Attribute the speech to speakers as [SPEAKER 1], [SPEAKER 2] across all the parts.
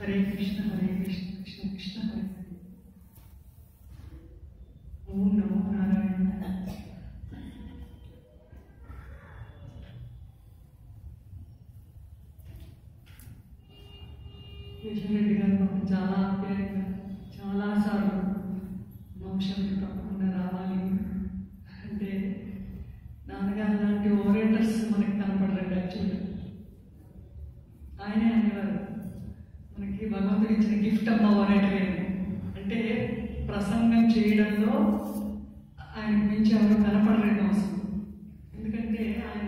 [SPEAKER 1] హరే కృష్ణ కృష్ణ కృష్ణ హరే హరే. ఓం నమో నారాయణ. కృష్ణరెడ్డి గారు మాకు చాలా ఆప్యాయంగా చాలాసార్లు వంశానికి తప్పకుండా రావాలి అంటే, నాన్నగారు లాంటి ఓరేటర్స్ మనకి కనపడరండి. యాక్చువల్గా ఆయనే అనేవారు, మనకి భగవంతుడు ఇచ్చిన గిఫ్ట్ అమ్మ ఓరేటర్ అంటే ప్రసంగం చేయడంలో ఆయన మించి ఎవరు కనపడలేదు అవసరం. ఎందుకంటే ఆయన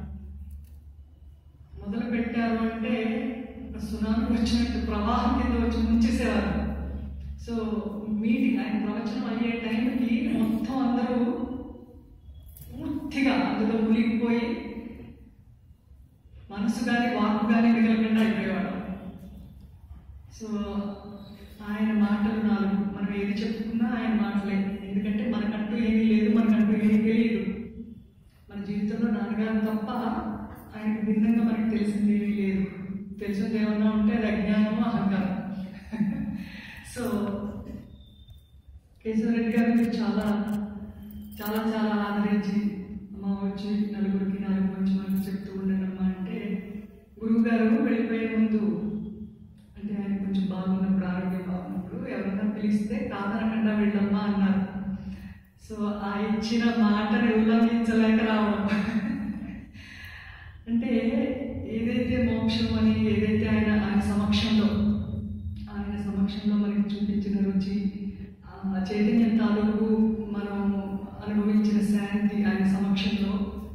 [SPEAKER 1] మొదలు పెట్టారు అంటే సునామీ వచ్చినట్టు ప్రవాహం కింద వచ్చి ముంచేసేవారు. సో మీటింగ్ ఆయన ప్రవచనం అయ్యే టైంకి మొత్తం అందరూ పూర్తిగా అందులో మునిగిపోయి మనసు కానీ వాక్కు కానీ మిగలకుండా అయిపోయేవాడు. సో ఆయన మాటలు నాలుగు, మనం ఏది చెప్పుకున్నా ఆయన మాటలే. ఎందుకంటే మనకంటూ ఏమీ లేదు, మనకంటూ ఏమీ తెలియదు. మన జీవితంలో నాన్నగారు తప్ప ఆయనకు భిన్నంగా మనకు తెలిసింది ఏమీ లేదు. తెలిసింది ఏమన్నా ఉంటే అది అజ్ఞానం, అహంకారం. సో కేశవరెడ్డి గారు చాలా చాలా చాలా ఆదరించి అమ్మ వచ్చి నలుగురికి నాలుగు మంచి మాటలు చెప్తూ ఉండడమ్మా అంటే, గురువు గారు వెళ్ళిపోయే ముందు అంటే ఆయన కొంచెం బాగున్నప్పుడు, ఆరోగ్యం బాగున్నప్పుడు ఎవరైనా పిలిస్తే కాదనకుండా వెళ్ళమ్మా అన్నారు. సో ఆ ఇచ్చిన మాటను ఉల్లంఘించలేక రావడం అంటే ఏదైతే మోక్షం అని ఏదైతే ఆయన సమక్షంలో మనకి చూపించిన రుచి, చైతన్యం తాలూకు మనం అనుభవించిన శాంతి ఆయన సమక్షంలో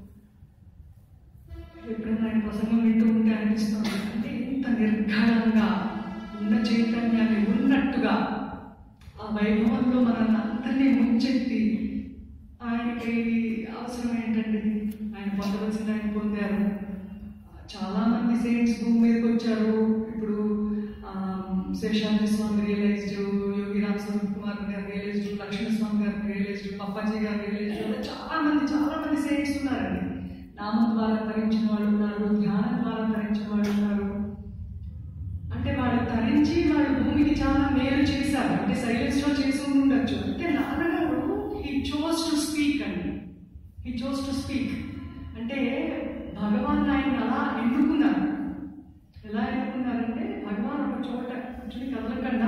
[SPEAKER 1] ఎప్పుడైనా ఆయన ప్రసంగం వింటూ ఉంటే అనిపిస్తుంది, అంటే ఇంత నిర్ఘాళంగా ఉన్న చైతన్యాన్ని ఉన్నట్టుగా ఆ వైభవంలో మనల్ని అందరినీ ముంచెత్తి, ఆయనకి అవసరం ఏంటండి, ఆయన పొందవలసింది ఆయన పొందారు. చాలామంది సెయింట్స్ భూమి మీదకి వచ్చారు. ఇప్పుడు శేషాద్రి స్వామి రియలైజ్డ్, యోగి రామ్ స్వరూప్ కుమార్ గారు రియలైజ్డ్, లక్ష్మీస్వామి గారు రియలైజ్డ్, పప్పాజీ గారు రియలైజ్డ్, చాలా మంది సెయింట్స్ ఉన్నారండి. నామం ద్వారా తరించిన వాళ్ళు ఉన్నారు, ధ్యానం ద్వారా తరించిన వాళ్ళు ఉన్నారు. అంటే వాళ్ళు తరించి వాళ్ళు భూమికి చాలా మేలు చేశారు. అంటే సైలెన్స్ లో చేసి ఉండొచ్చు. అంటే నాన్నగారు హీ చోస్ టు స్పీక్ అండి. హీ చోస్ టు స్పీక్ అంటే భగవాన్ ఆయన అలా ఎన్నుకున్నారు. ఎలా ఎన్నుకున్నారంటే, భగవాన్ ఒక చోట కూర్చొని కదలకుండా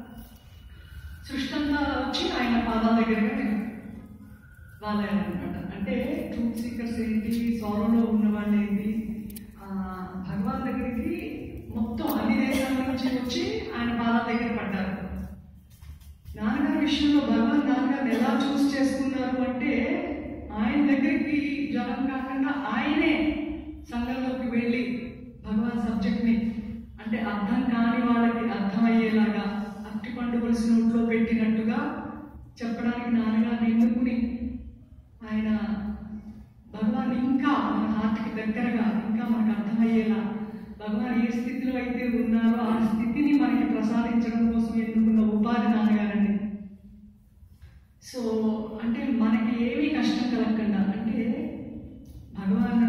[SPEAKER 1] సృష్టి అంతా వచ్చి ఆయన పాదాల దగ్గరగా వాళ్ళనమాట. అంటే ట్రూత్ సీకర్స్ ఏంటి, సారోలో ఉన్న వాళ్ళు ఏంటి, భగవాన్ దగ్గరికి మొత్తం అన్ని దేశాల నుంచి వచ్చి ఆయన పాదాల దగ్గర పడ్డారు. నాన్నగారి విషయంలో భగవాన్ నాన్నగారిని ఎలా చూస్ చేసుకున్నారు అంటే, ఆయన దగ్గరికి జనం కాకుండా ఆయనే సంఘంలోకి వెళ్ళి భగవాన్ సబ్జెక్ట్ని అంటే అర్థం కాని వాళ్ళకి అర్థమయ్యేలాగా అట్టి పండు కొలిసి నోట్లో పెట్టినట్టుగా చెప్పడానికి నాన్నగారిని ఎన్నుకుని ఆయన భగవాన్ ఇంకా మన హార్ట్కి దగ్గరగా, ఇంకా మనకు అర్థమయ్యేలా భగవాన్ ఏ స్థితిలో అయితే ఉన్నారో ఆ స్థితిని మనకి ప్రసాదించడం కోసం ఎన్నుకున్న ఉపాధి నాన్నగారండి. సో అంటే మనకి ఏమీ కష్టం కలగకుండా, అంటే భగవాన్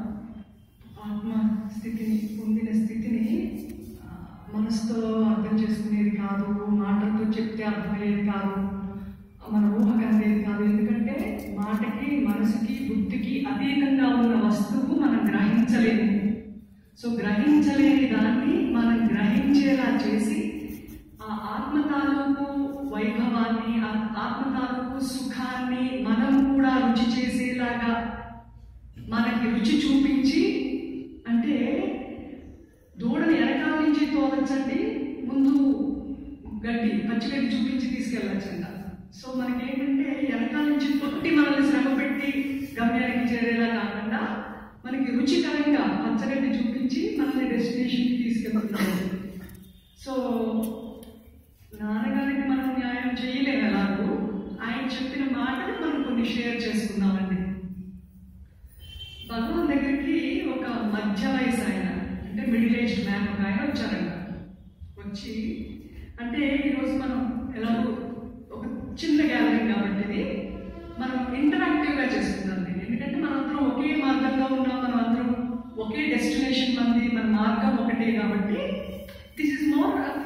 [SPEAKER 1] ఆత్మ స్థితిని పొందిన స్థితిని మనసుతో అర్థం చేసుకునేది కాదు, మాటలతో చెప్తే అర్థమయ్యేది కాదు, మన ఊహకు అందేది కాదు. ఎందుకంటే మాటకి, మనసుకి, బుద్ధికి అతీతంగా ఉన్న వస్తువు మనం గ్రహించలేము. సో గ్రహించలేని దాన్ని మనం గ్రహించేలా చేసి ఆ ఆత్మ తాలూకు వైభవాన్ని, ఆత్మ తాలూకు సుఖాన్ని మనం కూడా రుచి చేసేలాగా మనకి రుచి చూపించి, అంటే దూడని వెనకాల నుంచి తోలచ్చండి, ముందు గడ్డి పచ్చిగడ్డి చూపించి తీసుకెళ్ళచ్చండి. సో మనకేంటంటే వెనకాల నుంచి కొట్టి మనల్ని శ్రమ పెట్టి గమ్యానికి చేరేలా కాకుండా మనకి రుచికరంగా పచ్చగడ్డి చూపించి మనల్ని డెస్టినేషన్కి తీసుకెళ్తున్నాం. సో నాన్నగారికి మనం న్యాయం చేయలేము ఎలాగో, ఆయన చెప్పిన మాటలు మనం కొన్ని షేర్ చేసుకున్నామండి. భగవాన్ దగ్గరికి ఒక మధ్య వయసు ఆయన, అంటే మిడిల్ ఏజ్డ్ మ్యాన్ ఒక ఆయన వచ్చారంట. వచ్చి అంటే ఈరోజు మనం ఎలాగో ఒక చిన్న గ్యాదరింగ్ కాబట్టి మనం ఇంటరాక్టివ్గా చేసుకుందాం. ఎందుకంటే మనందరం ఒకే మార్గంలో ఉన్నాం, మనం అందరం ఒకే డెస్టినేషన్ మంది, మన మార్గం ఒకటే కాబట్టి దిస్ ఇస్ మోర్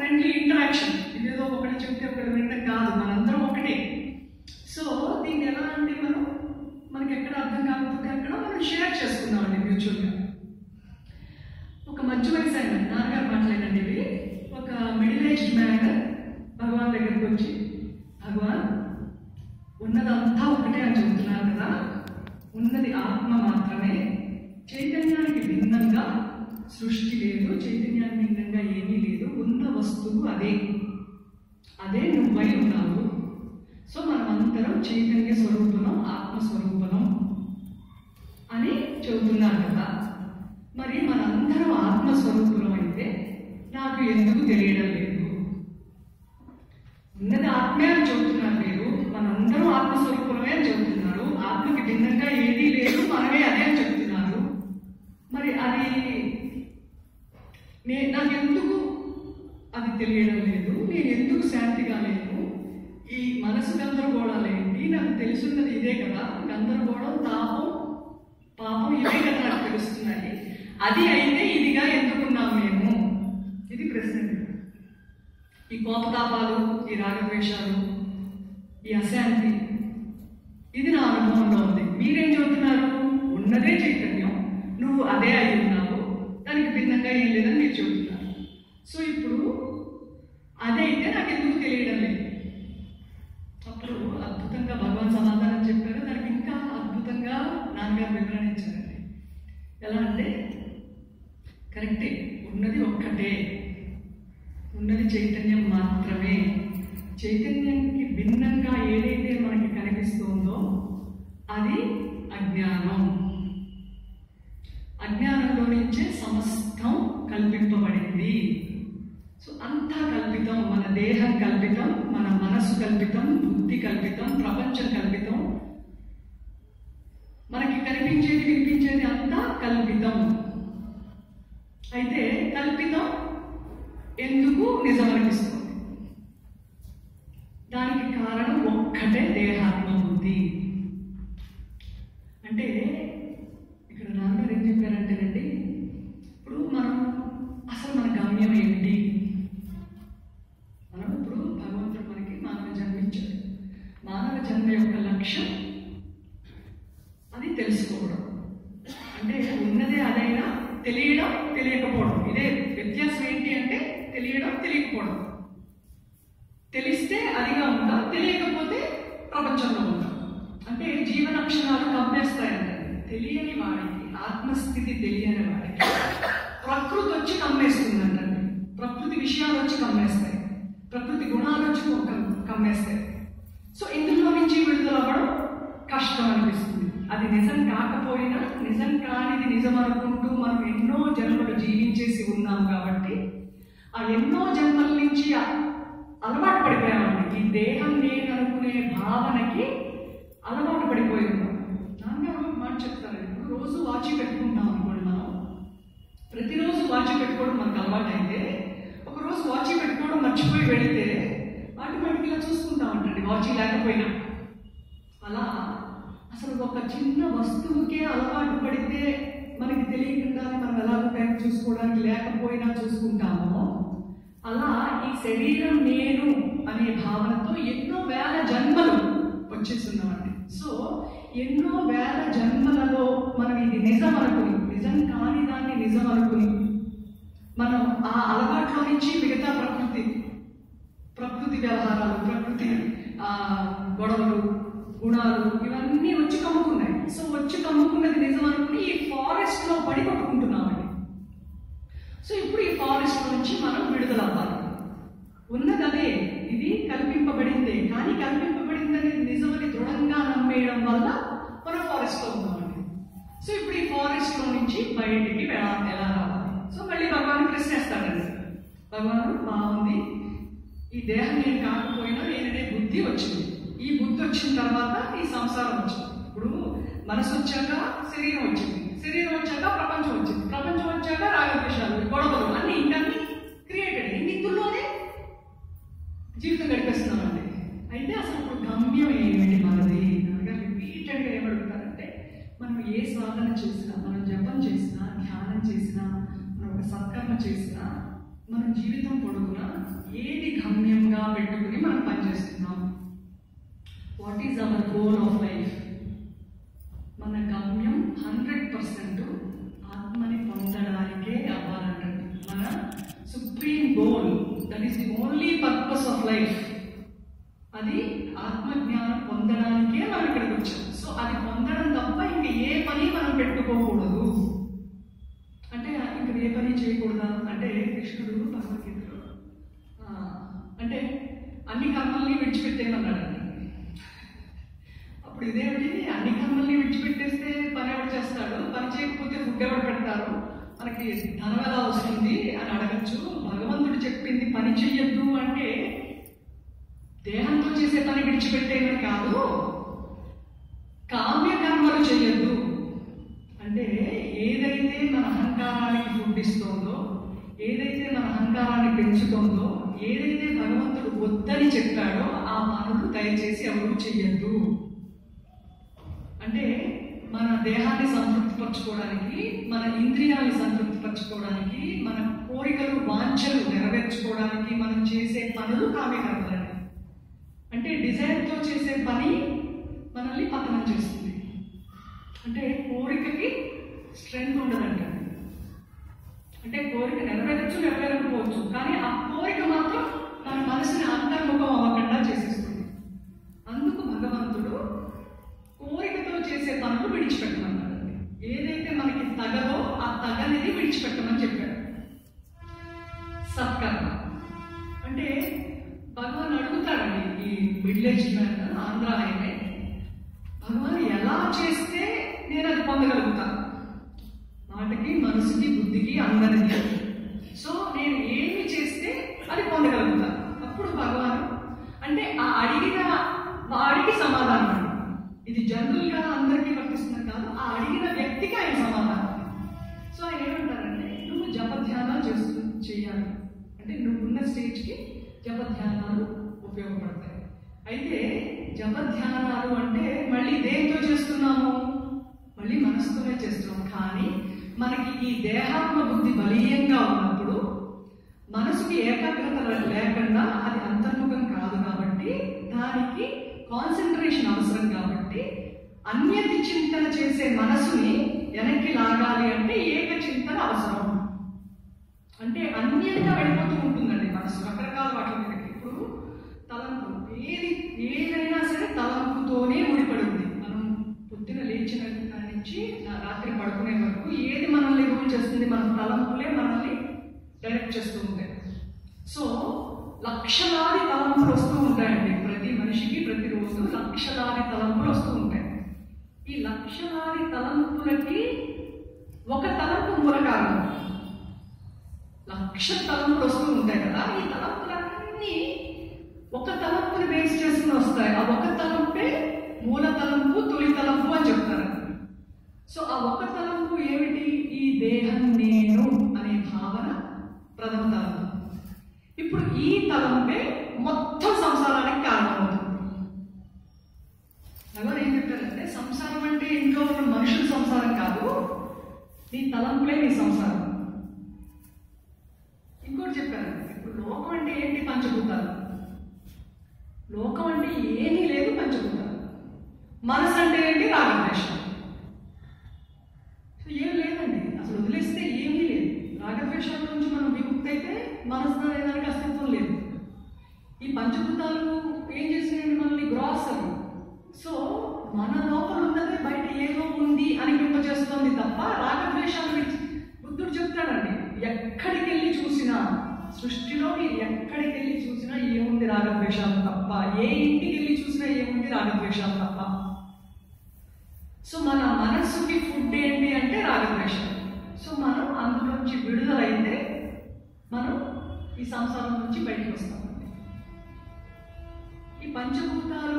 [SPEAKER 1] చూశాను, నాన్నగారు మాట్లాడినండి ఇవి. ఒక మిడిల్ ఏజ్డ్ మ్యాన్ భగవాన్ దగ్గరికి వచ్చి, భగవాన్ ఉన్నదంతా ఒకటే అని చెబుతున్నారు కదా, ఉన్నది ఆత్మ మాత్రమే, చైతన్యానికి భిన్నంగా సృష్టి లేదు, చైతన్యానికి భిన్నంగా ఏమీ లేదు, ఉన్న వస్తువు అదే, అదే నువ్వై ఉన్నావు. సో మనమందరం చైతన్య స్వరూపనం, ఆత్మస్వరూపనం అని చెబుతున్నారు కదా. మరి మనందరం ఆత్మస్వరూపం అయితే నాకు ఎందుకు తెలియడం లేదు? ఉన్నది ఆత్మే అని చెబుతున్నారు మీరు, మనందరం ఆత్మస్వరూపమే అని చెబుతున్నారు, ఆత్మకి భిన్నంగా ఏదీ లేదు, మనమే అదే అని చెప్తున్నారు. మరి అది నాకెందుకు అది తెలియడం లేదు? నేను ఎందుకు శాంతిగా లేను? ఈ మనసు గందరగోళాలేంటి? నాకు తెలుసున్నది ఇదే కదా, గందరగోళం, తాపం, పాపం ఇవే కదా నాకు తెలుస్తున్నాయి. అది అయితే ఇదిగా ఎందుకున్నాం మేము? ఇది ప్రశ్న. ఈ కోపతాపాలు, ఈ రాగద్వేషాలు, ఈ అశాంతి, ఇది నా అనుభవంలో ఉంది. మీరేం చెబుతున్నారు? ఉన్నదే చైతన్యం, నువ్వు అదే అయి ఉన్నావు, దానికి భిన్నంగా ఏం లేదని మీరు చెబుతున్నారు. సో ఇప్పుడు అదైతే నాకు ఎందుకు తెలియడం లేదు? అప్పుడు అద్భుతంగా భగవాన్ సమాధానం చెప్పారు. దానికి ఇంకా అద్భుతంగా నాన్నగారు వివరణ ఇచ్చారండి. ఎలా అంటే, కరెక్టే, ఉన్నది ఒక్కటే, ఉన్నది చైతన్యం మాత్రమే. చైతన్యానికి భిన్నంగా ఏదైతే మనకి కనిపిస్తుందో అది అజ్ఞానం. అజ్ఞానంలో నుంచే సమస్తం కల్పింపబడింది. సో అంతా కల్పితం, మన దేహం కల్పితం, మన మనసు కల్పితం, బుద్ధి కల్పితం, ప్రపంచం కల్పితం, మనకి కనిపించేది వినిపించేది అంతా కల్పితం. అయితే కల్పితం ఎందుకు నిజం అనిపిస్తుంది? దానికి కారణం ఒక్కటే, దేహాత్మ బుద్ధి. అంటే ఇక్కడ నాన్నగారు ఏం చెప్పారంటేనండి, ఇప్పుడు మనం అసలు మన గమ్యం ఏమిటి? మనం ఇప్పుడు భగవంతుడు మనకి మానవ జన్మ ఇచ్చాడు. మానవ జన్మ యొక్క లక్ష్యం అది తెలుసుకోవడం. అంటే ఉన్నదే అదైనా తెలియడం, తెలియకపోవడం. ఇదే వ్యత్యాసం. ఏంటి అంటే తెలియడం, తెలియకపోవడం. తెలిస్తే అదిగా ఉందా, తెలియకపోతే ప్రపంచంలో ఉందా. అంటే జీవనక్షరాలు కమ్మేస్తాయండి. తెలియని వాడికి, ఆత్మస్థితి తెలియని వాడికి ప్రకృతి వచ్చి కమ్మేస్తుందండి. ప్రకృతి విషయాలు వచ్చి కమ్మేస్తాయి, ప్రకృతి గుణాలు వచ్చి కమ్మేస్తాయి. సో ఇందులో నుంచి విడుదల అవ్వడం కష్టం అనిపిస్తుంది. అది నిజం కాకపోయినా, నిజం కానిది నిజం అనుకుంటూ మనం ఎన్నో జన్మలు జీవించేసి ఉన్నాం కాబట్టి ఆ ఎన్నో జన్మల నుంచి అలవాటు పడిపోయామండి. ఈ దేహం నేను అనుకునే భావనకి అలవాటు పడిపోయి ఉన్నాం. నాన్నగారు మాట చెప్తారు, ఇప్పుడు రోజు వాచి పెట్టుకుంటాం అనుకోండి. మనం ప్రతిరోజు వాచి పెట్టుకోవడం మనకు అలవాటు అయితే, ఒకరోజు వాచి పెట్టుకోవడం మర్చిపోయి వెళితే ఆటోమేటిక్గా ఇలా చూసుకుంటాం అంటండి, వాచి లేకపోయినా. అలా అసలు ఒక చిన్న వస్తువుకే అలవాటు పడితే మనకి తెలియకుండానే మనం ఎలాగో టైం చూసుకోవడానికి లేకపోయినా చూసుకుంటామో, అలా ఈ శరీరం నేను అనే భావనతో ఎన్నో వేల జన్మలు వచ్చేస్తున్నామండి. సో ఎన్నో వేల జన్మలలో మనం ఇది నిజం అనుకుని, నిజం కాని దాన్ని నిజం అనుకుని మనం ఆ అలవాట్లో నుంచి మిగతా ప్రకృతి వ్యవహారాలు, ప్రకృతి గొడవలు, గుణాలు ఇవన్నీ వచ్చి కమ్ముకున్నాయి. సో వచ్చి కమ్ముకున్నది నిజం అనుకుని ఈ ఫారెస్ట్ లో పడి కొట్టుకుంటున్నామండి. సో ఇప్పుడు ఈ ఫారెస్ట్ నుంచి మనం విడుదల అవ్వాలి. ఉన్నది అదే, ఇది కల్పింపబడిందే, కానీ కల్పింపబడిందని నిజమని దృఢంగా నమ్మేయడం వల్ల మనం ఫారెస్ట్ లో ఉన్నామండి. సో ఇప్పుడు ఈ ఫారెస్ట్ లో నుంచి బయటికి ఎలా రావాలి? సో మళ్ళీ భగవాన్ ప్రశ్నిస్తాడండి. భగవాను బాగుంది, ఈ దేహం నేను కాకపోయినా నేననే బుద్ధి వచ్చింది. ఈ బుద్ధి వచ్చిన తర్వాత ఈ సంసారం వచ్చింది. ఇప్పుడు మనసు వచ్చాక శరీరం వచ్చింది, శరీరం వచ్చాక ప్రపంచం వచ్చింది, ప్రపంచం వచ్చాక రాగద్వేషాలు, గొడవలు అన్ని ఇంకా క్రియేటెడ్. ఇందులోనే జీవితం గడిపేస్తున్నామండి. అయితే అసలు ఇప్పుడు గమ్యం ఏమిటి మనది? అనగా రిపీటెడ్గా ఏమడుగుతారంటే, మనం ఏ సాధన చేసినా, మనం జపం చేసినా, ధ్యానం చేసినా, మనం ఒక సత్కర్మ చేసినా, మనం జీవితం పొడుగునా ఏది గమ్యంగా పెట్టుకుని మనం పనిచేస్తున్నాం? What is our goal of life? మన గమ్యం 100% ఆత్మని పొందడానికే అవ్వాలంటే, మన supreme goal, that is the only purpose of life. అది ఆత్మజ్ఞానం పొందడానికే మనం ఇక్కడికి వచ్చాం. సో అది పొందడం తప్ప ఇంక ఏ పని మనం పెట్టుకోకూడదు. అంటే ఇంక ఏ పని చేయకూడదా అంటే కృష్ణుడు భగవద్గీతలో అంటే అన్ని కర్మల్ని విడిచిపెట్టేమన్నాడండి. అప్పుడు ఇదేమిటి, అన్ని కర్మల్ని విడిచిపెట్టేస్తే పని ఎవరు చేస్తాడు, పని చేయకపోతే ఫుడ్ ఎవరు పెడతారు, మనకి ధనం ఎలా వస్తుంది అని అడగచ్చు. భగవంతుడు చెప్పింది పని చెయ్యొద్దు అంటే దేహంతో చేసే పని విడిచిపెట్టేమని కాదు, కామ్య కర్మలు చెయ్యొద్దు అంటే ఏదైతే మన అహంకారానికి ఫుడ్ ఇస్తుందో, ఏదైతే మన అహంకారాన్ని పెంచుతుందో, ఏదైతే భగవంతుడు వద్దని చెప్పాడో ఆ పనులు దయచేసి ఎవరు చెయ్యొద్దు. అంటే మన దేహాన్ని సంతృప్తిపరచుకోవడానికి, మన ఇంద్రియాన్ని సంతృప్తిపరచుకోవడానికి, మన కోరికలు వాంఛలు నెరవేర్చుకోవడానికి మనం చేసే పనులు కామ్యకర్మలండి. అంటే డిజైర్తో చేసే పని మనల్ని పతనం చేస్తుంది. అంటే కోరికకి స్ట్రెంగ్త్ ఉండదంట. అంటే కోరిక నెరవేరచ్చు నెరవేరకపోవచ్చు, కానీ ఆ కోరిక మాత్రం మన మనసుని అంతర్ముఖం అవ్వకుండా చేసేస్తుంది. అందుకు భగవంతుడు కోరికతో చేసే పనులు విడిచిపెట్టమన్నాడు. ఏదైతే మనకి తగదో ఆ తగనిది విడిచిపెట్టమని చెప్పాడు. సత్కర్మ అంటే భగవాన్ అడుగుతాడండి ఈ విలేజ్ మ్యాన్ ఆంధ్ర ఆయనే, భగవాన్ ఎలా చేస్తే నేను అది పొందగలుగుతాను, మాటకి మనసుకి బుద్ధికి అందరికీ, సో నేను ఏమి చేస్తే అది పొందగలుగుతాను. అప్పుడు భగవాన్ అంటే ఆ అడిగిన వాడికి సమాధానం అండి. ఇది జనరల్ గా అందరికీ వర్తిస్తుంది కాదు, ఆ అడిగిన వ్యక్తికి ఆయన సమాధానం. సో ఆయన ఏమంటారంటే నువ్వు జపధ్యానాలు చేయాలి అంటే నువ్వు ఉన్న స్టేజ్కి జపధ్యానాలు ఉపయోగపడతాయి. అయితే జపధ్యానాలు అంటే మళ్ళీ దేంతో చేస్తున్నాము, మళ్ళీ మనసుతోనే చేస్తున్నాం. కానీ మనకి ఈ దేహాత్మ బుద్ధి బలీయంగా ఉన్నప్పుడు మనసుకి ఏకాగ్రత లేకుండా అది అంతర్ముఖం కాదు కాబట్టి దానికి కాన్సన్ట్రేషన్ అవసరం. కాబట్టి అన్యతి చింతన చేసే మనసుని వెనక్కి లాగాలి అంటే ఏక చింతన అవసరం. అంటే అన్యంగా వెళ్ళిపోతూ ఉంటుందండి మనసు రకరకాల వాటి మీదకి. ఇప్పుడు తలంపు ఏదైనా సరే తలంపుతోనే ముడిపడి ఉంది. మనం పొద్దున లేచిన నుంచి రాత్రి పడుకునే వరకు ఏది మనల్ని రూల్ చేస్తుంది, మన తలంపులే మనల్ని డైరెక్ట్ చేస్తూ ఉంటాయి. సో లక్షలాది తలంపులు వస్తూ ఉంటాయండి ప్రతి మనిషికి. ప్రతిరోజు లక్షలాది తలంపులు వస్తూ ఉంటాయి. ఈ లక్షలాది తలంపులకి ఒక తలంపు మూల కారణం. లక్ష తలంపులు వస్తూ ఉంటాయి కదా, ఈ తలంపులన్నీ ఒక తలంపుని బేస్ చేసుకుని వస్తాయి. ఆ ఒక తలంపే మూల తలంపు, తొలి తలంపు అని చెప్తారు. సో ఆ ఒక తలంపు ఏమిటి, ఈ దేహం నేను అనే భావన ప్రథమ తలంపు. ఇప్పుడు ఈ తలంపే మొత్తం సంసారానికి కారణమవుతుంది. ఎవరు ఏం చెప్పారంటే సంసారం అంటే ఇంట్లో ఉన్న మనుషుల సంసారం కాదు, నీ తలంపులే నీ సంసారం. ఇంకోటి చెప్పారండి, ఇప్పుడు లోకం అంటే ఏంటి, పంచభూతాలు. లోకం అంటే ఏమీ లేదు, పంచభూతాలు. మనసు అంటే ఏంటి, రాగద్వేషం. సో ఏం లేదండి, అసలు వదిలేస్తే ఏమీ లేదు. రాగద్వేషాల నుంచి మనం విముక్తి అయితే మనసు అనేదానికి అస్తిత్వం లేదు. ఈ పంచభూతాలు ఏం చేసినాయండి, మనల్ని గ్రాస్ అవి. సో మన లోపల ఉన్నదే బయట ఏదో ఉంది అనిపింపజేస్తుంది తప్ప రాగద్వేషాలు. బుద్ధుడు చెప్తాడండి, ఎక్కడికి వెళ్ళి చూసినా సృష్టిలో మీరు ఎక్కడికి వెళ్ళి చూసినా ఏముంది, రాగద్వేషాలు తప్ప. ఏ ఇంటికి వెళ్ళి చూసినా ఏముంది, రాగద్వేషాలు తప్ప. సో మన మనస్సుకి ఫుడ్ ఏంటి అంటే రాగద్వేషాలు. సో మనం అందులోంచి విడుదలైతే మనం ఈ సంసారం నుంచి బయటకు వస్తామండి. ఈ పంచభూతాలు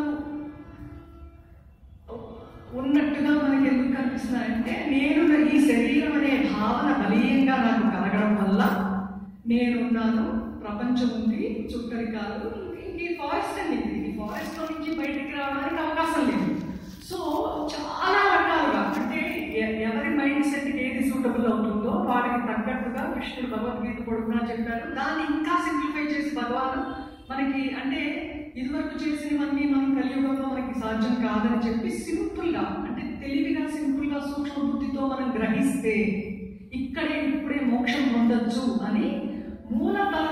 [SPEAKER 1] ఉన్నట్టుగా మనకి ఎందుకు కనిపిస్తున్నాయంటే, నేను ఈ శరీరం అనే భావన బలీయంగా నాకు కలగడం వల్ల నేనున్నాను, ప్రపంచం ఉంది, చుట్టరికాలు, ఈ ఫారెస్ట్ అండి. ఈ ఫారెస్ట్ లో నుంచి బయటికి రావడానికి అవకాశం లేదు. సో చాలా రకాలుగా అంటే ఎవరి మైండ్ సెట్కి ఏది సూటబుల్ అవుతుందో వాటికి తగ్గట్టుగా కృష్ణుడు భగవద్గీత పొడుగునా చెప్పారు. దాన్ని ఇంకా సింప్లిఫై చేసి భగవాను మనకి అంటే ఇదివరకు చేసినవన్నీ మనం కలియుగంలో మనకి సాధ్యం కాదని చెప్పి సింపుల్గా అంటే తెలివిగా సింపుల్గా సూక్ష్మ బుద్ధితో మనం గ్రహిస్తే ఇక్కడే ఇప్పుడే మోక్షం పొందొచ్చు అని మూల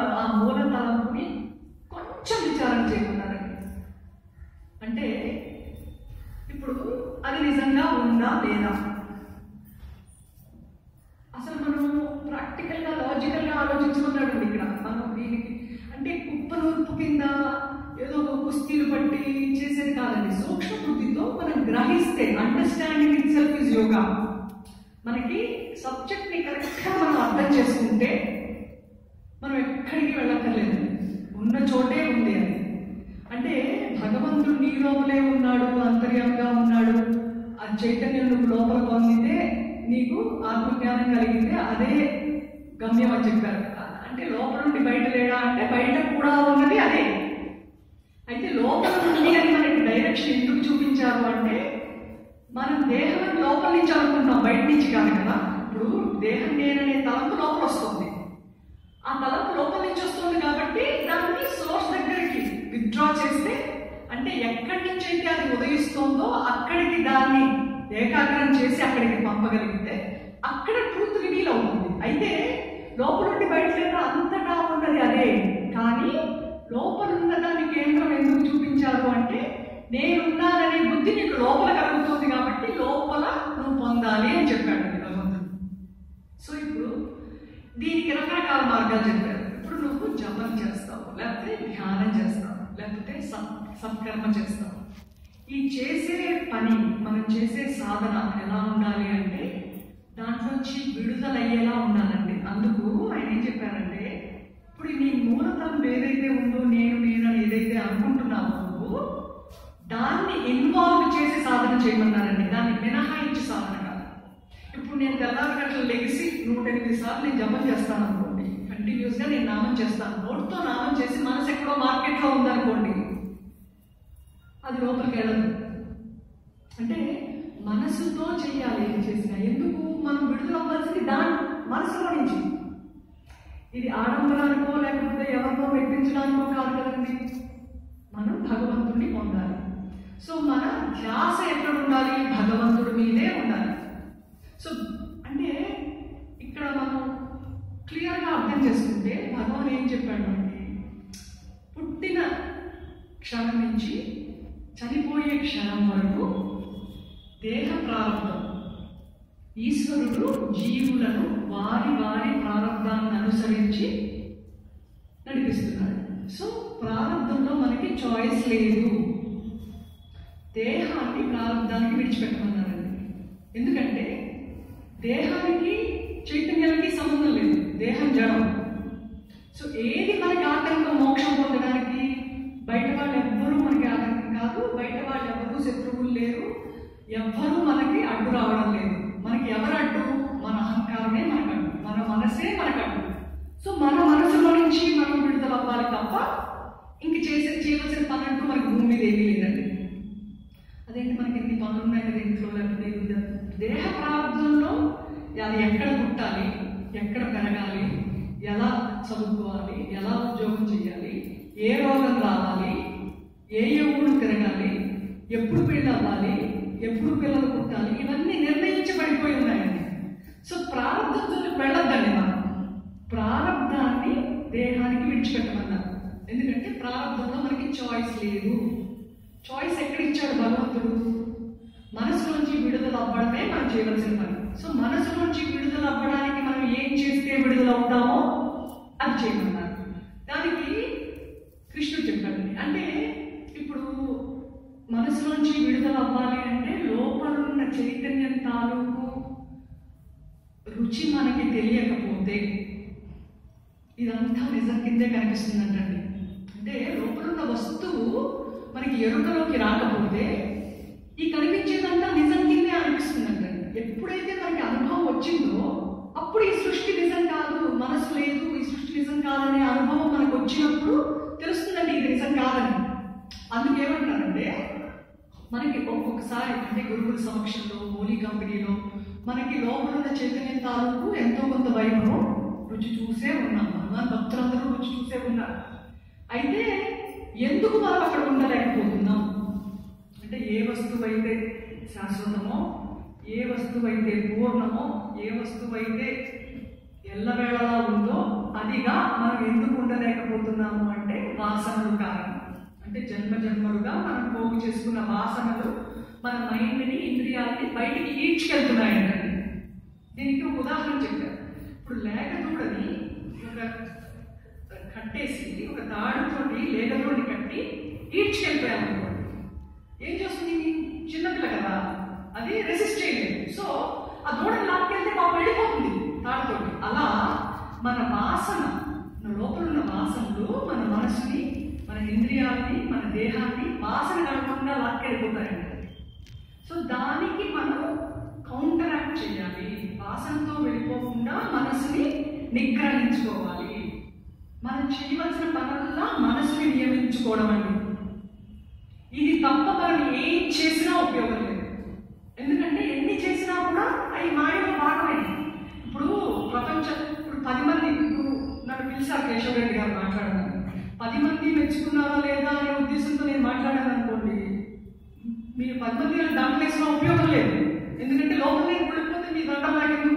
[SPEAKER 1] ఆ మూల తలంపుని కొంచెం విచారణ చేయమన్నారండి. అంటే ఇప్పుడు అది నిజంగా ఉందా లేదా, అసలు మనం ప్రాక్టికల్గా లాజికల్గా ఆలోచించమన్నాడు ఇక్కడ. మనం దీనికి అంటే కుప్పనూర్పు కింద ఏదో కుస్తీలు పట్టి చేసేది కాదండి. సూక్ష్మ బుద్ధితో మనం గ్రహిస్తే understanding itself is yoga. మనకి సబ్జెక్ట్ని కరెక్ట్గా మనం అర్థం చేసుకుంటే మనం ఎక్కడికి వెళ్ళక్కర్లేదు, ఉన్న చోటే ఉంది అని. అంటే భగవంతుడు నీ లోపలే ఉన్నాడు, అంతర్యంగా ఉన్నాడు, ఆ చైతన్యం నువ్వు లోపల పొందితే నీకు ఆత్మజ్ఞానం కలిగితే అదే గమ్యం అని చెప్పారు. అంటే లోపల నుండి బయట లేడా అంటే బయట కూడా ఉన్నది అదే. అయితే లోపల నుండి అని మనకి డైరెక్షన్ ఎందుకు చూపించారు అంటే మనం దేహం లోపల నుంచి అనుకుంటున్నాం, బయట నుంచి కాదు కదా. ఇప్పుడు దేహం నేననే తలంపు లోపల వస్తుంది, ఆ తలంపు లోపల నుంచి వస్తుంది కాబట్టి దాన్ని సోర్స్ దగ్గరికి విత్డ్రా చేస్తే అంటే ఎక్కడి నుంచి అయితే అది ఉదయిస్తుందో అక్కడికి దాన్ని ఏకాగ్రం చేసి అక్కడికి పంపగలిగితే అక్కడ ట్రూత్ రివీల్ అవుతుంది. అయితే లోపల నుండి బయట లేదా అంతటా ఉన్నది అదే, కానీ లోపల ఉన్న దాన్ని కేంద్రం ఎందుకు చూపించారు అంటే నేనున్నాననే బుద్ధి నీకు లోపల కలుగుతుంది కాబట్టి లోపల నువ్వు పొందాలి అని చెప్పాడు భగవంతుడు. సో ఇప్పుడు దీనికి రకరకాల మార్గాలు చెప్పారు. ఇప్పుడు నువ్వు జపం చేస్తావు, లేకపోతే ధ్యానం చేస్తావు, లేకపోతే సత్కర్మ చేస్తావు. ఈ చేసే పని, మనం చేసే సాధన ఎలా ఉండాలి అంటే దాంట్లోంచి విడుదలయ్యేలా ఉండాలండి. అందుకు ఆయన ఏం చెప్పారంటే ఇప్పుడు నీ మూలతనం ఏదైతే ఉందో నేను అని ఏదైతే అనుకుంటున్నావో నువ్వు దాన్ని ఇన్వాల్వ్ చేసి సాధన చేయమన్నారండి. దాన్ని మినహాయించి సాధన కాదు. ఇప్పుడు నేను తెల్లారి గంటలు లెగిసి 108 సార్లు నేను జపం చేస్తాను అనుకోండి, కంటిన్యూస్గా నేను నామం చేస్తాను, నోటితో నామం చేసి మనసు ఎక్కడో మార్కెట్లో ఉందనుకోండి, అది లోపలికి వెళ్ళదు. అంటే మనసుతో చెయ్యాలి ఏం చేసినా. ఎందుకు మనం విడుదల అవ్వాల్సింది దాని మనసులో నుంచి. ఇది ఆడంబరానికో లేకపోతే ఎవరినో మెప్పించడానికో కాదు కదండి, మనం భగవంతుడిని పొందాలి. సో మన ధ్యాస ఎక్కడ ఉండాలి, భగవంతుడి మీదే ఉండాలి. సో అంటే ఇక్కడ మనం క్లియర్గా అర్థం చేసుకుంటే భగవాన్ ఏం చెప్పాడు అంటే పుట్టిన క్షణం నుంచి చనిపోయే క్షణం వరకు దేహ ప్రారంభం, ఈశ్వరుడు జీవులను వారి వారి ప్రారంభాన్ని అనుసరించి నడిపిస్తున్నాడు. సో ప్రారంభంలో మనకి చాయిస్ లేదు, దేహాన్ని ప్రారంభానికి విడిచిపెట్టమన్నారండి. ఎందుకంటే దేహానికి చైతన్యానికి సంబంధం లేదు, దేహం జడం. సో ఏది మనకి ఆటంకం మోక్షం పొందడానికి, బయట వాళ్ళు ఎవ్వరూ మనకి ఆటంకం కాదు, బయట వాళ్ళు ఎవరూ శత్రువులు లేరు, ఎవ్వరూ మనకి అడ్డు రావడం లేదు. మనకి ఎవరు అడ్డు, మన అహంకారమే మనకు అడ్డు, మన మనసే మనకు అడ్డు. సో మన మనసులో నుంచి మనం విడుదల అవ్వాలి తప్ప ఇంక చేయవలసిన పని అంటూ మనకి భూమి మీద ఏమీ లేదండి. అదేంటి మనకి ఎన్ని పనులు ఉన్నాయి కదా ఇంట్లో, లేకపోతే దేహ ప్రారంభంలో అది ఎక్కడ పుట్టాలి, ఎక్కడ పెరగాలి, ఎలా చదువుకోవాలి, ఎలా ఉద్యోగం చేయాలి, ఏ రోగం రావాలి, ఏ ఊరు తిరగాలి, ఎప్పుడు పెళ్ళి అవ్వాలి, ఎప్పుడు పిల్లలు పుట్టాలి, ఇవన్నీ నిర్ణయించబడిపోయి ఉన్నాయండి. సో ప్రారంభంలోకి వెళ్ళొద్దండి. మనం ప్రారంభాన్ని దేహానికి విడిచిపెట్టమన్నారు. ఎందుకంటే ప్రారంభంలో మనకి చాయిస్ లేదు. చాయిస్ ఎక్కడ ఇచ్చాడు భగవంతుడు, మనసులోంచి విడుదల అవ్వడమే మనం చేయవలసిన పని. సో మనసులోంచి విడుదల అవ్వడానికి మనం ఏం చేస్తే విడుదల అవుతామో అది చేయమన్నారు. దానికి కృష్ణుడు చెప్పాడు. అంటే ఇప్పుడు మనసులోంచి విడుదల అవ్వాలి అంటే లోపలున్న చైతన్యం తాలూకు రుచి మనకి తెలియకపోతే ఇదంతా నిజం కిందే కనిపిస్తుందంటండి. అంటే లోపలున్న వస్తువు మనకి ఎరుకలోకి రాకపోతే ఈ కనిపించేదంతా నిజం కిందే అనిపిస్తుందంటండి. ఎప్పుడైతే మనకి అనుభవం వచ్చిందో అప్పుడు ఈ సృష్టి నిజం కాదు, మనసు లేదు, ఈ సృష్టి నిజం కాదనే అనుభవం మనకు వచ్చినప్పుడు తెలుస్తుందండి ఇది నిజం కాదని. అందుకేమంటారంటే మనకి ఒక్కొక్కసారి అంటే గురువుల సమక్షంలో, మూలీ కంపెనీలో మనకి లోపల చైతన్యం తాలూకు ఎంతో కొంత వైభవం రుచి చూసే ఉన్నాం. భగవాన్ భక్తులందరూ రుచి చూసే ఉన్నారు. అయితే ఎందుకు మనం అక్కడ ఉండలేకపోతున్నాం అంటే ఏ వస్తువు అయితే శాశ్వతమో, ఏ వస్తువు అయితే పూర్ణమో, ఏ వస్తువు అయితే ఎల్లవేళలా ఉందో అదిగా మనం ఎందుకు ఉండలేకపోతున్నాం అంటే జన్మ జన్మలుగా మనం పోగు చేసుకున్న వాసనలు మన మైండ్ని ఇంద్రియాలని బయటికి ఈడ్చుకెళ్తున్నాయండి. దీనికి ఒక ఉదాహరణ చెప్పారు. ఇప్పుడు లేక దూడని ఒక కట్టేసి ఒక తాడుతోటి లేక దూడని కట్టి ఈడ్చుకెళ్ళిపోయామనుకోండి, ఏం చేస్తుంది? చిన్నపిల్ల కదా, అది రెసిస్ట్ చేయలేదు. సో ఆ దూడని లాక్కెళ్తే పాపం వెళ్ళిపోతుంది తాడుతోటి. అలా మన వాసన, మన లోపల ఉన్న వాసనలు మన మనసుని, మన ఇంద్రియాలని, మన దేహాన్ని వాసన కలగకుండా లాక్కెళ్ళిపోతాయండి. సో దానికి మనం కౌంటరాక్ట్ చేయాలి. వాసనతో వెళ్ళిపోకుండా మనసుని నిగ్రహించుకోవాలి. మనం చేయవలసిన పనుల్లో మనసుని నియమించుకోవడం అండి. ఇది తప్ప మనం ఏం చేసినా ఉపయోగం లేదు. ఎందుకంటే ఎన్ని చేసినా కూడా అవి మాయలో భాగమైంది. ఇప్పుడు ప్రపంచం, ఇప్పుడు 10 మంది, ఇప్పుడు నన్ను పిలిచారు కేశవ్ రెడ్డి గారు మాట్లాడాను, 10 మంది మెచ్చుకున్నారా లేదా అనే ఉద్దేశంతో నేను మాట్లాడాను అనుకోండి, మీరు 10 మంది దండం వేసిన ఉపయోగం లేదు. ఎందుకంటే లోపల పడిపోతే మీ దండం లాగేది.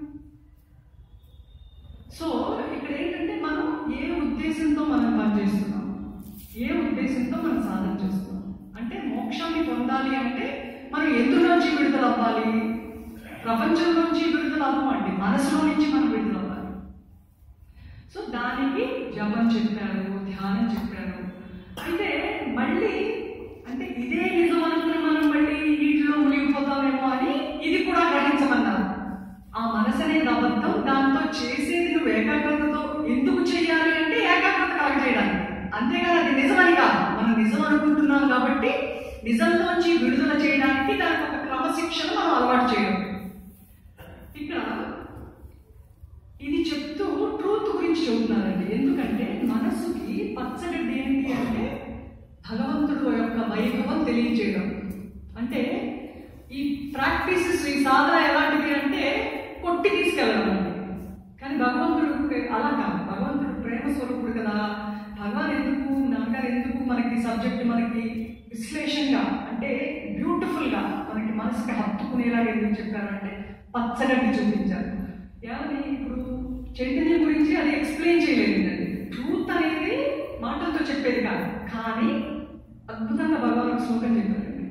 [SPEAKER 1] సో ఇక్కడ ఏంటంటే మనం ఏ ఉద్దేశంతో మనం పనిచేస్తున్నాం, ఏ ఉద్దేశంతో మనం సాధన చేస్తున్నాం. అంటే మోక్షాన్ని పొందాలి అంటే మనం ఎందులోంచి విడుదల అవ్వాలి? ప్రపంచంలోంచి విడుదల అవ్వమండి, మనసులో నుంచి మనం విడుదల అవ్వాలి. సో దానికి జపం చెప్పారు, ధ్యానం చెప్పారు. అయితే మళ్ళీ అంటే ఇదే నిజం అనుకుని మనం మళ్ళీ వీటిలో మునిగిపోతామేమో అని ఇది కూడా గ్రహించమన్నారు. ఆ మనసు అనేది అబద్ధం, దాంతో చేసేది నువ్వు ఏకాగ్రతతో ఎందుకు చేయాలి అంటే ఏకాగ్రత కలగజేయడానికి, అంతేగాని అది నిజమని కాదు. మనం నిజం అనుకుంటున్నాం కాబట్టి నిజంలోంచి విడుదల చేయడానికి దానికి ఒక క్రమశిక్షణ మనం అలవాటు చేయడం. ఇక్కడ ఇది చెప్తూ ట్రూత్ గురించి చెబుతున్నారండి. ఎందుకంటే మనసుకి పచ్చగడ్డి ఏంటి అంటే భగవంతుడు యొక్క వైభవం తెలియజేయడం. అంటే ఈ ప్రాక్టీసెస్, ఈ సాధన ఎలాంటిది అంటే కొట్టి తీసుకెళ్ళడం అండి. కానీ భగవంతుడు అలా కాదు. భగవంతుడు ప్రేమ స్వరూపుడు కదా. భగవాన్ ఎందుకు, నాన్నగారు ఎందుకు మనకి సబ్జెక్ట్ మనకి విశ్లేషంగా అంటే బ్యూటిఫుల్గా మనకి మనసుకి హత్తుకునేలాగా ఎందుకు చెప్పారంటే పచ్చగడ్డి చూపించారు. ఏమని ఇప్పుడు చైతన్యం గురించి అది ఎక్స్ప్లెయిన్ చేయలేదండి. ట్రూత్ అనేది మాటలతో చెప్పేది కాదు, కానీ అద్భుతంగా భగవాన్ శ్లోకం చెప్పారండి.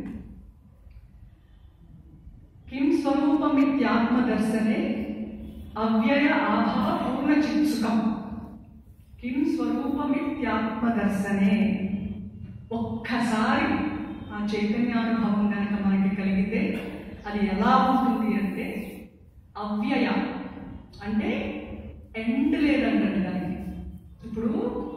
[SPEAKER 1] కిం స్వరూపమిత్యాత్మ దర్శనే అవ్యయ ఆభవ పూర్ణ చిత్సుకం. కిం స్వరూపమిత్యాత్మ దర్శనే. ఒక్కసారి ఆ చైతన్యానుభవం కనుక మనకి కలిగితే అది ఎలా ఉంటుంది అంటే అవ్యయ అంటే ఎండ్ లేదంటండి దానికి. ఇప్పుడు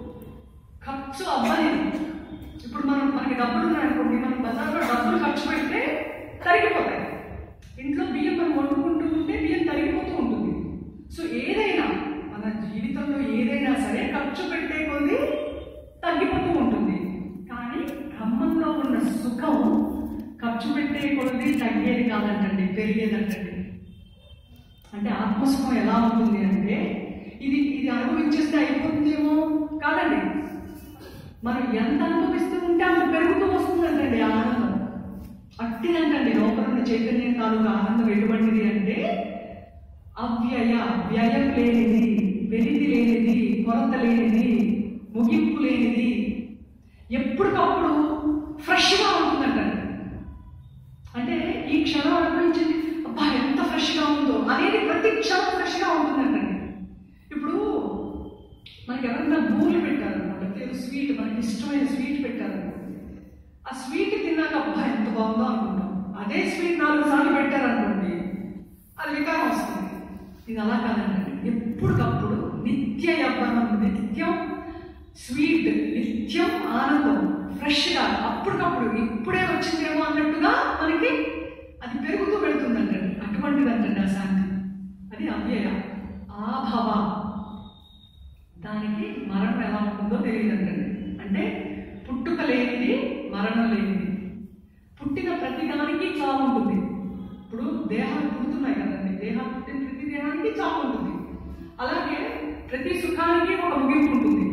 [SPEAKER 1] ఖర్చు అవ్వలేదు. ఇప్పుడు మనకి డబ్బులు ఉన్నాయనుకోండి, మనం బజార్లో డబ్బులు ఖర్చు పెడితే తరిగిపోతాయి. ఇంట్లో బియ్యం మనం వండుకుంటూ ఉంటే బియ్యం తరిగిపోతూ ఉంటుంది. సో ఏదైనా మన జీవితంలో ఏదైనా సరే ఖర్చు పెట్టే కొద్దీ తగ్గిపోతూ ఉంటుంది. కానీ బ్రహ్మంలో ఉన్న సుఖం ఖర్చు పెట్టే కొద్దీ తగ్గేది కాదంటండి, పెరిగేదంటండి. అంటే ఆత్మసుఖం ఎలా ఉంటుంది అంటే ఇది అనుభవించేస్తే అయిపోతుందేమో కాదండి. మనం ఎంత అనుభవిస్తూ ఉంటే అంత పెరుగుతూ వస్తుందంటండి ఆనందం. అట్టిదంటండి లోపల ఉన్న చైతన్యం తాలూకు ఆనందం ఎటువంటిది అంటే అవ్యయ, వ్యయం లేనిది, వెలితి లేనిది, కొరత లేనిది, ముగింపు లేనిది, ఎప్పటికప్పుడు ఫ్రెష్గా ఉంటుందంటండి. అంటే ఈ క్షణం అనుభవించింది, అబ్బా ఎంత ఫ్రెష్గా ఉందో అనేది ప్రతి క్షణం ఫ్రెష్గా ఉంటుందంటండి. ఇప్పుడు మనకి ఎవరైనా బూరెలు పెట్టారనమాట, ఏదో స్వీట్, మనకి ఇష్టమైన స్వీట్ పెట్టారనుకోండి, ఆ స్వీట్ తిన్నాక అబ్బా ఎంత బాగుందో అనుకుంటాం. అదే స్వీట్ 4 సార్లు పెట్టారనుకోండి, అది వికారం వస్తుంది. ఇది అలా కాదండి. ఎప్పటికప్పుడు నిత్య యవ్వనం, నిత్యం స్వీట్, నిత్యం ఆనందం, ఫ్రెష్గా అప్పటికప్పుడు ఇప్పుడే వచ్చిందేమో అన్నట్టుగా మనకి అది పెరుగుతూ వెళుతుందంటండి. అటువంటిదంటండి ఆ శాంతి. అది అవ్యయ. ఆభవ, దానికి మరణం ఎలా ఉంటుందో తెలియదంటండి. అంటే పుట్టుక లేనిది, మరణం లేనిది. పుట్టిన ప్రతి దానికి చావు ఉంటుంది. ఇప్పుడు దేహాలు పుడుతున్నాయి కదండి, దేహాలు పుట్టిన ప్రతి దేహానికి చావు ఉంటుంది. అలాగే ప్రతి సుఖానికి ఒక ముగింపు ఉంటుంది.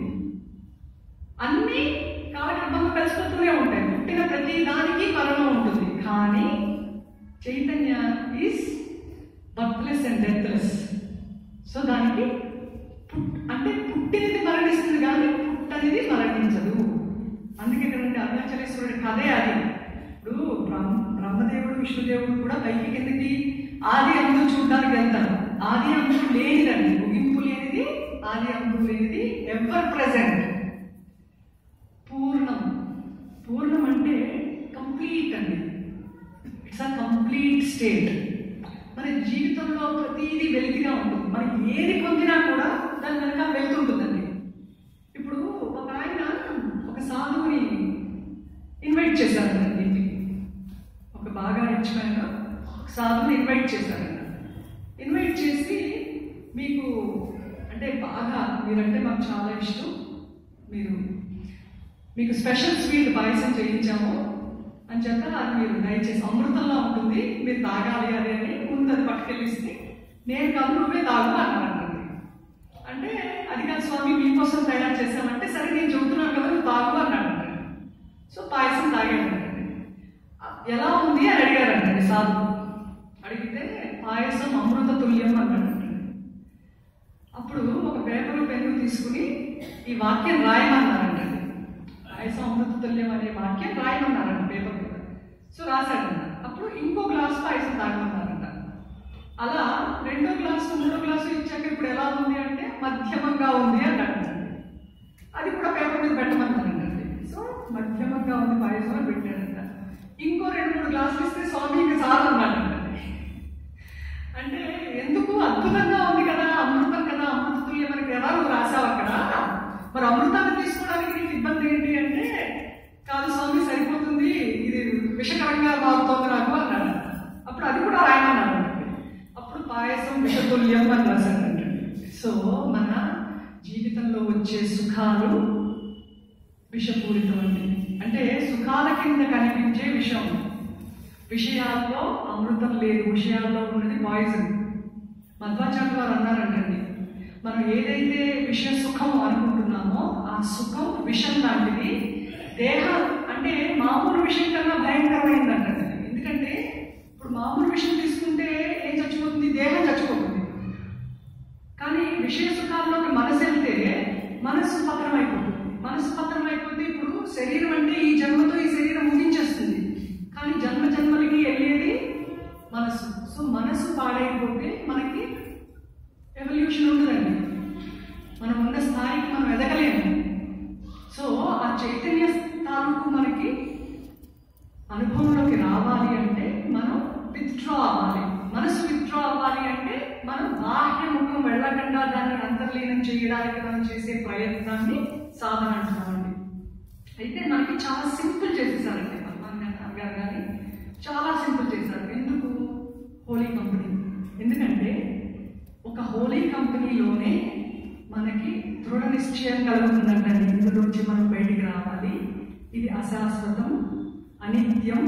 [SPEAKER 1] అన్నీ కాలక్రమంలో కలిసిపోతూనే ఉంటాయి. పుట్టిన ప్రతి దానికి మరణం ఉంటుంది. కానీ chaitanya is birthless and deathless. So దానికి అంటే పుట్టినది మరణిస్తుంది కానీ పుట్టనిది మరణించదు. అందుకే కదండి అరుణాచలేశ్వరుడి కథే అది. ఇప్పుడు బ్రహ్మదేవుడు విష్ణుదేవుడు కూడా పైకి కిందకి ఆది అంతు చూడడానికి వెళ్తారు. ఆది అంతు లేనిదండి, ముగింపు లేనిది, ఆది అంతు లేనిది, ఎవర్ ప్రెజెంట్, పూర్ణం. పూర్ణం అంటే కంప్లీట్ అండి. It's a complete state. మన జీవితంలో ప్రతిదీ వెలితిగా ఉంటుంది. మనం ఏది పొందినా కూడా దాని వెనక వెళ్తుంటుందండి. ఇప్పుడు ఒక ఆయన ఒక సాధువుని ఇన్వైట్ చేశారండి ఇంటికి. ఒక బాగా రిచ్ ఆయన సాధువుని ఇన్వైట్ చేశారంట. ఇన్వైట్ చేసి మీకు అంటే బాగా మీరంటే మాకు చాలా ఇష్టం, మీకు స్పెషల్ స్వీట్ పాయసం చేయించాము అని చెప్పి అది మీరు దయచేసి అమృతంలో ఉంటుంది, మీరు తాగాలి అది అని ముందు అది పట్టుకెళ్ళిస్తే నేను కాదు నువ్వే తాగు అన్నారండి. అంటే అది కాదు స్వామి మీకోసం తయారు చేశామంటే సరే నేను చెబుతున్నాను కదా నువ్వు తాగు అన్నాడండి. సో పాయసం తాగాడండి. ఎలా ఉంది అని అడిగారండి సాధు. అడిగితే పాయసం అమృత తుల్యం అన్నాడండి. అప్పుడు ఒక పేపర్ పెన్ను తీసుకుని ఈ వాక్యం రాయమన్నారండి. పాయసం అమృత తుల్యం అనే వాక్యం రాయమన్నారండి పేపర్ మీద. సో రాశాడంట. అప్పుడు ఇంకో గ్లాస్ పాయసం తాగమన్నారంట. అలా రెండో గ్లాసు మూడో గ్లాసు ఇచ్చాక ఇప్పుడు ఎలా ఉంది అంటే మధ్యమంగా ఉంది అన్నాడండి. అది కూడా పేపర్ మీద పెట్టమన్నారండి. సో మధ్యమంగా ఉంది పాయసం అని పెట్టాడంట. ఇంకో 2-3 గ్లాసులు ఇస్తే స్వామి ఇంకా చాలు అన్నాడండి. అంటే ఎందుకు అద్భుతంగా ఉంది కదా, అమృతం కదా, అమృత తుల్యం మనకి ఎలా నువ్వు రాసావు అక్కడ, మరి అమృతాన్ని తీసుకోవడానికి నీకు ఇబ్బంది ఏంటి అంటే కాదు స్వామి సరిపోతుంది, ఇది విషకరంగా మారుతోంది నాకు అన్నాడు. అప్పుడు అది కూడా రాయమన్నాడు. అప్పుడు పాయసం విషతుల్యం అని రాశాడంటే. సో మన జీవితంలో వచ్చే సుఖాలు విషపూరితం అండి. అంటే సుఖాల కింద కనిపించే విషయం, విషయాల్లో అమృతం లేదు, విషయాల్లో ఉన్నది పాయిజన్. మధ్వాచార్య వారు అన్నారంటండి, మనం ఏదైతే విషయ సుఖం అనుకుంటున్నామో ఆ సుఖం విషం లాంటిది. దేహం అంటే మామూలు విషయం కన్నా భయంకరమైందంటండి. ఎందుకంటే ఇప్పుడు మామూలు విషయం తీసుకుంటే ఏం చచ్చిపోతుంది, దేహం చచ్చిపోతుంది. కానీ విషయ సుఖాల్లోకి మనసు వెళ్తే మనసు పత్రం అయిపోతుంది. మనసు పత్రం అయిపోతే ఇప్పుడు శరీరం అంటే ఈ జన్మతో ఈ శరీరం ముగించేస్తుంది. కానీ జన్మ జన్మలకి వెళ్ళేది మనసు. సో మనసు పాడైపోతే మనకి ఎవల్యూషన్ ఉండదండి, మనం ఉన్న స్థాయికి మనం ఎదగలేము. సో ఆ చైతన్య తాలూకు మనకి అనుభవంలోకి రావాలి అంటే మనం విత్డ్రా అవ్వాలి. మనసు విత్డ్రా అవ్వాలి అంటే మనం బాహ్య ముఖం వెళ్ళకుండా దాన్ని అంతర్లీనం చేయడానికి మనం చేసే ప్రయత్నాన్ని సాధన అంటున్నామండి. అయితే మనకి చాలా సింపుల్ చేసేసారండి గారు, కానీ చాలా సింపుల్ చేశారు. ఎందుకు? Holy company. ఎందుకంటే ఒక హోలీ కంపెనీలోనే మనకి దృఢ నిశ్చయం కలుగుతుందంటే ఇందులోంచి మనం బయటికి రావాలి. ఇది అశాశ్వతం, అనిత్యం,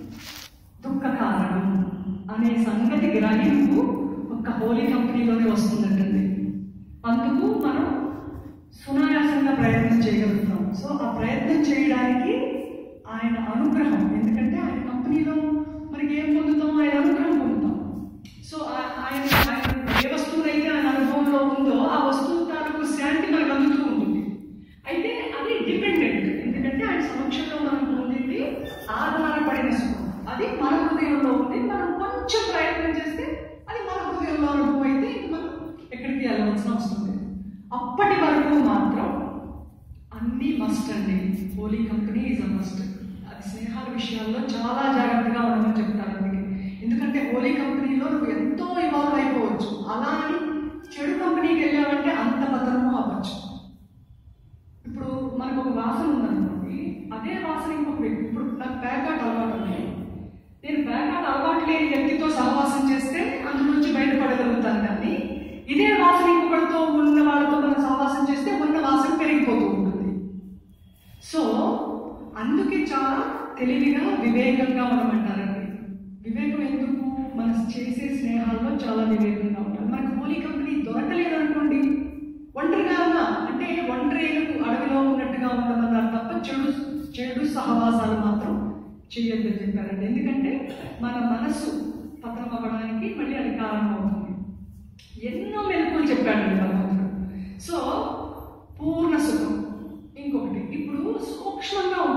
[SPEAKER 1] దుఃఖకారణం అనే సంగతి గ్రహింపు ఒక హోలీ కంపెనీలోనే వస్తుందంటండి. అందుకు మనం సునాయాసంగా ప్రయత్నం చేయగలుగుతాం. సో ఆ ప్రయత్నం చేయడానికి ఆయన అనుగ్రహం, ఎందుకంటే ఆయన కంపెనీలో మనకి ఏం పొందుతాం, ఆయన అనుగ్రహం పొందుతాం. సో ఆయన ఏ వస్తువునైతే ఆయన అనుభవంలో ఉందో ఆ వస్తువు తాలూకు శాంతి మనకు అందుతూ ఉంటుంది. అయితే అది డిపెండెంట్, ఎందుకంటే ఆయన సమక్షంలో మనం పొందింది ఆధారపడిన సుఖం. అది మన హృదయంలో ఉంది. మనం కొంచెం ప్రయత్నం చేస్తే అది మన హృదయంలో అనుభవం అయితే మనం ఎక్కడికి వెళ్ళవలసిన అవసరం లేదు. అప్పటి వరకు మాత్రం అన్నీ మస్ట్ అండి. Holy company is a must. అది స్నేహాల విషయాల్లో చాలా జాగ్రత్తగా ఉండమని చెప్తారు. అందుకే ఎందుకంటే హోలీ కంపెనీలో నువ్వు ఎంతో ఇవాల్వ్ అయిపోవచ్చు. అలా అని చెడు కంపెనీకి వెళ్ళావంటే అంత పతనము అవ్వచ్చు. ఇప్పుడు మనకు ఒక వాసన ఉందనుకోండి, అదే వాసన ఇంకొక వ్యక్తి, ఇప్పుడు నాకు ప్యాకాట్ అలవాటు ఉంది, నేను ప్యాకాట్ అలవాటు లేని వ్యక్తితో సహవాసం చేస్తే అందులోంచి బయటపడగలుగుతాను. కానీ ఇదే వాసన ఇంకొకరితో ఉన్న వాళ్ళతో మనం సహవాసం చేస్తే ఉన్న వాసన పెరిగిపోతూ ఉంటుంది. సో అందుకే చాలా తెలివిగా వివేకంగా ఉండమంటారండి. వివేకం ఎందుకు? మనం చేసే స్నేహాల్లో చాలా వివేకంగా ఉంటాం. మనకు హోలీ కంపెనీ దొరకలేదనుకోండి, ఒంటరిగా ఉన్నా అంటే ఒంటరిలకు అడవిలో ఉన్నట్టుగా ఉండమన్నారు తప్ప చెడు సహవాసాలు మాత్రం చేయొద్దని చెప్పారండి. ఎందుకంటే మన మనసు పతనం అవ్వడానికి మళ్ళీ అది కారణం అవుతుంది. ఎన్నో మెలకువలు చెప్పాడండి భగవంతుడు. సో పూర్ణ సుఖం. ఇంకొకటి ఇప్పుడు సూక్ష్మంగా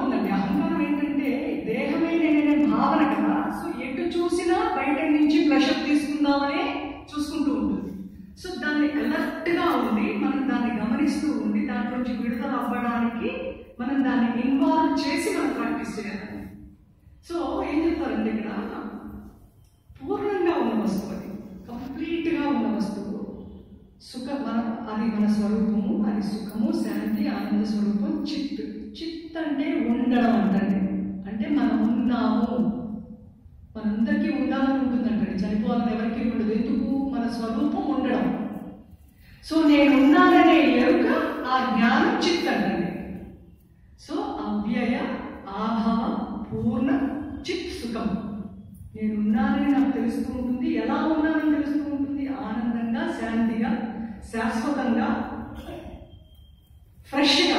[SPEAKER 1] దాన్ని ఇన్వాల్వ్ చేసి మనం ప్రాక్టీస్ చేయాలి. సో ఏం చెప్తారంటే ఇక్కడ పూర్ణంగా ఉన్న వస్తువు, అది కంప్లీట్గా ఉన్న వస్తువు అది మన స్వరూపము, అది సుఖము, శాంతి, ఆనంద స్వరూపం. చిత్ అంటే ఉండడం అంటండి. అంటే మనం ఉన్నాము, మనందరికీ ఉండాలని ఉంటుందంటండి. చనిపోవాలని ఎవరికి ఉండదు. ఎందుకు? మన స్వరూపం ఉండడం. సో నేను ఉన్నాననే ఎరుక, ఆ జ్ఞానం చిత్ అంటండి. సో అవ్యయ ఆభవ పూర్ణ చిత్ సుఖం. నేనున్నానని నాకు తెలుస్తూ ఉంటుంది. ఎలా ఉన్నానని తెలుస్తూ ఉంటుంది? ఆనందంగా, శాంతిగా, శాశ్వతంగా, ఫ్రెష్గా,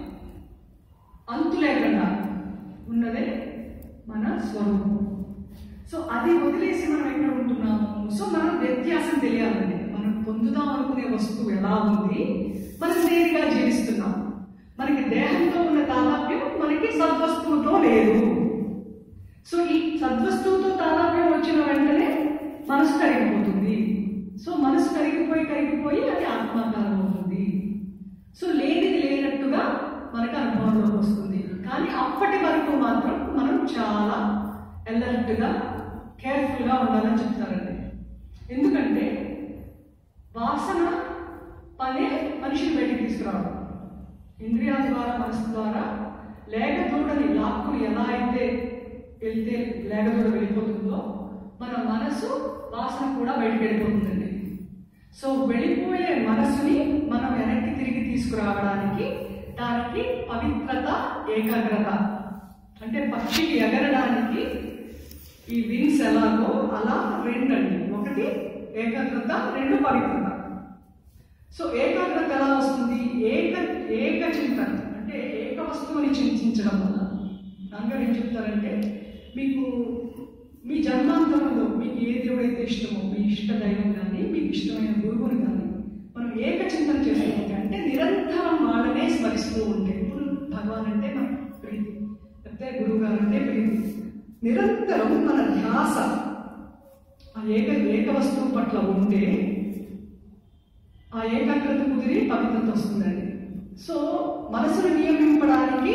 [SPEAKER 1] అంతు లేకుండా ఉన్నదే మన స్వరూపం. సో అది వదిలేసి మనం ఎక్కడ ఉంటున్నాము? సో మనం వ్యత్యాసం తెలియాలండి. మనం పొందుదాం అనుకునే వస్తువు ఎలా ఉంది, మనం నేరుగా జీవిస్తున్నాం. మనకి దేహంతో ఉన్న తాదాప్యం మనకి సద్వస్తువుతో లేదు. సో ఈ సద్వస్తువుతో తాదాప్యం వచ్చిన వెంటనే మనసు కరిగిపోతుంది. సో మనసు కరిగిపోయి అది ఆత్మాకారం అవుతుంది. సో లేనిది లేనట్టుగా మనకు అనుభవంలోకి వస్తుంది. కానీ అప్పటి వరకు మాత్రం మనం చాలా అలర్ట్గా, కేర్ఫుల్గా ఉండాలని చెప్తారండి. ఎందుకంటే వాసన పనే మనిషిని బయటికి తీసుకురావడం. ఇంద్రియాల ద్వారా, మనసు ద్వారా లేగదూడని లాక్కులు ఎలా అయితే వెళ్తే లేగదూడ వెళ్ళిపోతుందో, మన మనసు వాసన కూడా బయటికి వెళ్ళిపోతుందండి. సో వెళ్ళిపోయే మనసుని మనం వెనక్కి తిరిగి తీసుకురావడానికి దానికి పవిత్రత, ఏకాగ్రత. అంటే పక్షికి ఎగరడానికి ఈ వింగ్స్ ఎలాగో అలా రెండండి. ఒకటి ఏకాగ్రత, రెండు పవిత్రత. సో ఏకాగ్రత ఎలా వస్తుంది? ఏక చింతన, అంటే ఏక వస్తువుని చింతించడం వల్ల. నాన్నగారు ఏం చెప్తారంటే, మీకు మీ జన్మాంతరంలో మీకు ఏ దేవుడైతే ఇష్టమో, మీ ఇష్ట దైవం కానీ, మీకు ఇష్టమైన గురువుని కానీ మనం ఏక చింతన చేస్తూ ఉంటే, అంటే నిరంతరం వాళ్ళనే స్మరిస్తూ ఉంటే, ఇప్పుడు భగవాన్ అంటే మనకు ప్రీతి, లేకపోతే గురువు గారు అంటే ప్రీతి, నిరంతరం మన ధ్యాస ఆ ఏక వస్తువు పట్ల ఉంటే ఆ ఏకాగ్రత కుదిరి పవిత్రత వస్తుందండి. సో మనసును నియమింపడానికి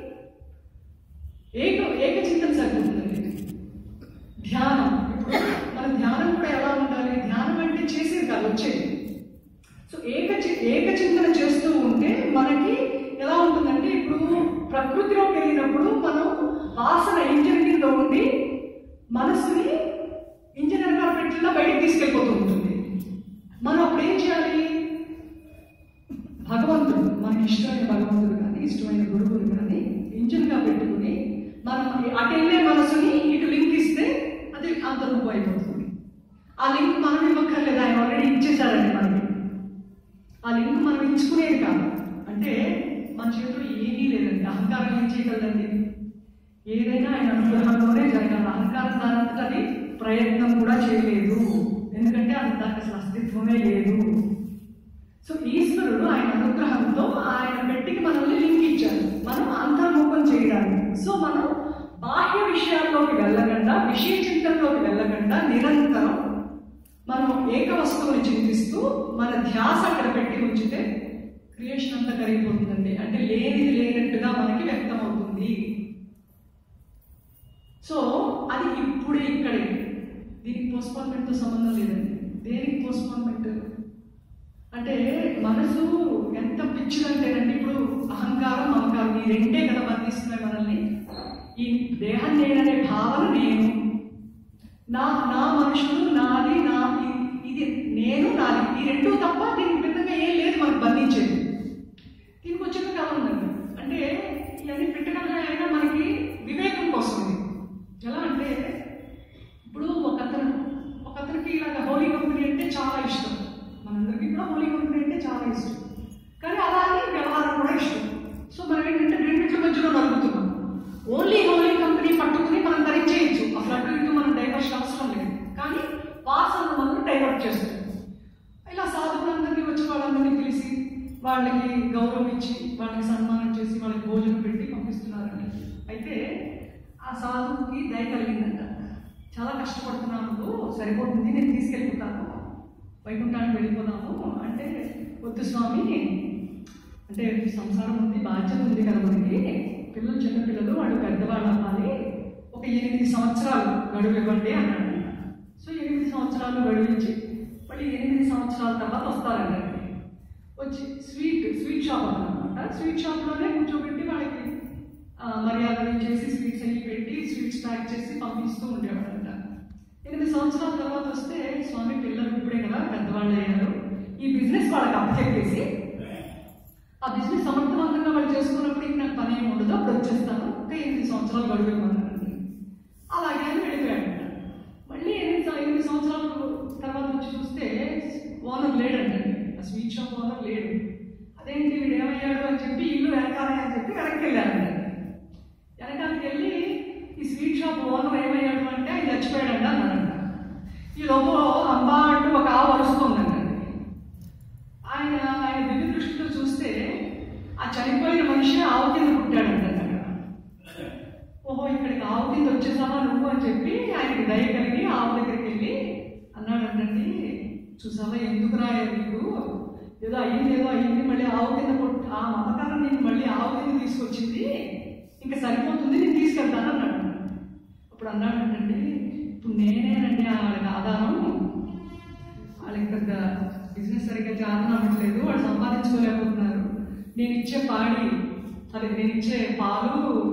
[SPEAKER 1] ఏక చింతన సరిపోతుందండి. ధ్యానం, ఇప్పుడు మన ధ్యానం కూడా ఎలా ఉండాలి? ధ్యానం అంటే చేసేది కాదు, వచ్చేది. సో ఏక చింతన చేస్తూ ఉంటే మనకి ఎలా ఉంటుందంటే, ఇప్పుడు ప్రకృతిలోకి వెళ్ళినప్పుడు మనం వాసన ఇంజిన్ కింద ఉండి మనసుని ఇంజిన్ వెనకాల పెట్టినా బయటికి తీసుకెళ్ళిపోతూ ఉంటుంది. మనం అప్పుడు ఏం చేయాలి? భగవంతుడు, మనకి ఇష్టమైన భగవంతుడు కానీ, ఇష్టమైన గురువులు కానీ ఇంజిన్గా పెట్టుకుని మనం అటు వెళ్ళే మనసుని ఇటు లింక్ ఇస్తే అది అంతర్ముఖం అయిపోతుంది. ఆ లింక్ మనం ఇవ్వక్కర్లేదు, ఆయన ఆల్రెడీ ఇచ్చేసాడండి మనకి. ఆ లింక్ మనం ఇచ్చుకునేది కాదు. అంటే మన చేతిలో ఏమీ లేదండి. అహంకారం ఏం చేయగలదండి? ఏదైనా ఆయన అనుగ్రహంలోనే జరగాలి. అహంకారం దానంతట అది ప్రయత్నం కూడా చేయలేదు. ఎందుకంటే అది దానికి అసలు అస్తిత్వమే లేదు. సో ఈశ్వరుడు ఆయన అనుగ్రహంతో ఆయన పెట్టికి మనల్ని లింక్ ఇచ్చారు, మనం అంతర్ముఖం చేయడానికి. సో మనం బాహ్య విషయాల్లోకి వెళ్ళకుండా, విషయ చింతనలోకి వెళ్ళకుండా నిరంతరం మనం ఏక వస్తువుని చింతిస్తూ మన ధ్యాస అక్కడ పెట్టి ఉంచితే క్రియేషన్ అంతా కరిగిపోతుందండి. అంటే లేనిది లేనట్టుగా మనకి వ్యక్తం అవుతుంది. సో అది ఇప్పుడే ఇక్కడే. దీనికి పోస్ట్పోన్మెంట్తో సంబంధం లేదండి. దేనికి పోస్ట్పోన్మెంట్ అంటే, మనసు ఎంత పిచ్చిదంటేనండి, ఇప్పుడు అహంకారం, మమకారం ఈ రెండే కదా బంధిస్తున్నాయి మనల్ని. ఈ దేహం నేననే భావన, నేను, నా మనుషులు, నాది, ఇది నేను, నాది, ఈ రెండు తప్ప దీనికి భిన్నంగా ఏం లేదు మనకు బంధించేది. దీనికి వచ్చేది కావాలండి. అంటే ఇవన్నీ పెట్టగలగా అయినా మనకి వివేకం కోసం. ఎలా అంటే, ఇప్పుడు ఒకతనికి ఇలాగ హోలీ కంపెనీ అంటే చాలా ఇష్టం. మనందరికీ కూడా హోలీ కంపెనీ అంటే చాలా ఇష్టం. కానీ అలాగే వ్యవహారం కూడా ఇష్టం. సో మనం ఏంటంటే రెండింటి మధ్యలో నలుగుతున్నాం. ఓన్లీ హోలీ కంపెనీ పట్టుకుని మనం ధరించేయచ్చు, అసలు అటు ఇటు మనం డైవర్షన్ అవసరం లేదు. కానీ వాసన మనం డైవర్ట్ చేస్తాం. ఇలా సాధువులందరినీ వచ్చి వాళ్ళందరినీ పిలిచి వాళ్ళకి గౌరవం ఇచ్చి, వాళ్ళకి సన్మానం చేసి, వాళ్ళకి భోజనం పెట్టి పంపిస్తున్నారండి. అయితే ఆ సాధువుకి దయ కలిగిందంట. చాలా కష్టపడుతున్నాను, సరిపోతుంది, నేను తీసుకెళ్ళిపోతాను, వైకుంఠానికి వెళ్ళిపోదాము అంటే, వద్దు స్వామి, అంటే సంసారం ఉంది, బాధ్యత ఉంది కదా మనకి. పిల్లలు చిన్నపిల్లలు, వాళ్ళు పెద్దవాళ్ళు అవ్వాలి, ఒక 8 సంవత్సరాలు గడువు ఇవ్వండి అన్నాడు. సో 8 సంవత్సరాలు గడువు ఇచ్చి మళ్ళీ 8 సంవత్సరాల తర్వాత వస్తారండి. వచ్చి స్వీట్ షాప్ అన్నమాట. స్వీట్ షాప్లోనే కూర్చోబెట్టి వాళ్ళకి మర్యాదలు చేసి స్వీట్స్ అయ్యి పెట్టి స్వీట్స్ ప్యాక్ చేసి పంపిస్తూ ఉండేవాడంట. 8 సంవత్సరాల తర్వాత వస్తే, స్వామి పిల్లలు ఇప్పుడే కదా పెద్దవాళ్ళు అయ్యారు, ఈ బిజినెస్ వాళ్ళకి అప్పచెప్పేసి ఆ బిజినెస్ సమర్థవంతంగా వాళ్ళు చేసుకున్నప్పుడు ఇంక నాకు పని ఏమి ఉండదు, అప్పుడు వచ్చేస్తాను, ఒక 8 సంవత్సరాలు గడువు ఇవ్వమన్నారండి. అలాగే అని వెళ్ళిపోయాడంట. మళ్ళీ 8 సంవత్సరాల తర్వాత వచ్చి చూస్తే ఓనర్ లేడంటండి, ఆ స్వీట్ షాప్ ఓనర్ లేడు. అదేంటి వీడు ఏమయ్యాడు అని చెప్పి ఇల్లు వెనకాలే అని చెప్పి వెనక్కి వెళ్ళారండి. వెనకాలకి వెళ్ళి ఈ స్వీట్ షాప్ ఓనర్ ఏమయ్యాడు అంటే ఆయన చచ్చిపోయాడంట అన్నాడంట. ఈ లోపల అంబా అంటూ ఒక ఆవు అరుస్తుందండి. ఆయన దివ్య దృష్టితో చూస్తే ఆ చనిపోయిన మనిషి ఆవు కింద పుట్టాడంట. ఓహో, ఇక్కడికి ఆవు కింద వచ్చేసావా నువ్వు అని చెప్పి ఆయనకి దయ కలిగి ఆవు దగ్గరికి వెళ్ళి అన్నాడంటండి, చూసావా ఎందుకు రాయాలి నీకు, ఏదో అయ్యింది మళ్ళీ ఆవు కింద ఆ మమకారం నేను మళ్ళీ ఆవు కింద తీసుకొచ్చింది, ఇంకా సరిపోతుంది, నేను తీసుకెళ్తాను అన్నాడు. అప్పుడు అన్నాడంటండి, ఇప్పుడు నేనేనండి వాళ్ళకి ఆధారం, వాళ్ళకి పెద్ద బిజినెస్ సరిగ్గా జాతన అవ్వట్లేదు, వాళ్ళు సంపాదించుకోలేకపోతున్నారు, నేను ఇచ్చే నేను ఇచ్చే పాలు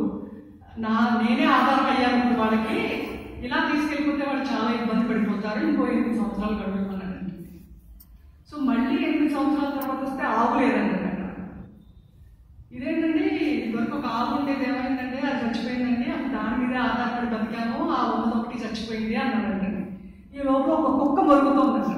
[SPEAKER 1] నేనే ఆధారం అయ్యాను ఇప్పుడు వాళ్ళకి, ఇలా తీసుకెళ్ళిపోతే వాళ్ళు చాలా ఇబ్బంది పడిపోతారు, ఇంకో 8 సంవత్సరాలు గడుపుతున్నానండి. సో మళ్ళీ 8 సంవత్సరాల తర్వాత వస్తే ఆవు లేదండి. ఇదేంటండి, ఇదివరకు ఒక ఆవు ఉండేది, ఏమైందంటే అది చచ్చిపోయిందండి, అప్పుడు దాని మీద ఆధారపడి బతికాము, ఆ ఒకటి చచ్చిపోయింది అన్నాడండి. ఈ లోపల ఒక కుక్క మరుగుతోందండి.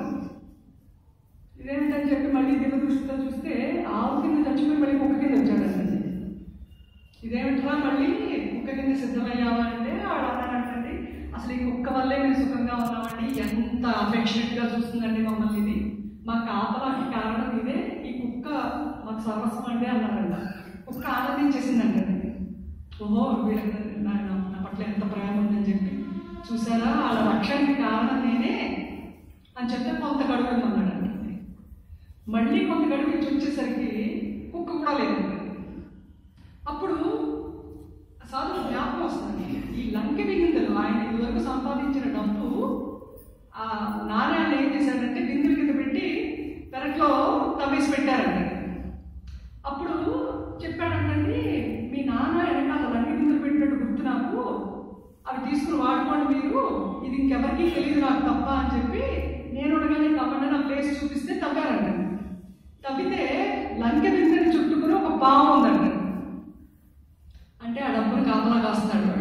[SPEAKER 1] ఇదేంటని చెప్పి మళ్ళీ దివ్య దృష్టితో చూస్తే ఆవు కింద చచ్చిపోయి మళ్ళీ కుక్క కింద వచ్చాడండి. ఇదేమిట్రా మళ్ళీ కుక్క కింద సిద్ధమయ్యావా అంటే వాడు అన్నాడంటండి, అసలు ఈ కుక్క వల్లే మేము సుఖంగా ఉన్నామండి, ఎంత అఫెక్షనేట్గా చూస్తుందండి మమ్మల్ని, ఇది మా కాపలాకి కారణం ఇదే, ఈ కుక్క మాకు సర్వస్వం అండి అన్నాడంట. కుక్క ఆనందించేసిందంటే, ఓహో వీళ్ళకి నా పట్ల ఎంత ప్రేమ ఉందని చెప్పి, చూసారా వాళ్ళ రక్షణకి కారణం నేనే అని చెప్తే కొంత గడువు అన్నాడండి. మళ్ళీ కొంత గడువు ఇచ్చి వచ్చేసరికి కుక్క కూడా లేదండి. అప్పుడు సాధువు జ్ఞాపకం వస్తుంది, ఈ లంకె బిందెలు ఆయన ఇదివరకు సంపాదించిన డబ్బు ఆ నాణ్యాన్ని ఏం చేశాడంటే బిందెల కింద పెట్టి పెరట్లో తవ్వేసి పెట్టారండి. అప్పుడు చెప్పాడంటండి, మీ నాన్న వెనకాల లంకె బిందెలు పెట్టినట్టు గుర్తు నాకు, అవి తీసుకుని వాడుకోండి మీరు, ఇది ఇంకెవరికి తెలియదు నాకు తప్ప అని చెప్పి నేను ఉండగానే కాకుండా నా ప్లేస్ చూపిస్తే తవ్వారండి. తవ్వితే లంకె బిందెని చుట్టుకుని ఒక పాము ఉందండి. అంటే ఆ డబ్బును కాపలా కాస్తున్నాడు వాడు.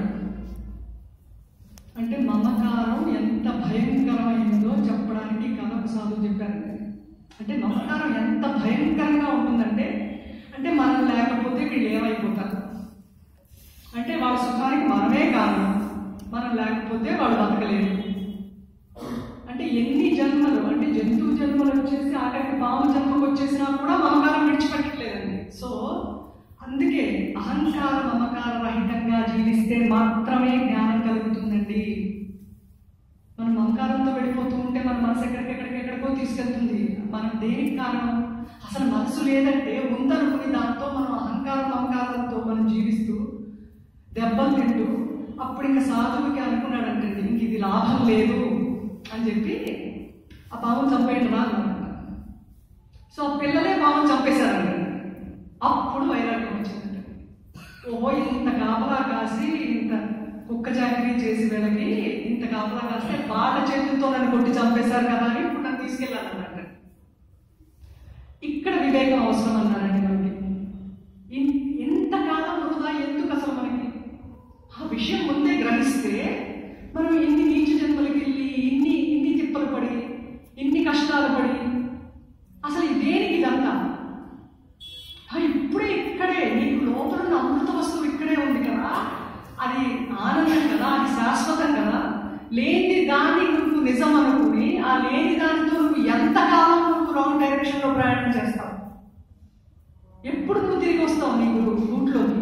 [SPEAKER 1] అంటే మమకారం ఎంత భయంకరమైందో చెప్పడానికి కథకు సాధువు చెప్పారండి. అంటే మమకారం ఎంత భయంకరంగా ఉంటుందంటే, అంటే మనం లేకపోతే వీళ్ళు ఏమైపోతారు, అంటే వాళ్ళ సుఖానికి మనమే కారణం, మనం లేకపోతే వాళ్ళు బతకలేరు. అంటే ఎన్ని జన్మలు, అంటే జంతువు జన్మలు వచ్చేసి ఆఖరికి పాము జన్మకు వచ్చేసినా కూడా మమకారం విడిచిపెట్టట్లేదండి. సో అందుకే అహంకార మమకార రహితంగా జీవిస్తే మాత్రమే జ్ఞానం కలుగుతుందండి. మనం మమకారంతో వెళ్ళిపోతూ ఉంటే మన మనసు ఎక్కడికెక్కడికెక్కడికో తీసుకెళ్తుంది. మనం దేనికి కారణం, అసలు మనసు లేదంటే ఉందనుకుని దాంతో మనం అహంకార మమకారంతో మనం జీవిస్తూ దెబ్బలు తింటూ, అప్పుడు ఇంకా సాధువుకి అనుకున్నాడంటే ఇంక ఇది లాభం లేదు అని చెప్పి ఆ పామును చంపేయండి రా అన్నమాట. సో ఆ పిల్లలే పామును చంపేశారండి. అప్పుడు వైరాగ్యం వచ్చిందండి. ఓహో, ఇంత కాపలా కాసి ఇంత కుక్క చాకరీ చేసి వీళ్ళకి ఇంత కాపలా కాస్తే వాళ్ళ చేతులతో నన్ను కొట్టి చంపేశారు కదా అని ఇప్పుడు నన్ను తీసుకెళ్ళాలన్నమాట. ఇక్కడ వివేకం అవసరం అన్నారండి మనకి. ఇంతకాలం వృధా ఎందుకు అసలు మనకి? ఆ విషయం ముందే గ్రహిస్తే మనం ఇన్ని నీచ జన్మలకి వెళ్ళి ఇన్ని తిప్పలు పడి ఇన్ని కష్టాలు పడి అసలు దేనికి ఇదంతా? ఇప్పుడే ఇక్కడే నీకు లోపల ఉన్న అమృత వస్తువు ఇక్కడే ఉంది కదా, అది ఆనందం కదా, అది శాశ్వతం కదా. లేని దాన్ని నువ్వు నిజం అనుకుని ఆ లేని దానితో నువ్వు ఎంతకాలం నువ్వు రాంగ్ డైరెక్షన్లో ప్రయాణం చేస్తావు? ఎప్పుడు నువ్వు తిరిగి వస్తావు నీకు రూట్లోకి?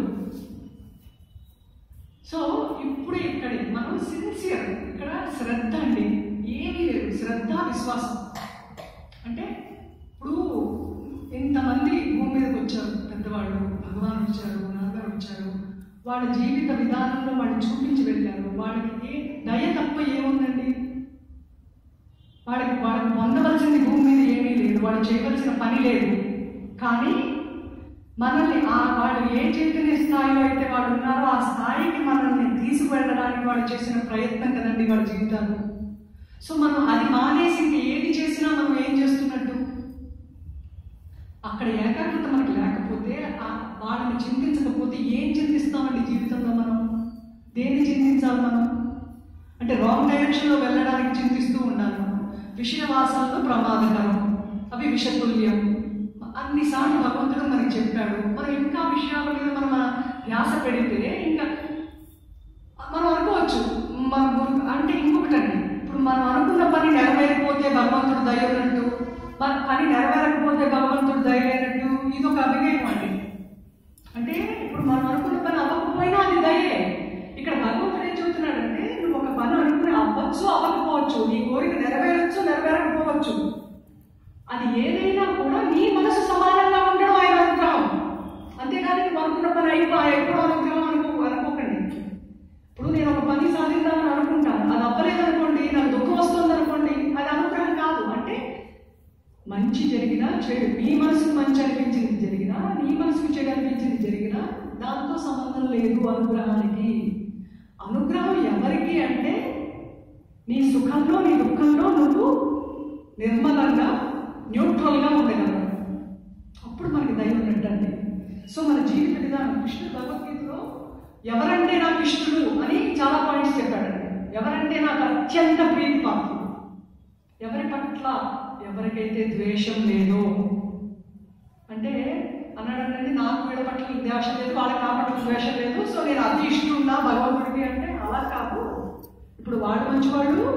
[SPEAKER 1] సో ఇప్పుడు ఇక్కడే మనం సిన్సియర్, ఇక్కడ శ్రద్ధ అండి, ఏమీ లేదు, శ్రద్ధ విశ్వాసం. అంటే ఇప్పుడు ఇంతమంది భూమి మీదకి వచ్చారు, వాళ్ళ జీవిత విధానంలో వాళ్ళు చూపించి వెళ్ళారు. వాళ్ళకి దయ తప్ప ఏముందండి? వాళ్ళకి పొందవలసింది భూమి మీద ఏమీ లేదు, వాళ్ళు చేయవలసిన పని లేదు. కానీ మనల్ని వాళ్ళు ఏ చైతన్య స్థాయిలో అయితే వాళ్ళు ఉన్నారో ఆ స్థాయికి మనల్ని తీసుకువెళ్ళడానికి వాళ్ళు చేసిన ప్రయత్నం కదండి వాళ్ళ జీవితాలు. సో మనం అది మానేసి ఏది చేసినా మనం ఏం చేస్తున్నట్టు? అక్కడ ఏకాగ్రత మనకు లేకపోతే, వాళ్ళని చింతించకపోతే ఏం చింతిస్తామండి జీవితంలో? మనం దేన్ని చింతించాలి? మనం అంటే రాంగ్ డైరెక్షన్లో వెళ్ళడానికి చింతిస్తూ ఉండాలి. మనం విషయవాసాలు ప్రమాదకరం, అవి విషతుల్యం అన్నిసార్లు భగవంతుడు మనకి చెప్పాడు. మనం ఇంకా విషయాల మీద మనం ధ్యాస పెడితే ఇంకా మనం అనుకోవచ్చు అంటే ఇంకొకటండి, ఇప్పుడు మనం అనుకున్న పని నెరవేరిపోతే భగవంతుడు దయ ఉన్నట్టు, మన పని నెరవేరకపోతే భగవంతుడు దయ లేనట్టు, ఇది ఒక అవివేకం అండి. అంటే ఇప్పుడు మనం అనుకున్న పని అవ్వకపోయినా అది దయే. ఇక్కడ భగవంతుడు ఏం చెబుతున్నాడంటే, నువ్వు ఒక పని అనుకుని అవ్వచ్చు అవ్వకపోవచ్చు, నీ కోరిక నెరవేరచ్చు నెరవేరకపోవచ్చు, అది ఏదైనా కూడా నీ మనసు సమానంగా ఉండడం ఆయన అనుగ్రహం. అంతేగాని నువ్వు అనుకున్న పని ఎప్పుడో అనుగ్రహం అనుకోకండి. ఇప్పుడు నేను ఒక పని సాధిద్దామని అనుకుంటాను, అది అవ్వలేదనుకోండి, నాకు దుఃఖం వస్తుంది అనుకోండి, అది అనుగ్రహం కాదు. అంటే మంచి జరిగినా చెడు, నీ మనసుకు మంచి అనిపించింది జరిగినా, నీ మనసుకు చెడు అనిపించింది జరిగినా దాంతో సంబంధం లేదు అనుగ్రహానికి. అనుగ్రహం ఎవరికి అంటే, నీ సుఖంలో నీ దుఃఖంలో నువ్వు నిర్మలంగా న్యూట్రల్గా ఉండగలరు, అప్పుడు మనకి దయ ఉన్నట్టండి. సో మన జీవిత విధానం, కృష్ణుడు భగవద్గీతలో ఎవరంటే నాకు ఇష్టడు అని చాలా పాయింట్స్ చెప్పాడండి. ఎవరంటే నాకు అత్యంత ప్రీతి పాత్రుడు, ఎవరి పట్ల ఎవరికైతే ద్వేషం లేదో, అంటే అన్నాడంటే నాకు వీళ్ళ పట్ల ద్వేషం లేదు, వాళ్ళకి నా పట్ల ద్వేషం లేదు, సో నేను అతి ఇష్టం భగవంతుడికి అంటే అలా కాదు. ఇప్పుడు వాడు మంచివాడు,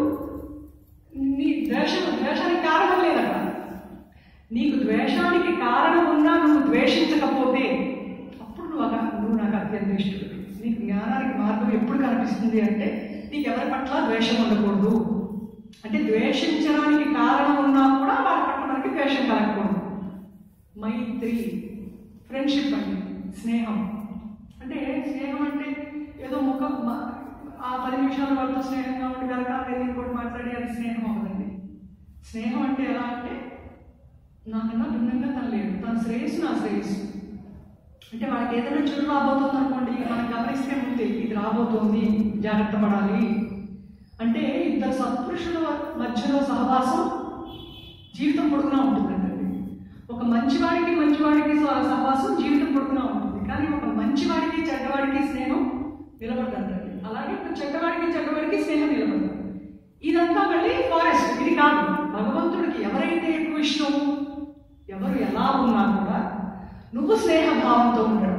[SPEAKER 1] నీ ద్వేషానికి కారణం లేదట. నీకు ద్వేషానికి కారణం ఉన్నా నువ్వు ద్వేషించకపోతే అప్పుడు నువ్వు నాకు అత్యంత ఇష్టం. నీకు జ్ఞానానికి మార్గం ఎప్పుడు కనిపిస్తుంది అంటే, నీకు ఎవరి పట్ల ద్వేషం ఉండకూడదు. అంటే ద్వేషించడానికి కారణం ఉన్నా కూడా వాళ్ళ పట్ల మనకి ద్వేషం కలగకూడదు. మైత్రి, ఫ్రెండ్షిప్ అండి, స్నేహం. అంటే స్నేహం అంటే ఏదో ముఖం ఆ 10 నిమిషాల వాళ్ళతో స్నేహంగా ఉండి వెళ్ళడానికి ఇంకోటి మాట్లాడి అది స్నేహం అవ్వదండి. స్నేహం అంటే ఎలా అంటే, నాకన్నా భిన్నంగా తను లేదు, తన శ్రేయస్సు నా శ్రేయస్సు. అంటే వాళ్ళకి ఏదైనా చెడు రాబోతుంది అనుకోండి, మనం గమనిస్తే ముందే ఇది రాబోతోంది, జాగ్రత్త పడాలి. అంటే ఇద్దరు సత్పురుషుల మధ్యలో సహవాసం జీవితం పొడుగునా ఉంటుందండి. ఒక మంచివాడికి సహవాసం జీవితం పొడుగునా ఉంటుంది, కానీ ఒక మంచివాడికి చెడ్డవాడికి స్నేహం నిలబడదండి. అలాగే ఒక చెడ్డవాడికి స్నేహం నిలబడదు. ఇదంతా మళ్ళీ ఫారెస్ట్, ఇది కాదు. భగవంతుడికి ఎవరైతే ఎక్కువ ఇష్టం, ఎవరు ఎలా ఉన్నా కూడా నువ్వు స్నేహభావంతో ఉండడం.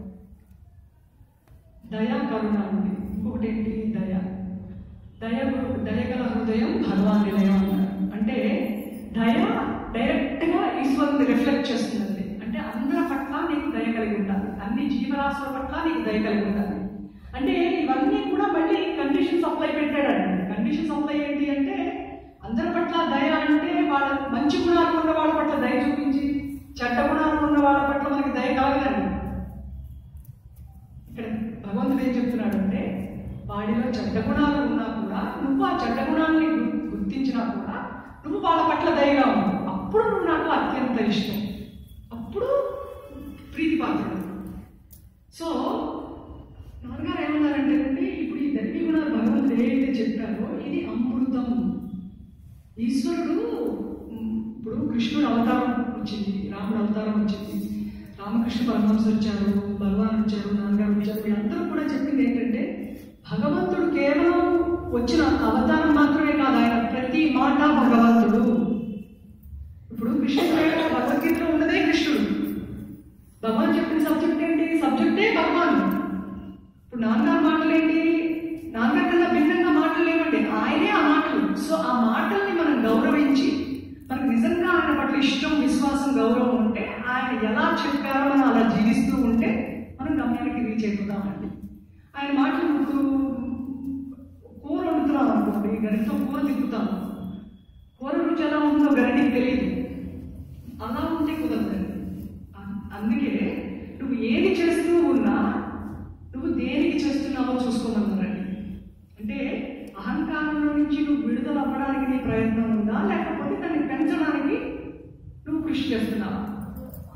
[SPEAKER 1] దయ, కరుణ ఉంది. ఇంకొకటి ఏంటి? దయగల హృదయం భగవాన్ నిలయం అన్నారు. అంటే దయ డైరెక్ట్గా ఈశ్వరుని రిఫ్లెక్ట్ చేస్తుందండి. అంటే అందరి పట్ల నీకు దయ కలిగి ఉండాలి, అన్ని జీవరాశుల పట్ల నీకు దయ కలిగి ఉండాలి. అంటే ఇవన్నీ కూడా మళ్ళీ కండిషన్ సప్లై పెట్టాడండి. కండిషన్ సప్లై ఏంటి అంటే, అందరి పట్ల దయ అంటే వాళ్ళ మంచి గుణాలు ఉన్న వాళ్ళ పట్ల దయ చూపించి, చెడ్డ గుణాలు ఉన్న వాళ్ళ పట్ల మనకి దయ కలగదండి. ఇక్కడ భగవంతుడు ఏం చెప్తున్నాడు అంటే, వాడిలో చెడ్డ గుణాలు ఉన్నా కూడా నువ్వు ఆ చెడ్డ గుణాలని గుర్తించినా కూడా నువ్వు వాళ్ళ పట్ల దయగా ఉన్నావు, అప్పుడు నువ్వు నాకు అత్యంత ఇష్టం, అప్పుడు ప్రీతిపాత్రుడు. సో నాన్నగారు ఏమన్నారంటే, ఇప్పుడు ఈ దైవీ గుణాలు భగవంతుడు ఏదైతే చెప్పారో ఇది అమృతం. ఈశ్వరుడు ఇప్పుడు కృష్ణుడు అవతారం వచ్చింది, రాముడు అవతారం వచ్చింది, రామకృష్ణ పరమహంస వచ్చారు, భగవాన్ వచ్చారు, నాన్నగారు వచ్చారు. వీళ్ళందరూ కూడా చెప్పింది ఏంటంటే, భగవంతుడు కేవలం వచ్చిన అవతారం మాత్రమే కాదు, ఆయన ప్రతి మాట భగవంతుడు. ఇప్పుడు కృష్ణుడు భగవద్గీతలో ఉన్నదే కృష్ణుడు. భగవాన్ చెప్పిన సబ్జెక్ట్ ఏంటి? సబ్జెక్టే భగవాన్. ఇప్పుడు నాన్నగారు మాటలు ఏంటి? నాన్నగారి కన్నా భిన్నంగా మాటలు లేవండి, ఆయనే ఆ మాటలు. సో ఆ మాటల్ని మనం గౌరవించి, మనకు నిజంగా ఆయన పట్ల ఇష్టం, విశ్వాసం, గౌరవం ఉంటే, ఆయన ఎలా చెప్పారో మనం అలా జీవిస్తూ ఉంటే మనం గమ్యానికి రీచ్ అయిపోతామండి. ఆయన మాటలు ఇప్పుడు కూర వండుతున్నాం అనుకోండి, గరిటతో కూర తిప్పుతాము, కూర రుచి ఎలా ఉంటుందో గరిటికి తెలియదు, అలా ఉంటే కుదరదండి. అందుకే నువ్వు ఏది చేస్తూ ఉన్నా, నువ్వు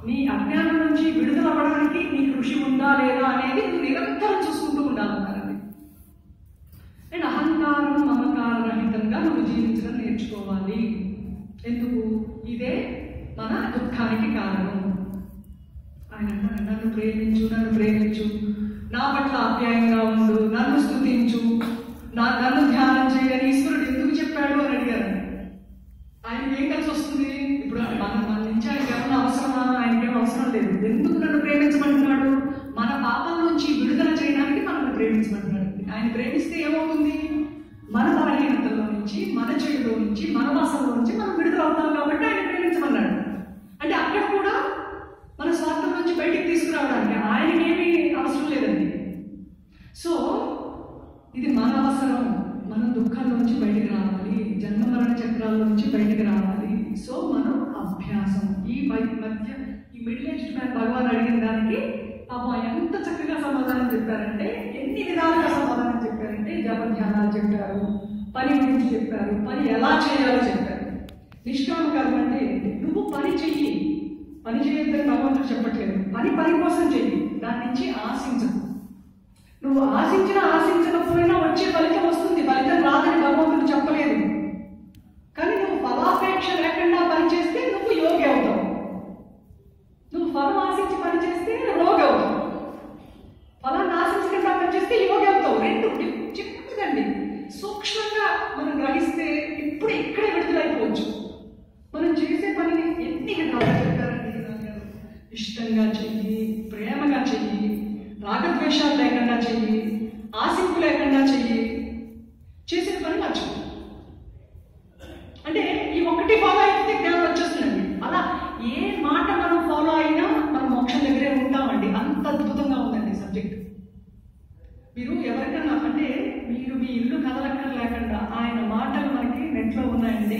[SPEAKER 1] నీ అజ్ఞానం నుంచి విడుదల అవ్వడానికి నీ కృషి ఉందా లేదా అనేది నువ్వు నిరంతరం చూసుకుంటూ ఉండాలన్నారండి. అండ్ అహంకారం మమకార రహితంగా నువ్వు జీవించడం నేర్చుకోవాలి. ఎందుకు? ఇదే మన దుఃఖానికి కారణం. ఆయన నన్ను ప్రేమించు, నన్ను ప్రేమించు, నా పట్ల ఆప్యాయంగా ఉండు, నన్ను స్తుతించు, నన్ను ధ్యానం చేయని ఈశ్వరుడు ఎందుకు చెప్పాడు అని అడిగారు. ఆయనకి ఏం కలిసి వస్తుంది? ఇప్పుడు మన నుంచి ఆయనకి ఏమన్నా అవసరమా? ఆయనకేం అవసరం లేదు. ఎందుకు నన్ను ప్రేమించమంటున్నాడు? మన పాపం నుంచి విడుదల చేయడానికి మనల్ని ప్రేమించమంటున్నాడు. ఆయన ప్రేమిస్తే ఏమవుతుంది? మన బలహీనతల్లో నుంచి, మన చెడులో నుంచి, మన వాసనలో నుంచి మనం విడుదల అవుతాం కాబట్టి ఆయన ప్రేమించమన్నాడు. అంటే అక్కడ కూడా మన స్వార్థం నుంచి బయటికి తీసుకురావడానికి ఆయనకి ఏమీ అవసరం లేదండి. సో ఇది మన అవసరం. మనం దుఃఖంలోంచి బయటికి రావాలి, జన్మ మరణ చక్రాల నుంచి బయటికి రావాలి. సో మనం అభ్యాసం ఈ మధ్య ఈ మిడిల్ ఏజ్డ్ మ్యాన్ భగవాన్ అడిగిన దానికి పాపం ఎంత చక్కగా సమాధానం చెప్పారంటే, ఎన్ని విధాలుగా సమాధానం చెప్పారంటే, జప ధ్యానాలు చెప్పారు, పని గురించి చెప్పారు, పని ఎలా చేయాలో చెప్పారు. నిష్కామ కర్మ అంటే ఏంటి? నువ్వు పని చెయ్యి, పని చేయొద్దని భగవంతుడు చెప్పట్లేదు. పని కోసం చెయ్యి, దాని నుంచి ఆశించకు. నువ్వు ఆశించకపోయినా వచ్చే ఫలితం వస్తుంది. ఫలితం రాదని భగవంతుడు చెప్పలేదు. కానీ నువ్వు ఫలాపేక్ష లేకుండా పని చేస్తే నువ్వు యోగి అవుతావు. నువ్వు ఫలం ఆశించి పని చేస్తే రోగి అవుతావు. ఫలాన్ని ఆశించకుండా పని చేస్తే యోగి అవుతావు. రెండు చిన్నదండి. సూక్ష్మంగా మనం గ్రహిస్తే ఇప్పుడు ఇక్కడే విడుదలైపోవచ్చు. మనం చేసే పనిని ఎన్ని విధాలు చెప్పారండి. ఇష్టంగా చెయ్యి, ప్రేమగా చెయ్యి, రాగద్వేషాలు లేకుండా చెయ్యి, ఆశింపు లేకుండా చెయ్యి, చేసిన పని మర్చిపో. అంటే ఈ ఒక్కటి ఫాలో అయితే జ్ఞానం వచ్చేస్తుందండి. అలా ఏ మాట మనం ఫాలో అయినా మనం మోక్షం దగ్గరే ఉంటామండి. అంత అద్భుతంగా ఉందండి సబ్జెక్ట్. మీరు ఎవరికన్నా అంటే మీరు మీ ఇల్లు కదలక్కర్ లేకుండా ఆయన మాటలు మనకి నెట్లో ఉన్నాయండి.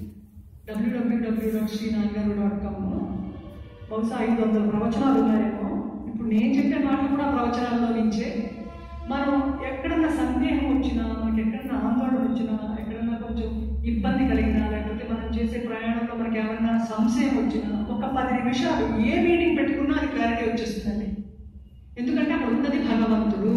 [SPEAKER 1] www.srinannagaru.com. బహుశా 500 ప్రవచనాలు ఉన్నాయేమో. ఇప్పుడు నేను చెప్పే మాటలు కూడా ప్రవచనాల్లో నుంచే. మనం ఎక్కడన్నా సందేహం వచ్చినా, మనకి ఎక్కడన్నా ఆందోళన వచ్చినా, ఎక్కడన్నా కొంచెం ఇబ్బంది కలిగినా, లేకపోతే మనం చేసే ప్రయాణంలో మనకి ఏమన్నా సంశయం వచ్చినా, ఒక 10 నిమిషాలు ఏ మీటింగ్ పెట్టుకున్నా అది క్లారిటీ వచ్చేస్తుందండి. ఎందుకంటే అక్కడ ఉన్నది భగవంతుడు.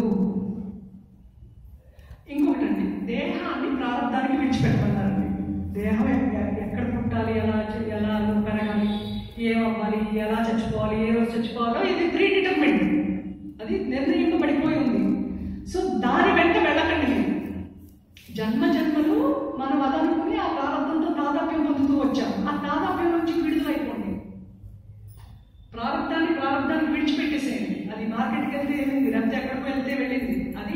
[SPEAKER 1] ఇంకొకటండి, దేహాన్ని ప్రారంభానికి విడిచిపెట్టమన్నారండి. దేహం ఎక్కడ పుట్టాలి, ఎలా పెరగాలి, ఏమవ్వాలి, ఎలా చచ్చిపోవాలి, ఏ రోజు చచ్చిపోవాలో ఇది ప్రీ డిటర్మిన్డ్. అది నిర్ణయింపబడిపోయి ఉంది. సో దాని వెంట వెళ్ళకండి. జన్మలు మనం అదనుకుని ఆ ప్రారంభంతో తాదాప్యం పొందుతూ వచ్చాం. ఆ తాదాప్యం నుంచి విడుదలైపోండి. ప్రారంభాన్ని విడిచిపెట్టేసేయండి. అది మార్కెట్కి వెళ్తే వెళ్ళింది, లేకపోతే ఎక్కడికి వెళ్తే వెళ్ళింది. అది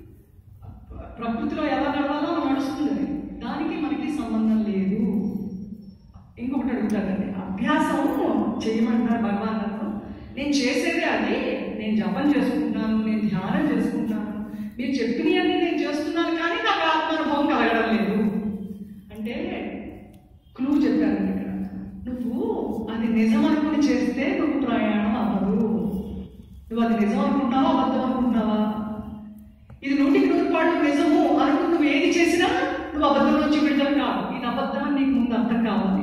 [SPEAKER 1] ప్రకృతిలో ఎలా నడవాలో నడుస్తుంది. దానికి మనకి సంబంధం లేదు. ఇంకొకటి అడుగుతారండి, అభ్యాసం చేయమంటారు భగవాన్. నేను చేసేదే అది. నేను జపం చేసుకుంటున్నాను, నేను ధ్యానం చేసుకుంటున్నాను, మీరు చెప్పినవన్నీ నేను చేస్తున్నాను, కానీ నాకు ఆత్మానుభవం కలగడం లేదు అంటే క్లూ చెప్పారండి ఇక్కడ. నువ్వు అది నిజం అనుకుని చేస్తే నువ్వు ప్రయాణం అవ్వదు. నువ్వు అది నిజం అనుకుంటున్నావా, అబద్ధం అనుకుంటున్నావా? ఇది 100% నిజము అనుకుని నువ్వు ఏది చేసినా నువ్వు అబద్ధం నుంచి విడుదల కావు. ఇది అబద్ధం అని నీకు ముందు అర్థం కావాలి.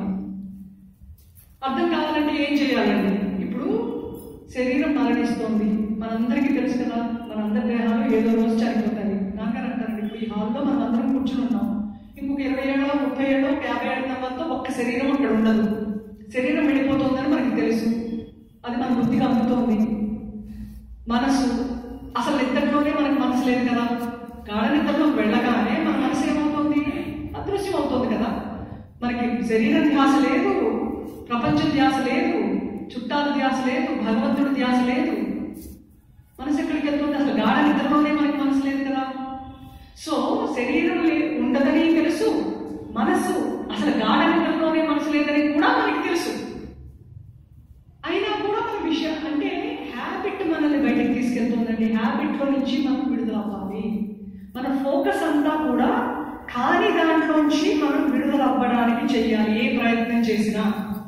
[SPEAKER 1] అర్థం కావాలంటే ఏం చేయాలండి? ఇప్పుడు శరీరం మరణిస్తోంది, మనందరికీ తెలుసు కదా. మనందరి దేహాలు ఏదో రోజు చనిపోతాయి. నాన్నగారు అంటారండి, ఇప్పుడు ఈ హాల్లో మనం అందరం కూర్చుని ఉన్నాం. ఇంకొక 20 ఏళ్ళో 30 ఏళ్ళో 50 ఏళ్ళ తర్వాత ఒక్క శరీరం అక్కడ ఉండదు. శరీరం వెళ్ళిపోతుందని మనకి తెలుసు. అది మన బుద్ధికి అందుతోంది. మనసు అసలు నిద్రలోనే మనకు మనసు లేదు కదా. గాఢ నిద్రలోకి వెళ్ళగానే మన మనసు ఏమవుతుంది? అదృశ్యం అవుతుంది కదా. మనకి శరీరం ధ్యాస లేదు, ప్రపంచ ధ్యాస లేదు, చుట్టాల ధ్యాస లేదు, భగవంతుడి ధ్యాస లేదు. మనసు ఎక్కడికి వెళ్తుంది? అసలు గాఢ నిద్రలోనే మనకి మనసు లేదు కదా. సో శరీరం ఉండదని తెలుసు, మనసు అసలు గాఢ నిద్రలోనే మనసు లేదని కూడా మనకి తెలుసు. అయినా కూడా మన విషయం అంటే హ్యాబిట్ మనల్ని బయటకు తీసుకెళ్తుందండి. హ్యాబిట్లో నుంచి మనం విడుదల అవ్వాలి. మన ఫోకస్ అంతా కూడా కాని దాంట్లోంచి మనం విడుదల అవ్వడానికి చెయ్యాలి ఏ ప్రయత్నం చేసినా.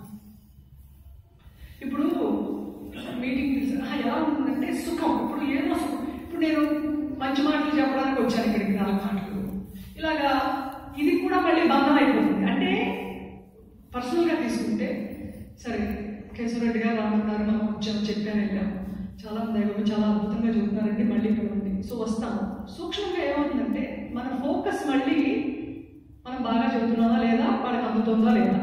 [SPEAKER 1] ఇప్పుడు మీటింగ్ ఎలా ఉంటుందంటే సుఖం. ఇప్పుడు ఏదో ఇప్పుడు నేను మంచి మాటలు చెప్పడానికి వచ్చాను ఇక్కడికి, 4 మాటలు ఇలాగా. ఇది కూడా మళ్ళీ బంధం అయిపోతుంది. అంటే పర్సనల్గా తీసుకుంటే సరే కేశవరెడ్డి గారు రమ్మన్నారు, మనం వచ్చాము, చెప్పాను, వెళ్ళాము. చాలా దైవం చాలా అద్భుతంగా చూస్తున్నారండి, మళ్ళీ ఇక్కడ ఉంది. సో వస్తాము. సూక్ష్మంగా ఏమవుతుందంటే మన ఫోకస్ మళ్ళీ మనం బాగా చదువుతున్నామా లేదా, వాళ్ళకి అందుతుందా లేదా,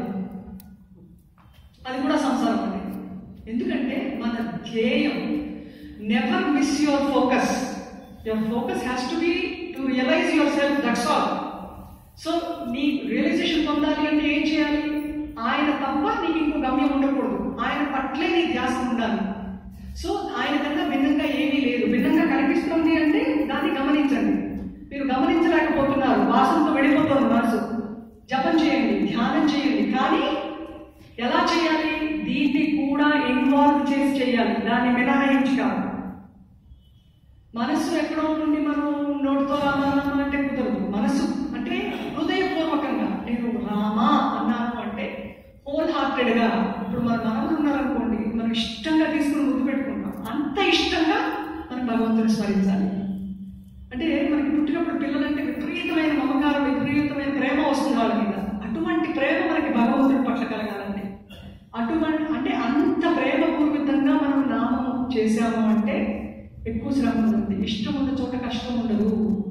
[SPEAKER 1] అది కూడా సంసారం అండి. ఎందుకంటే మన ధ్యేయం, never miss your focus. Your focus has to be to realize yourself, that's all. So నీ రియలైజేషన్ పొందాలి అంటే ఏం చేయాలి? ఆయన తప్ప నీకు ఇంకో గమ్యం ఉండకూడదు, ఆయన పట్లే నీ ధ్యాస ఉండాలి. సో ఆయన కన్నా భిన్నంగా ఏమీ లేదు. భిన్నంగా కనిపిస్తుంది అంటే దాన్ని గమనించండి. మీరు గమనించలేకపోతున్నారు, వాసనతో వెళ్ళిపోతుంది మనసు. జపం చేయండి, ధ్యానం చేయండి, కానీ ఎలా చేయాలి? దీన్ని కూడా ఇన్వాల్వ్ చేసి చేయాలి, దాన్ని మినహాయించి కాదు. మనస్సు ఎక్కడో నుండి మనం నోటితో రామా అంటే కుదరదు. మనస్సు అంటే హృదయపూర్వకంగా నేను రామా అన్నాను అంటే హోల్ హార్టెడ్గా. ఇప్పుడు మన మనవులు ఉన్నారనుకోండి, మనం ఇష్టంగా తీసుకుని ముందు పెట్టుకుంటాం. అంత ఇష్టంగా మనం భగవంతుని స్మరించాలి. అంటే మనకి పుట్టినప్పుడు పిల్లలంటే విపరీతమైన మమకారం, విపరీతమైన ప్రేమ వస్తుంది వాళ్ళ మీద. అటువంటి ప్రేమ మనకి భగవంతుడి పట్ల కలగాలండి. అటువంటి అంటే అంత ప్రేమపూర్వకంగా మనం నామం చేశాము అంటే ఎక్కువ శ్రమ ఉంటుంది. ఇష్టం ఉన్న చోట కష్టం ఉండదు.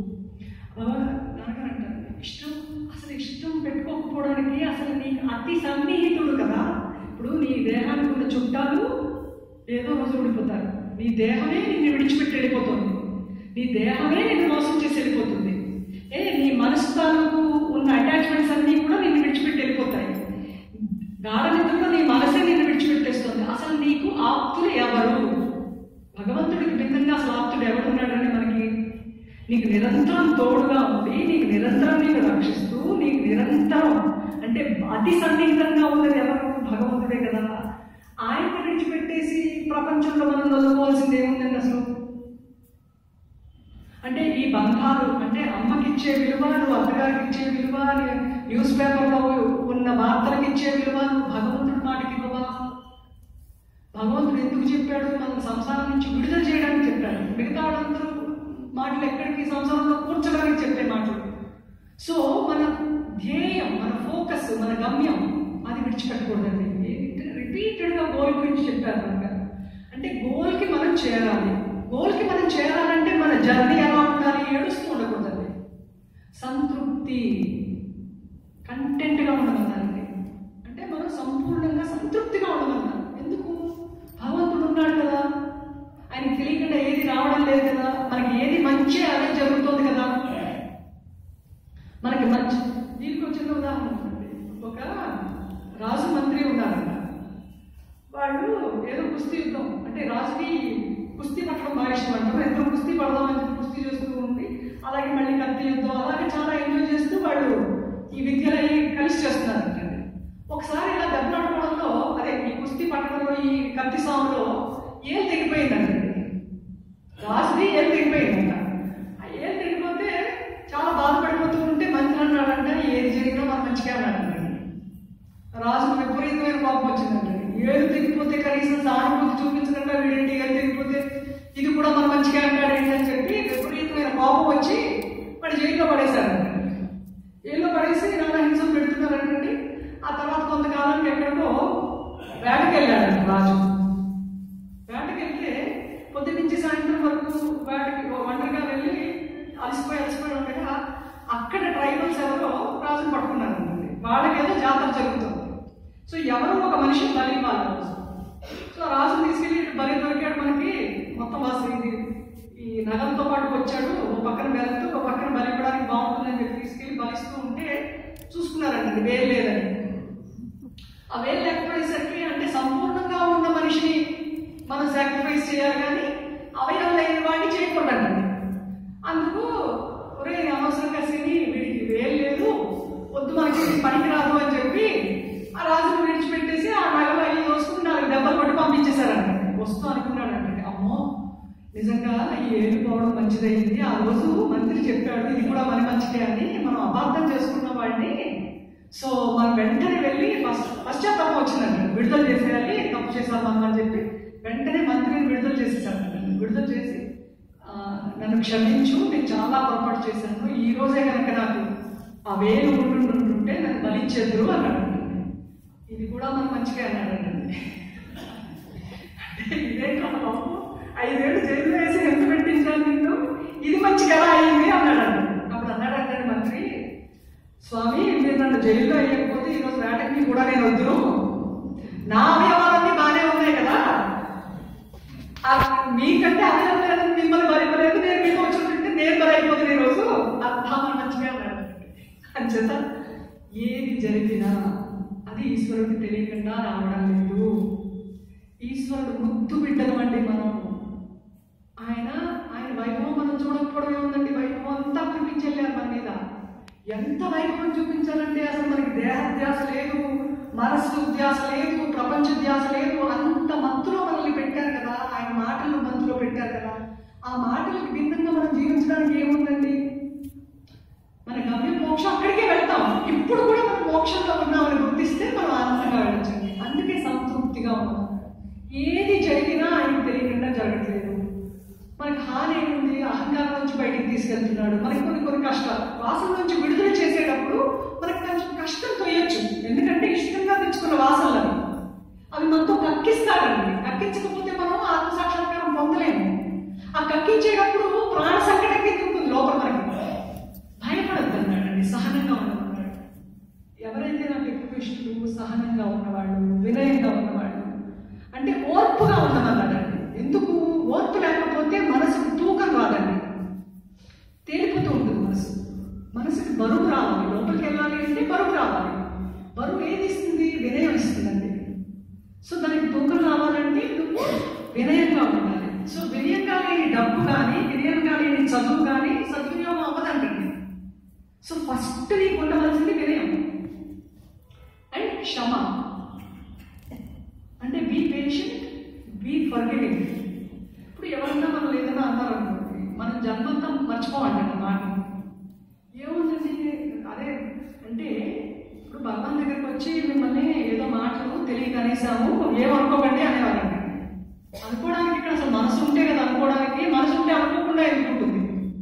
[SPEAKER 1] నాన్నగారు అంటారు, ఇష్టం పెట్టుకోకపోవడానికి అసలు నీకు అతి సన్నిహితుడు కదా. ఇప్పుడు నీ దేహానికి ఉన్న చుట్టాలు ఏదో రోజు ఊడిపోతారు. నీ దేహమే నిన్ను విడిచిపెట్టి వెళ్ళిపోతుంది. నీ దేహమే నిన్ను మోసం చేసి వెళ్ళిపోతుంది. నీ మనసుకు ఉన్న అటాచ్మెంట్స్ అన్నీ కూడా నిన్ను విడిచిపెట్టి వెళ్ళిపోతాయి. గాఢ నిద్రలో నీ మనసే నిన్ను విడిచిపెట్టేస్తుంది. అసలు నీకు ఆప్తులు ఎవరు? భగవంతుడికి భిన్నంగా అసలు ఆప్తుడు ఎవరున్నాడని మనకి, నీకు నిరంతరం తోడుగా ఉండి, నీకు నిరంతరం నీకు రక్షిస్తూ, నీకు నిరంతరం అంటే అతి సన్నిహితంగా ఉన్నది ఎవరు? భగవంతుడే కదా. ఆయన్ని విడిచిపెట్టేసి ప్రపంచంలో మనం చదువుకోవాల్సింది ఏముందండి అసలు? అంటే ఈ బంధాలు అంటే అమ్మకి ఇచ్చే విలువ, నువ్వు అత్తగారికి ఇచ్చే విలువ, న్యూస్ పేపర్లో ఉన్న వార్తలకు ఇచ్చే విలువ, నువ్వు భగవంతుడి మాటకి ఇవ్వవా? భగవంతుడు ఎందుకు చెప్పాడు? మన సంసారం నుంచి విడుదల చేయడానికి చెప్పాడు. మిగతా వాళ్ళందరూ మాటలు ఎక్కడికి? సంసారంలో కూర్చోడానికి చెప్పే మాటలు. సో మన ధ్యేయం, మన ఫోకస్, మన గమ్యం అది విడిచిపెట్టకూడదండి. రిపీటెడ్గా గోల్ గురించి చెప్పారు కనుక. అంటే గోల్కి మనం చేరాలి. గోల్కి మనం చేరాలంటే మన జర్నీ ఎలా ఉండాలి? ఏడుస్తూ ఉండకూడదండి. సంతృప్తి, కంటెంట్గా ఉండమన్నారండి. అంటే మనం సంపూర్ణంగా సంతృప్తిగా ఉండమన్నారు. ఎందుకు? భగవంతుడు ఉన్నాడు కదా, ఆయనకి తెలియకుండా ఏది రావడం లేదు కదా, మనకి ఏది మంచి అదే జరుగుతుంది కదా. మనకి మంచి దీనికి వచ్చిన ఉదాహరణ ఉందండి. ఒక రాజు మంత్రి ఉన్నారంట. వాళ్ళు ఏదో కుస్తీ యుద్ధం అంటే రాజుకి కుస్తీ పట్టడం బాగా ఇష్టం అంటారు. ఎంతో కుస్తీ పడదామని చెప్పి కుస్తీ చేస్తూ ఉండి, అలాగే మళ్ళీ కత్తి యుద్ధం, అలాగే చాలా ఎంజాయ్ చేస్తూ వాళ్ళు ఈ విద్యలు కలిసి చేస్తున్నారంటండి. ఒకసారి ఇలా దెబ్బలాడుకోవడంలో, అదే ఈ కుస్తీ పట్టడంలో, ఈ కత్తి సాములో ఏలు తెగిపోయిందండి. రాజుది ఏలు తెగిపోయిందంట. ఆ ఏలు తెగిపోతే చాలా బాధపడిపోతూ ఉంటే మంత్రి అన్నాడంట, ఏది జరిగినా మన మంచిగా అన్నాడండి. రాజుకు విపరీతమైన కోపం వచ్చిందండి. ఏడు తెగిపోతే కనీసం సానుభూతి చూపించకుండా వీడేంటి, ఏడు తెగిపోతే ఇది కూడా మన మంచిగా అంటాడేంటి అని చెప్పి విపరీతమైన కోపం వచ్చి వాడు జైల్లో పడేశారండి. జైల్లో పడేసి నాన్న హింసలు పెడుతున్నారంటండి. ఆ తర్వాత కొంతకాలానికి ఎక్కడికో వేటకి వెళ్ళాడండి రాజు. వేటకి వెళ్తే పొద్దు నుంచి సాయంత్రం వరకు వేటకి ఒంటరిగా వెళ్ళి అలసిపోయి ఉండగా అక్కడ ట్రైబల్స్ ఎవరో రాజును పట్టుకున్నారండి. వాళ్ళకేదో జాతర జరుగుతుంది. సో ఎవరో ఒక మనిషి బలి ఇవ్వాలి. సో రాజును తీసుకెళ్ళి బలి దొరికాడు మనకి, మొత్తం ఇది ఈ నగలతో పాటు వచ్చాడు, ఒక పక్కన వెళ్తూ ఒక పక్కన బలి ఇవ్వడానికి బాగుంటుందని చెప్పి తీసుకెళ్ళి బలిస్తూ ఉంటే చూసుకున్నారండి వేలు లేదని. ఆ వేలు లేకపోయేసరికి అంటే సంపూర్ణంగా ఉన్న మనిషిని మనం సాక్రిఫైస్ చేయాలి, కానీ అవయవం లేని వాడిని చేయకూడదండి. అందుకు ఒరే అనవసరంగా సిని వీడికి వేలు లేదు, వద్దు మనకి పనికి రాదు అని చెప్పి ఆ రాజును విడిచిపెట్టేసి ఆ నగలు అయ్యి దోసుకుని 4 దెబ్బలు కొట్టి పంపించేశారండి. వస్తూ అనుకున్నాడండి, అమ్మో నిజంగా ఈ ఏడు పోవడం మంచిదైంది, ఆ రోజు మంత్రి చెప్పాడు ఇది కూడా మన మంచిదే అని, మనం అపార్థం చేసుకున్న వాడిని. సో మనం వెంటనే వెళ్ళి పశ్చాత్తాపం వచ్చిందండి, విడుదల చేసేయాలి, తప్పు చేసాం మనం అని చెప్పి వెంటనే మంత్రిని విడుదల చేసేసారండి. విడుదల చేసి నన్ను క్షమించు, నేను చాలా పొరపాటు చేశాను, ఈ రోజే కనుక నాకు ఆ వేలు ఉంటుంటే నన్ను బలిచ్చేద్దరు అన్నాడు. ఇది కూడా మనం మంచిగా అన్నాడండి. 5 ఏళ్ళు జైల్లో వేసి ఎంత పెట్టించాను నిన్ను, ఇది మంచి కళ అయింది అన్నాడు. అప్పుడు అన్నాడు మంత్రి, స్వామి మీరు నన్ను జైల్లో వేయకపోతే ఈరోజు వేటకి కూడా నేను వద్దును, నా అవయవాలన్నీ బాగానే ఉన్నాయి కదా, మీకంటే అభినందన మిమ్మల్ని బలిపలేదు, నేను మీకు వచ్చినట్టు నేను బలైపోతుంది ఈరోజు, అర్థం మంచిగా అన్నాడు. అంచేత ఏది జరిగినా అది ఈశ్వరుడికి తెలియకుండా రావడం లేదు. ఈశ్వరుడు ముద్దు బిడ్డలు అండి మనం. ఆయన వైభవం మనం చూడకపోవడమే ఉందండి. వైభవం అంతా చూపించలేరు మన మీద. ఎంత వైభవం చూపించాలంటే అసలు మనకి దేహధ్యాస లేదు, మనస్సు ధ్యాస లేదు, ప్రపంచ ధ్యాస లేదు. అంత మత్తులో మనల్ని పెట్టారు కదా, ఆయన మాటలు మత్తులో పెట్టారు కదా. ఆ మాటలకు భిన్నంగా మనం జీవించడానికి ఏముందండి? మన గమ్యం మోక్షం, అక్కడికే వెళ్తాం. ఇప్పుడు కూడా మనం మోక్షంలో ఉన్నామని గుర్తిస్తే మనం ఆనందంగా వెళ్ళొచ్చండి. అందుకే సంతృప్తిగా ఉన్నాం. ఏది జరిగినా ఆయనకు తెలియకుండా జరగట్లేదు. మనకి హాని ఏముంది? అహంకారం నుంచి బయటికి తీసుకెళ్తున్నాడు. మనకి కొన్ని కష్టాలు వాసన నుంచి విడుదల చేసేటప్పుడు మనకి కొంచెం కష్టం తోయొచ్చు. ఎందుకంటే ఇష్టంగా తెచ్చుకున్న వాసనలు అవి మనతో కక్కిస్తాడండి. కక్కించకపోతే మనం ఆత్మసాక్షాత్కారం పొందలేము. ఆ కక్కించేటప్పుడు ప్రాణ సంకటం కింద ఉంటుంది లోపల. మనకి భయపడద్దు అన్నాడండి, సహనంగా ఉన్నవాడు. ఎవరైతే నాకు ఎక్కువ ఇష్టం సహనంగా ఉన్నవాడు, వినయంగా ఉన్నవాడు, అంటే ఓర్పుగా ఉన్నదన్నాడండి. ఎందుకు? ఓర్పు లేకపోతే మనసుకు తూకం రాదండి, తేలిపోతూ ఉంటుంది మనసు. మనసుకి బరువు రావాలి. లోపలికి వెళ్ళాలి అంటే బరువు రావాలి. బరువు ఏది ఇస్తుంది? వినయం ఇస్తుందండి. సో దానికి తూకం రావాలంటే నువ్వు వినయంగా ఉండాలి. సో వినయంగా లేని డబ్బు కానీ, వినయంగా లేని చదువు కానీ సద్వినియోగం అవ్వదంటండి. సో ఫస్ట్ నీకు ఉండవలసింది వినయం అండ్ క్షమ. అంటే బీ పేషెంట్, బీ ఫర్గివింగ్. ఇప్పుడు ఎవరన్నా మనం ఏదైనా అన్నారనుకోండి, మనం జన్మంతా మర్చిపోవండి అన్నమాట. ఏముందండి అదే అంటే ఇప్పుడు భగవాన్ దగ్గరికి వచ్చి మిమ్మల్ని ఏదో మాటలు తెలియక అనేసాము, ఏమనుకోకండి అనేవారండి. అనుకోవడానికి ఇక్కడ అసలు మనసు ఉంటే కదా అనుకోవడానికి, మనసు ఉంటే అనుకోకుండా ఎందుకుంటుంది?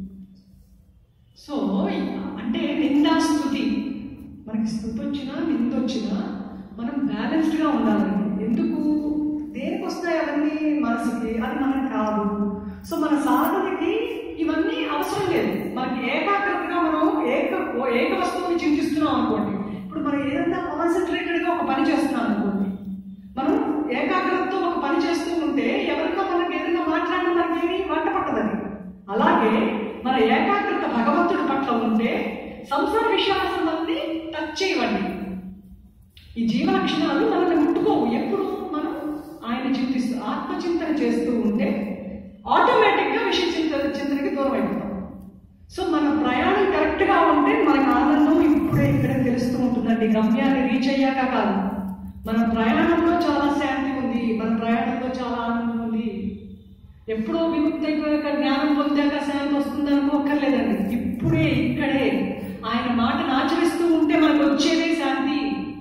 [SPEAKER 1] సో అంటే నిందాస్తుతి, మనకి స్థుతి వచ్చినా నిందొచ్చినా మనం బ్యాలెన్స్డ్గా ఉండాలండి. ఎందుకు? దేనికి వస్తాయి అవన్నీ? మనసుకి. అది మనకు కాదు. సో మన సాధనకి ఇవన్నీ అవసరం లేదు. మనకి ఏకాగ్రతగా మనం ఏక వస్తువుని చింతిస్తున్నాం అనుకోండి. ఇప్పుడు మనం ఏదైనా కాన్సన్ట్రేటెడ్గా ఒక పని చేస్తున్నాం అనుకోండి, మనం ఏకాగ్రతతో ఒక పని చేస్తూ ఉంటే ఎవరితో మనకి ఏదైనా మాట్లాడినా మనకి ఏమి వంట పట్టదని. అలాగే మన ఏకాగ్రత భగవంతుడి పట్ల ఉంటే సంసార విషయాలన్నీ టచ్ చేయవండి. ఈ జీవ లక్షణాలు మనల్ని ముట్టుకోవు. ఎప్పుడు మనం ఆయన చింతిస్తూ ఆత్మచింతన చేస్తూ ఉంటే ఆటోమేటిక్గా విషయ చింతనకి దూరం అయిపోతాం. సో మన ప్రయాణం కరెక్ట్గా ఉంటే మనకు ఆనందం ఇప్పుడే ఇక్కడే తెలుస్తూ ఉంటుందండి. గమ్యాన్ని రీచ్ అయ్యాక కాదు. మన ప్రయాణంలో చాలా శాంతి ఉంది, మన ప్రయాణంలో చాలా ఆనందం ఉంది. ఎప్పుడో విముక్తి అయిపోయాక జ్ఞానం పొందాక శాంతి వస్తుంది అనుకోక్కర్లేదండి. ఇప్పుడే ఇక్కడే ఆయన మాటను ఆచరిస్తూ ఉంటే మనకు వచ్చేదే శాంతి.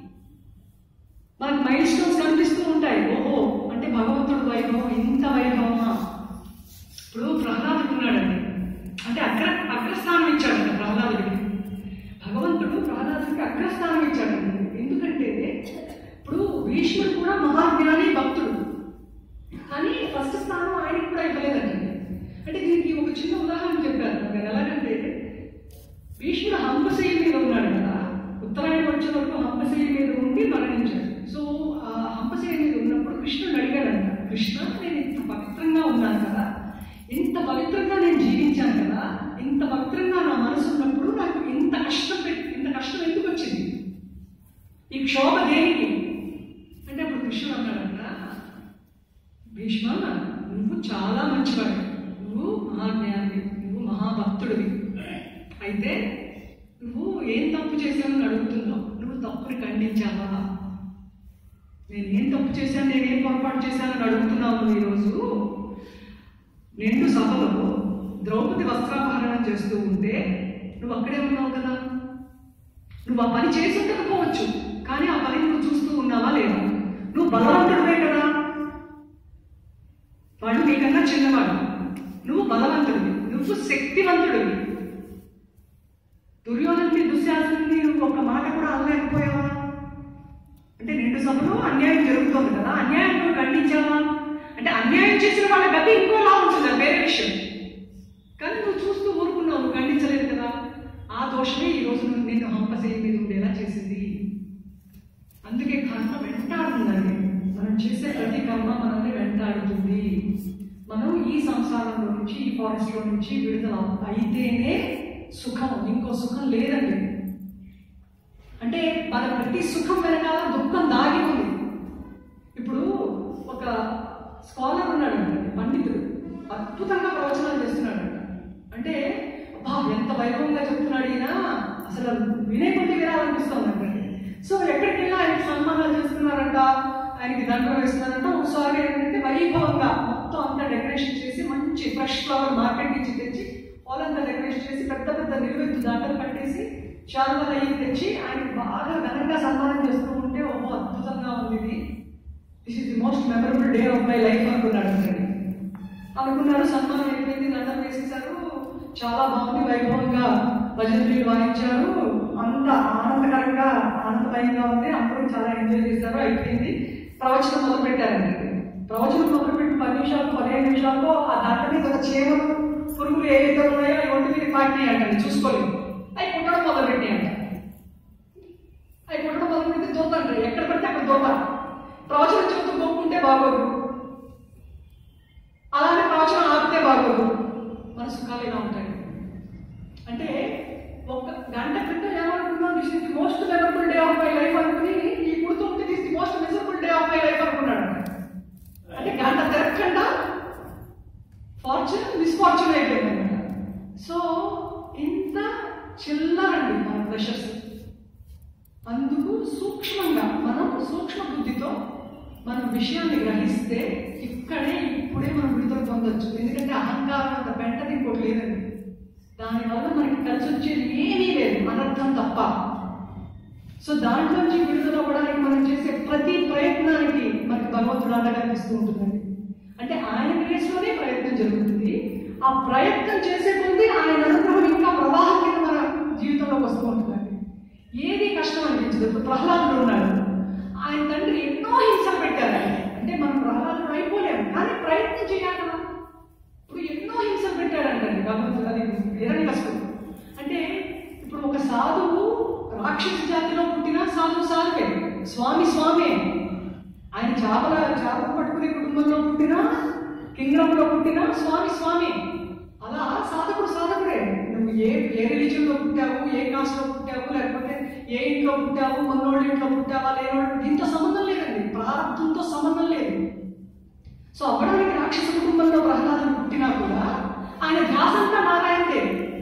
[SPEAKER 1] మనకు మైల్ స్టోన్స్ కనిపిస్తూ ఉంటాయి. ఓహో అంటే భగవంతుడు వైభవం, ఇంత వైభవమా. ఇప్పుడు ప్రహ్లాదుడు ఉన్నాడండి, అంటే అగ్రస్థానం ఇచ్చాడంట ప్రహ్లాదుడికి. భగవంతుడు ప్రహ్లాదుడికి అగ్రస్థానం ఇచ్చాడండి. ఎందుకంటే ఇప్పుడు భీష్ముడు కూడా మహాజ్ఞాని భక్తుడు, కానీ ఫస్ట్ స్థానం ఆయనకి కూడా ఇవ్వలేదండి. అంటే దీనికి ఒక చిన్న ఉదాహరణ చెప్పారు. నేను ఎలాగంటే భీష్ముడు హంపశయ్య మీద ఉన్నాడు కదా, ఉత్తరాయణ వచ్చే వరకు హంపశయ్య మీద ఉండి మరణించాడు. సో ఆ హంపశయ్య మీద ఉన్నప్పుడు కృష్ణుడు అడిగాడంట, కృష్ణ నేను ఇంత పవిత్రంగా ఉన్నాను కదా, ఇంత పవిత్రంగా నేను జీవించాను కదా, ఇంత పవిత్రంగా నా మనసు ఉన్నప్పుడు నాకు ఇంత కష్టం ఎందుకు వచ్చింది? ఈ క్షోభ దేనికి? అంటే అప్పుడు కృష్ణుడు అన్నాడంట, భీష్మ నువ్వు చాలా మంచివాడు, నువ్వు మహాజ్ఞాని, నువ్వు మహాభక్తుడివి. అయితే నువ్వు ఏం తప్పు చేశావని అడుగుతున్నావు, నువ్వు తప్పుని ఖండించావా? నేను ఏం తప్పు చేశాను, నేనేం పొరపాటు చేశానని అడుగుతున్నావు. ఈరోజు నిండు సభలో ద్రౌపది వస్త్రాపహరణం చేస్తూ ఉంటే నువ్వు అక్కడే ఉన్నావు కదా. నువ్వు ఆ పని చేసి ఉండకపోవచ్చు, కానీ ఆ పని నువ్వు చూస్తూ ఉన్నావా లేదా? నువ్వు బలవంతుడివే కదా, వాడు నీకన్నా చిన్నవాడు, నువ్వు బలవంతుడివి, నువ్వు శక్తివంతుడివి. దుర్యోధనుడి దుశ్శాసనుడిని నువ్వు ఒక మాట కూడా అనలేకపోయావా? అంటే నిండు సభలో అన్యాయం జరుగుతోంది కదా, అన్యాయం నువ్వు ఖండించావా? అంటే అన్యాయం చేసిన వాళ్ళ గతి ఇంకోలా డైరెక్షన్. కానీ నువ్వు చూస్తూ ఊరుకున్నావు, నువ్వు ఖండించలేదు కదా. ఆ దోషమే ఈరోజు నిన్ను హంపశయ్య మీద ఉండేలా చేసింది. అందుకే కర్మ వెంటాడుతుందండి. మనం చేసే ప్రతి కర్మ మనల్ని వెంటాడుతుంది. మనం ఈ సంసారంలో నుంచి, ఈ ఫారెస్ట్లో నుంచి విడుదల అయితేనే సుఖం, ఇంకో సుఖం లేదండి. అంటే మన ప్రతి సుఖం వెనకాల దుఃఖం దాగి ఉంది. ఇప్పుడు ఒక స్కాలర్ ఉన్నాడండి, పండితుడు, అద్భుతంగా ప్రవచనాలు చేస్తున్నాడంట. అంటే ఎంత వైభవంగా చెప్తున్నాడు ఈయన, అసలు వినే కొద్ది వినాలనిపిస్తుందండి. సో ఎక్కడికి వెళ్ళి ఆయనకి సన్మానాలు చేస్తున్నారంట, ఆయనకి దండం వేస్తున్నారంట. ఒకసారి ఏంటంటే వైభవంగా మొత్తం అంతా డెకరేషన్ చేసి, మంచి ఫ్రెష్ ఫ్లవర్ మార్కెట్ నుంచి తెచ్చి వాళ్ళంతా డెకరేషన్ చేసి, పెద్ద పెద్ద నిలువెత్తు దండలు కట్టేసి, శాలువలు అయ్యి తెచ్చి ఆయనకి బాగా ఘనంగా సన్మానం చేస్తూ ఉంటే, ఓహో అద్భుతంగా ఉంది ఇది, this is the most memorable day of my life అనుకున్నాడు. అనుకున్నాడు, సన్మానం అయిపోయింది, దండం వేసేసారు, చాలా బాగుంది, వైభవంగా భజనలు వాయించారు, అంత ఆనందకరంగా ఆనందమయంగా ఉంది, అందరూ చాలా ఎంజాయ్ చేశారు. అయిపోయింది, ప్రవచనం మొదలు పెట్టారండి. ప్రవచనం మొదలుపెట్టి 10 నిమిషాలు 15 నిమిషాల్లో ఆ దండ మీద ఒక చీమలు పురుగులు ఏవైతే ఉన్నాయో అవి ఒంటి మీద పాటినాయి అంటండి, చూసుకోలేదు. అవి కుట్టడం మొదలుపెట్టాయంట. అవి కుట్టడం మొదలుపెట్టి దోతంటారు, ఎక్కడ పడితే అక్కడ దోత. ప్రవచనం చెబుతూ గొప్పకుంటే బాగోదు, అలానే ప్రవచనం ఆపితే బాగోదు. మన సుఖాలు ఇలా ఉంటాయి. అంటే ఒక గంట క్రితం ఏమనుకున్నాం, this is the most memorable day of my life అనుకుని, ఈ పుడుతూ ఉంటే this the most miserable day of my life అనుకున్నాడు. అంటే గంట తిరగకుండా ఫార్చ్యూన్ మిస్ఫార్చ్యూన్ అయిపోయింది అనమాట. సో ఇంత చిల్లరండి మన ప్రెషర్స్. అందుకు సూక్ష్మంగా మనం సూక్ష్మ బుద్ధితో మనం విషయాన్ని గ్రహిస్తే ఇక్కడే ఇప్పుడే మనం విడుదల పొందొచ్చు. ఎందుకంటే అహంకారం అంత వెంటనే ఇంకోటి లేదండి. దానివల్ల మనకి కలిసి వచ్చేది ఏమీ లేదు, అనర్థం తప్ప. సో దాంట్లోంచి విడుదల అవ్వడానికి మనం చేసే ప్రతి ప్రయత్నానికి మనకి భగవంతుడు అండగా కనిపిస్తూ ఉంటుందండి. అంటే ఆయన ప్లేస్లోనే ప్రయత్నం జరుగుతుంది. ఆ ప్రయత్నం చేసే కొద్దీ ఆయన అనుగ్రహం ఇంకా ప్రవాహం కింద మన జీవితంలోకి వస్తూ ఉంటుందండి. ఏది కష్టం అనిపించదు. ఇప్పుడు ప్రహ్లాదుడు ఉన్నాడు, ఆయన తండ్రి ఎన్నో హింసలు పెట్టారు. అంటే మనం ప్రహ్లాదుడు అయిపోలేము, కానీ ప్రయత్నం చేయాలి కదా. ఇప్పుడు ఎన్నో హింసలు పెట్టాడంటండి భగవంతుడు. అది హిరణ్యకశిపుడు. అంటే ఇప్పుడు ఒక సాధువు రాక్షస జాతిలో పుట్టిన సాధువే, స్వామి స్వామి. ఆయన చేపలు పట్టుకునే కుటుంబంలో పుట్టినా, కింగ్డంలో పుట్టినా స్వామి. అలా సాధకుడే. నువ్వు ఏ రిలీజియన్లో పుట్టావు, ఏ కాస్ట్లో పుట్టావు, లేకపోతే ఏ ఇంట్లో పుట్టావు, మొన్నోళ్ళ ఇంట్లో పుట్టావా, లేనోళ్ళు, దీంతో సంబంధం లేదండి. ప్రారంభంతో సంబంధం లేదు. సో అవ్వడానికి రాక్షస కుటుంబంలో ప్రహ్లాదుడు పుట్టినా కూడా ఆయన ధ్యాస అంతా నారాయణదే.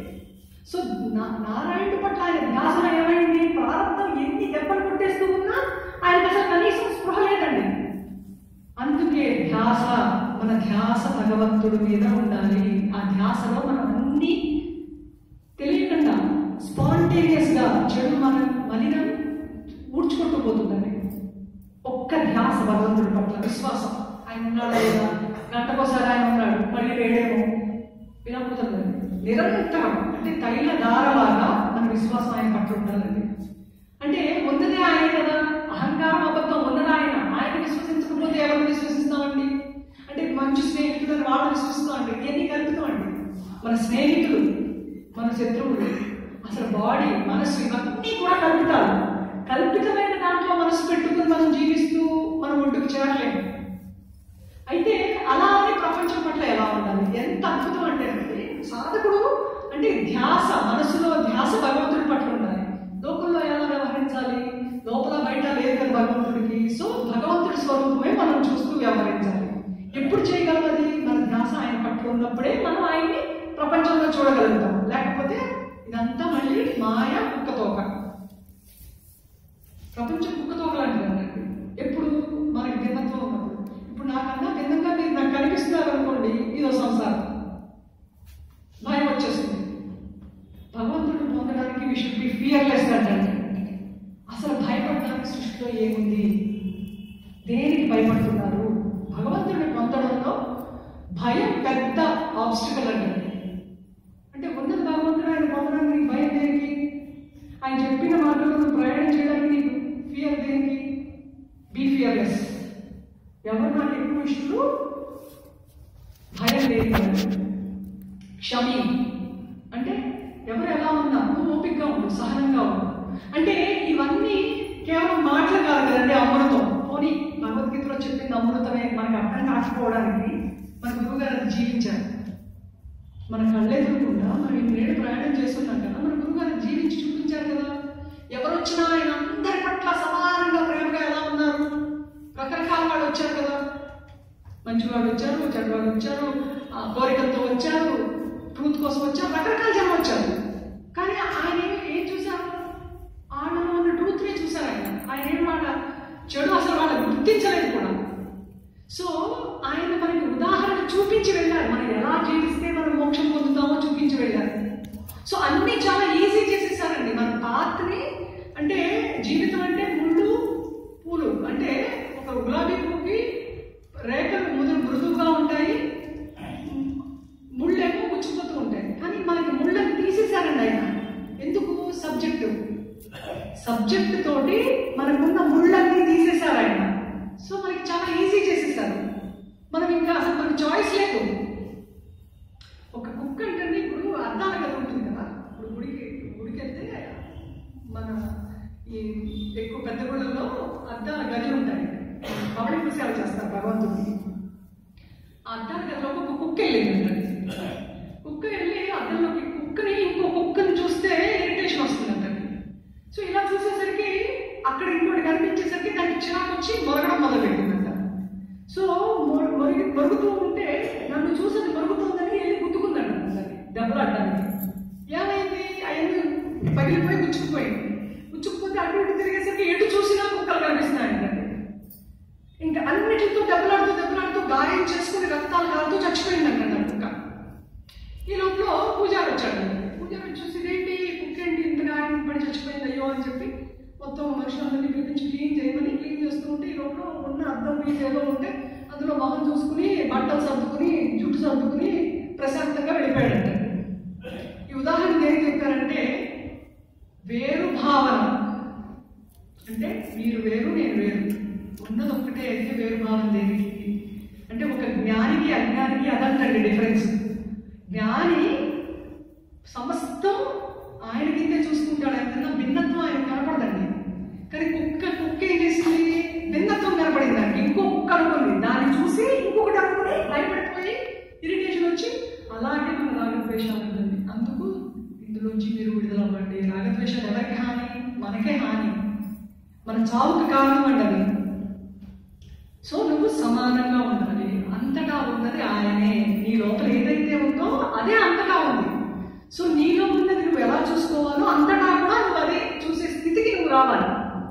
[SPEAKER 1] సో నారాయణుడి పట్ల ఆయన ధ్యాస ఏమైంది? ప్రారంభం ఎన్ని దెబ్బలు కొట్టేస్తూ ఉన్నా ఆయనకు అసలు కనీసం స్పృహ లేదండి. అందుకే మన ధ్యాస భగవంతుడి మీద ఉండాలి. ఆ ధ్యాసలో మనం అన్ని తెలియకుండా స్పాంటేనియస్ గా చెడు మలినం ఊడ్చుకుంటూ పోతుందండి. ఒక్క ధ్యాస భగవంతుడి పట్ల విశ్వాసం. ఆయన ఉన్నాడు లేదా, గంటకోసారి ఆయన ఉన్నాడు, మళ్ళీ వేడేమో, ఇలా పోతుందండి. నిరంతరం అంటే తైల దారలాగా మన విశ్వాసం ఆయన పట్ల ఉండాలండి. అంటే ఉన్నదే ఆయన కదా, అహంకారం అబద్ధం ఉన్నది ఆయన విశ్వసించకపోతే ఎవరు విశ్వసిస్తామండి? అంటే మంచి స్నేహితులని వాళ్ళు విశ్వసిస్తామండి. ఇవన్నీ కలుపుతామండి. మన స్నేహితులు, మన శత్రువులు, అసలు బాడీ, మనసు, ఇవన్నీ కూడా కలుపుతారు. కల్పితమైన దాంట్లో మనసు పెట్టుకుని మనం జీవిస్తూ మనం ఒడ్డుకు చేరలేము. అయితే అలా అని ప్రపంచం పట్ల ఎలా ఉండాలి? ఎంత అద్భుతం అంటే సాధకుడు అంటే ధ్యాస, మనసులో ధ్యాస భగవంతుడి పట్ల ఉండాలి. లోకంలో ఎలా వ్యవహరించాలి? లోపల బయట లేదు కదా భగవంతుడికి. సో భగవంతుడి స్వరూపమే మనం చూస్తూ వ్యవహరించాలి. ఎప్పుడు చేయగలం అది? మన ధ్యాస ఆయన పట్ల ఉన్నప్పుడే మనం ఆయన్ని ప్రపంచంలో చూడగలుగుతాం. లేకపోతే ఇదంతా మళ్ళీ మాయ, కుక్కతోక. ప్రపంచం కుక్కతోక లాంటిది. ఎప్పుడు మనకి భిన్నత్వం ఉన్నప్పుడు. ఇప్పుడు నాకన్నా భిన్నంగా మీరు నాకు కనిపిస్తున్నారు అనుకోండి, ఇదో సంసారం, భయం వచ్చేస్తుంది. భగవంతుడు పొందడానికి వి షుడ్ బి ఫియర్లెస్ అంటే అసలు భయపడడానికి సృష్టిలో ఏముంది? దేనికి భయపడుతున్నారు? భగవంతుడిని పొందడంలో భయం పెద్ద ఆబ్స్టికల్ అంటే ఉన్నది భగవంతుడు. ఆయన పొందడానికి నీకు భయం దేనికి? ఆయన చెప్పిన మార్గంలో ప్రయాణం చేయడానికి నీకు ఫియర్ దేనికి? Be fearless. ఎవరు నాకు ఎక్కువ ఇష్టం? భయం లేదు. క్షమి అంటే ఎవరు ఎలా ఉన్నా నువ్వు ఓపికగా ఉండు, సహనంగా ఉండు. అంటే ఇవన్నీ కేవలం మాటలు కాదు కదండి, అమృతం. పోనీ భగవద్గీతలో చెప్పింది అమృతమే, మనకు అర్థం కాకపోవడానికి మన గురువుగారు అది జీవించారు. మన కళ్ళెదురకుండా మనం ఇన్నేళ్ళు ప్రయాణం చేస్తున్నాం కదా, మన గురువుగారు జీవించి చూపించారు కదా. ఎవరు వచ్చినా ఆయన అందరి పట్ల సమానంగా ప్రేమగా ఎలా ఉన్నారు. రకరకాల వాళ్ళు వచ్చారు కదా, మంచివాళ్ళు వచ్చారు, చెడ్డవాళ్ళు వచ్చారు, కోరికలతో వచ్చారు, ట్రూత్ కోసం వచ్చారు, రకరకాల జనం వచ్చారు. కానీ ఆయన ఏం చూశారు, వాళ్ళలో ఉన్న ట్రూత్నే చూశారు. ఆయన ఏం వాళ్ళ చెడు అసలు వాళ్ళు గుర్తించలేదు కూడా. సో ఆయన మనకి ఉదాహరణ చూపించి వెళ్ళారు, మనం ఎలా జీవిస్తే మనం మోక్షం పొందుతామో చూపించి వెళ్ళారు. సో అన్ని చాలా ఈజీ చేసేసారండి మన పాత్ని. అంటే జీవితం అంటే ముళ్ళు పూలు, అంటే ఒక గులాబీ పువ్వుకి రేఖలు మృదువుగా ఉంటాయి, ముళ్ళేమో గుచ్చిపోతూ ఉంటాయి. కానీ మనకి ముళ్ళని తీసేశారండి ఆయన. ఎందుకు? సబ్జెక్ట్ తోటి మనకున్న ముళ్ళన్నీ తీసేశారు ఆయన. సో మనకి చాలా ఈజీ చేసేసారు. మనం ఇంకా అసలు మనకి చాయిస్ లేదు. ఒక కుక్క అంటే ఇప్పుడు అద్దాల గది ఉంటుంది కదా, ఇప్పుడు గుడికి వెళ్తే మన ఈ ఎక్కువ పెద్ద గుళ్ళల్లో అద్దాల గదులు ఉంటాయి, పబ్లిక్ సేవ చేస్తారు భగవంతుడికి. ఆ అద్దాల గదిలోకి ఒక కుక్క వెళ్ళిందండి. కుక్క వెళ్ళి అద్దంలోకి కుక్కని ఇంకో కుక్కని చూస్తే ఇరిటేషన్ వస్తుందండి. సో ఇలా చూసేసరికి అక్కడ ఇంకోటి కనిపించేసరికి దానికి చిరాకు వచ్చి మొరగడం మొదలుపెట్టిందంట. సో మరుగుతూ ఉంటే నన్ను చూసి మరుగుతుందని వెళ్ళి గుర్తుకుందండి దాన్ని దెబ్బలాడడానికి. ఏమైంది? అవన్నీ పగిలిపోయి గుచ్చుకుపోయింది. గుచ్చుకుపోతే అటు ఇటు తిరిగేసరికి ఎటు చూసినా కుక్కలు కనిపిస్తున్నాయండి. ఇంకా అన్నిటితో దెబ్బలాడుతూ గాయం చేసుకుని రక్తాలు కాలుతూ చచ్చిపోయిందండి నా కుక్క. ఈ లోపల పూజారి వచ్చాడు. పూజారి చూసి ఇదేంటి కుక్క ఏంటి ఇంత గాయం పడి చచ్చిపోయింది అయ్యో అని చెప్పి మొత్తం మనుషులందరినీ పిలిపించి క్లీన్ చేస్తూ ఉంటే ఈ లోపల ఉన్న అద్దం మీద ఏదో ఉంటే అందులో మొహం చూసుకుని బట్టలు సర్దుకుని జుట్టు సర్దుకుని ప్రశాంతంగా వెళ్ళిపోయాడంట. ఈ ఉదాహరణ ఏం చెప్పారంటే వేరు భావన, అంటే మీరు వేరు నేను వేరు, ఉన్నది ఒక్కటే అయితే వేరు భావన దేనికి అంటే ఒక జ్ఞానికి అజ్ఞానికి అదంతండి డిఫరెన్స్. జ్ఞాని సమస్తం ఆయన కిందే చూసుకుంటాడు, ఆయన భిన్నత్వం ఆయన కనపడదండి. కానీ కుక్క ఏం చేసింది? భిన్నత్వం కనపడిందండి. ఇంకో కుక్క అనుకుంది, దాన్ని చూసి ఇంకొకటి అనుకుని భయపడిపోయి ఇరిటేషన్ వచ్చి అలాగే మన రాగద్వేషాలు ఉంటుంది. అందుకు ఇందులోంచి మీరు విడుదల అవ్వండి. రాగద్వేషాలు ఎవరికి హాని? మనకే హాని, మన చావుకి కారణం అండి అది. సో నువ్వు సమానంగా ఉండాలి. అంతటా ఉన్నది ఆయనే. నీ లోపల ఏదైతే ఉందో అదే అంతటా ఉంది. సో నీలో ఉన్నది నువ్వు ఎలా చూసుకోవాలో అంతటా కూడా నువ్వు అదే చూసే స్థితికి నువ్వు రావాలి.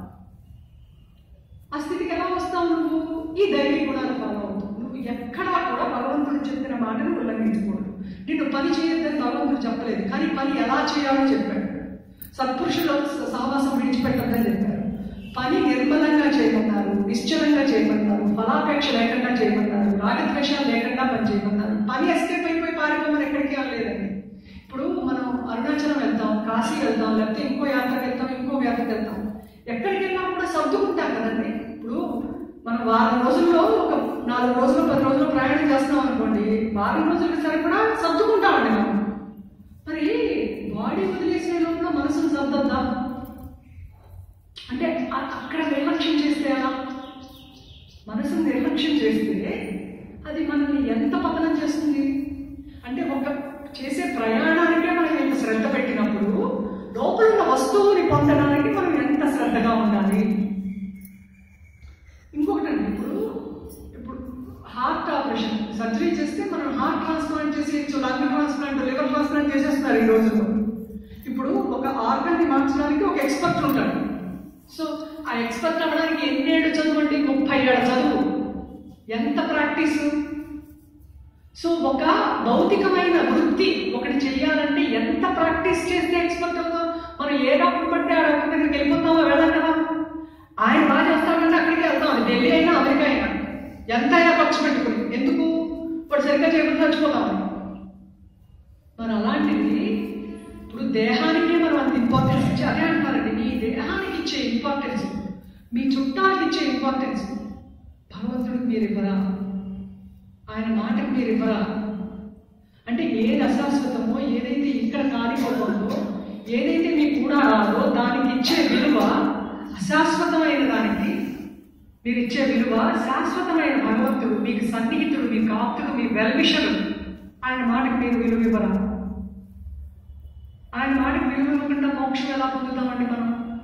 [SPEAKER 1] ఆ స్థితికి ఎలా వస్తావు? నువ్వు ఈ దైవీ గుణాలు ఫాలో అవుతావు. నువ్వు ఎక్కడా కూడా భగవంతుడు చెప్పిన మాటను ఉల్లంఘించకూడదు. నిన్ను పని చేయొద్దని భగవంతుడు చెప్పలేదు, కానీ పని ఎలా చేయాలో చెప్పాడు. సత్పురుషుల సహవాసం విడిచిపెట్టద్దని చెప్పారు. పని నిర్మలంగా చేయమన్నారు, నిశ్చలంగా చేయమన్నారు, ఫలాపేక్ష లేకుండా చేయమన్నారు, రాగద్వేషాలు లేకుండా పని చేయమన్నారు. పని ఎస్కేప్ అయిపోయి పారిపోమని ఎక్కడికి లేదండి. ఇప్పుడు మనం అరుణాచలం వెళ్తాం, కాశీ వెళ్తాం, లేకపోతే ఇంకో యాత్రకు వెళ్తాం, ఇంకో యాత్రకు వెళ్తాం. ఎక్కడికి వెళ్ళినా కూడా సర్దుకుంటాం కదండి. ఇప్పుడు మనం వారం రోజుల్లో ఒక 4 రోజులు 10 రోజులు ప్రయాణం చేస్తున్నాం అనుకోండి, వారం రోజులకి సరిపడా సర్దుకుంటామండి మనం. మరి బాడీ వదిలేసే లోపల మనసును సర్దద్దా అంటే అక్కడ నిర్లక్ష్యం చేస్తే అలా మనసును నిర్లక్ష్యం చేస్తే అది మనల్ని ఎంత పతనం చేస్తుంది అంటే ఒక చేసే ప్రయాణానికే మనం ఎంత శ్రద్ధ పెట్టినప్పుడు లోపల ఉన్న వస్తువుని పొందడానికి మనం ఎంత శ్రద్ధగా ఉండాలి. ఇంకొకటండి, ఇప్పుడు హార్ట్ ఆపరేషన్ సర్జరీ చేస్తే మనం హార్ట్ ట్రాన్స్ప్లాంట్ చేసేయచ్చు, లంగ్ ట్రాన్స్ప్లాంట్, లివర్ ట్రాన్స్ప్లాంట్ చేసేస్తున్నారు ఈ రోజుల్లో. ఇప్పుడు ఒక ఆర్గాన్ని మార్చడానికి ఒక ఎక్స్పర్ట్ ఉంటాడు. సో ఆ ఎక్స్పర్ట్ అవ్వడానికి ఎన్నేళ్ళు చదువు అంటే 30 ఏళ్ళ చదువు, ఎంత ప్రాక్టీసు. సో ఒక భౌతికమైన వృత్తి ఒకటి చెయ్యాలంటే ఎంత ప్రాక్టీస్ చేస్తే ఎక్స్పర్ట్ అవుతాం. మనం ఏ డాక్టర్ పడితే ఆ డాక్టర్ దగ్గరికి వెళ్ళిపోతామో వెళ్ళాం కదా. ఆయన బాగా చేస్తామంటే అక్కడికి వెళ్తాం, అది ఢిల్లీ అయినా అమెరికా అయినా ఎంతైనా ఖర్చు పెట్టుకుని. ఎందుకు? ఇప్పుడు సరిగ్గా చేయకుండా చచ్చిపోతామని. మరి అలాంటిది ఇప్పుడు దేహానికే మనం అంత ఇంపార్టెన్స్ ఇచ్చి అదే అంటారండి, మీ దేహానికి ఇచ్చే ఇంపార్టెన్స్, మీ చుట్టాలకు ఇచ్చే ఇంపార్టెన్స్ భగవంతుడికి మీరు ఇవ్వరా? ఆయన మాటకి మీరు ఇవ్వరా? అంటే ఏది అశాశ్వతమో, ఏదైతే ఇక్కడ కాలిపోతుందో, ఏదైతే మీకు కూడా రాదో దానికి ఇచ్చే విలువ, అశాశ్వతమైన దానికి మీరు ఇచ్చే విలువ, శాశ్వతమైన భగవంతుడు మీకు సన్నిహితుడు, మీ కాప్తుడు, మీ వెల్విషరు, ఆయన మాటకి మీరు విలువ ఇవ్వరా? ఆయన మాటకి విలువ ఇవ్వకుండా మోక్షం ఎలా పొందుతామండి మనం?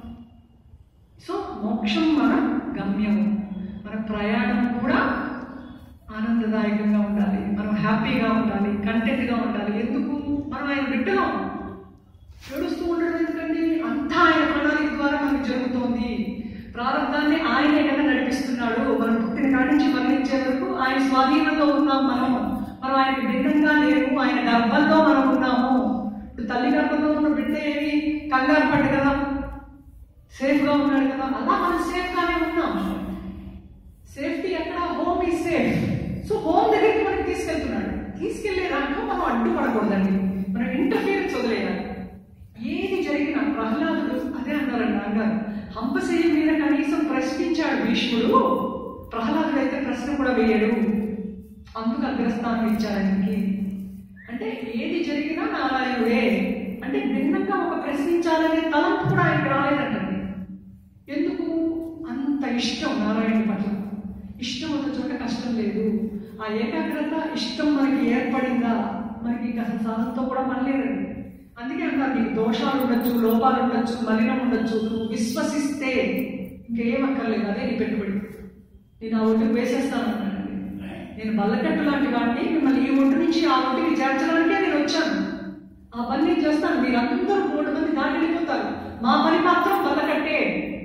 [SPEAKER 1] సో మోక్షం మన గమ్యము, మన ప్రయాణం కూడా ఆనందదాయకంగా ఉండాలి, మనం హ్యాపీగా ఉండాలి, కంటెంట్గా ఉండాలి. ఎందుకు? మనం ఆయన బిడ్డలం. ఏడుస్తూ ఉండడం ఎందుకండి? అంతా ఆయన ప్రణాళిక ద్వారా మనకి జరుగుతోంది. ప్రారంభాన్ని ఆయనే కదా నడిపిస్తున్నాడు. మనం పుట్టిన కాడి నుంచి మరణించే వరకు ఆయన స్వాధీనంలో ఉన్నాం. మనం ఆయనకి భిన్నంగా లేము. ఆయన గర్భంలో మనం ఉన్నాము. ఇప్పుడు తల్లి గర్భంలో ఉన్న బిడ్డ ఏమి కంగారు పడ్డు కదా, సేఫ్గా ఉన్నాడు కదా, అలా మనం సేఫ్గానే ఉన్నాం. సేఫ్టీ ఎక్కడ? Home is safe. So home దగ్గరికి మనకి తీసుకెళ్తున్నాడు. తీసుకెళ్లే దాంట్లో మనం అడ్డుపడకూడదండి, మనం ఇంటర్ఫియరెన్స్ వదిలేయాలి. ఏది జరిగినా ప్రహ్లాదుడు అదే అన్నారండి నాన్నగారు, హంపశయ్య మీద కనీసం ప్రశ్నించాడు భీష్ముడు, ప్రహ్లాదుడు అయితే ప్రశ్న కూడా వేయడు. అందుకు అగ్రస్థానం ఇచ్చారు ఆయనకి. అంటే ఏది జరిగినా నారాయణుడే అంటే భిన్నంగా ఒక ప్రశ్నించాలనే తలంపు కూడా ఆయనకి రాలేదంటండి. ఎందుకు? అంత ఇష్టం నారాయణుడి పట్ల. ఇష్టం ఉన్న చోట కష్టం లేదు. ఆ ఏకాగ్రత, ఇష్టం మనకి ఏర్పడిందా, మనకి అసలు సాధనతో కూడా పని లేదండి. అందుకే అంటారు, నీకు దోషాలు ఉండొచ్చు, లోపాలు ఉండొచ్చు, మలినం ఉండొచ్చు, నువ్వు విశ్వసిస్తే ఇంకేం అక్కర్లేదు, అదే నీ పెట్టుబడి. నేను ఆ ఒడ్డుకు వేసేస్తానంటానండి. నేను బల్లకట్టు లాంటి వాడిని, మిమ్మల్ని ఈ ఒడ్డు నుంచి ఆ ఒడ్డుకి చేర్చడానికే నేను వచ్చాను. ఆ పని నేను చేస్తాను. మీరందరూ 3 మంది దాటి వెళ్ళిపోతారు, మా పని మాత్రం బల్లకట్టే.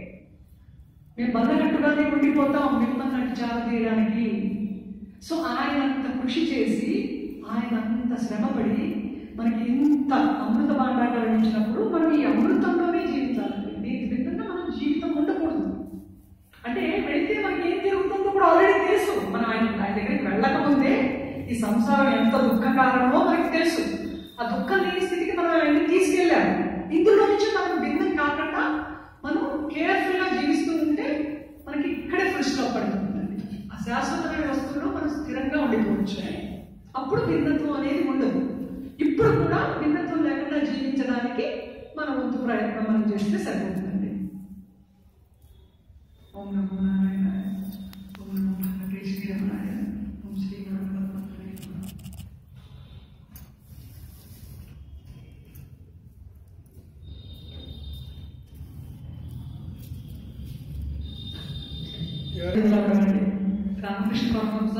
[SPEAKER 1] మేము బల్లకట్టుగానే ఉండిపోతాం మిమ్మల్ని అటు చేరదీయడానికి. సో ఆయన అంత కృషి చేసి, ఆయన అంత శ్రమపడి మనకి ఇంత అమృత భాండాలు ఇచ్చినప్పుడు మనం ఈ అమృతంలోనే జీవించాలండి. దీనికి భిన్నంగా మనం జీవితం ఉండకూడదు. అంటే వెళితే మనకి ఏం జరుగుతుందో కూడా ఆల్రెడీ తెలుసు. మనం ఆయన దగ్గరికి వెళ్ళకముందే ఈ సంసారం ఎంత దుఃఖకారణమో మనకి తెలుసు. ఆ దుఃఖం లేని స్థితికి మనం ఆయన్ని తీసుకెళ్ళాము. ఇందులో నుంచి మనం భిన్నం కాకుండా మనం కేర్ఫుల్గా జీవిస్తూ ఉంటే మనకి ఇక్కడే ఫుల్ స్టాప్ పడుతుందండి. అశాశ్వతమైన వస్తువులో మనం స్థిరంగా ఉండిపోవచ్చు. అప్పుడు భిన్నత్వం అనేది ఉండదు. ఇప్పుడు కూడా భిన్నత్వం లేకుండా జీవించడానికి మన వంతు ప్రయత్నం మనం చేస్తే సరిపోతుందండి. ఓం నమో నారాయణాయ, ఓం నమో భగవతే శ్రీరమణాయ, ఓం శ్రీ గురుపరమాత్మనే నమః. రామకృష్ణ పరమహంస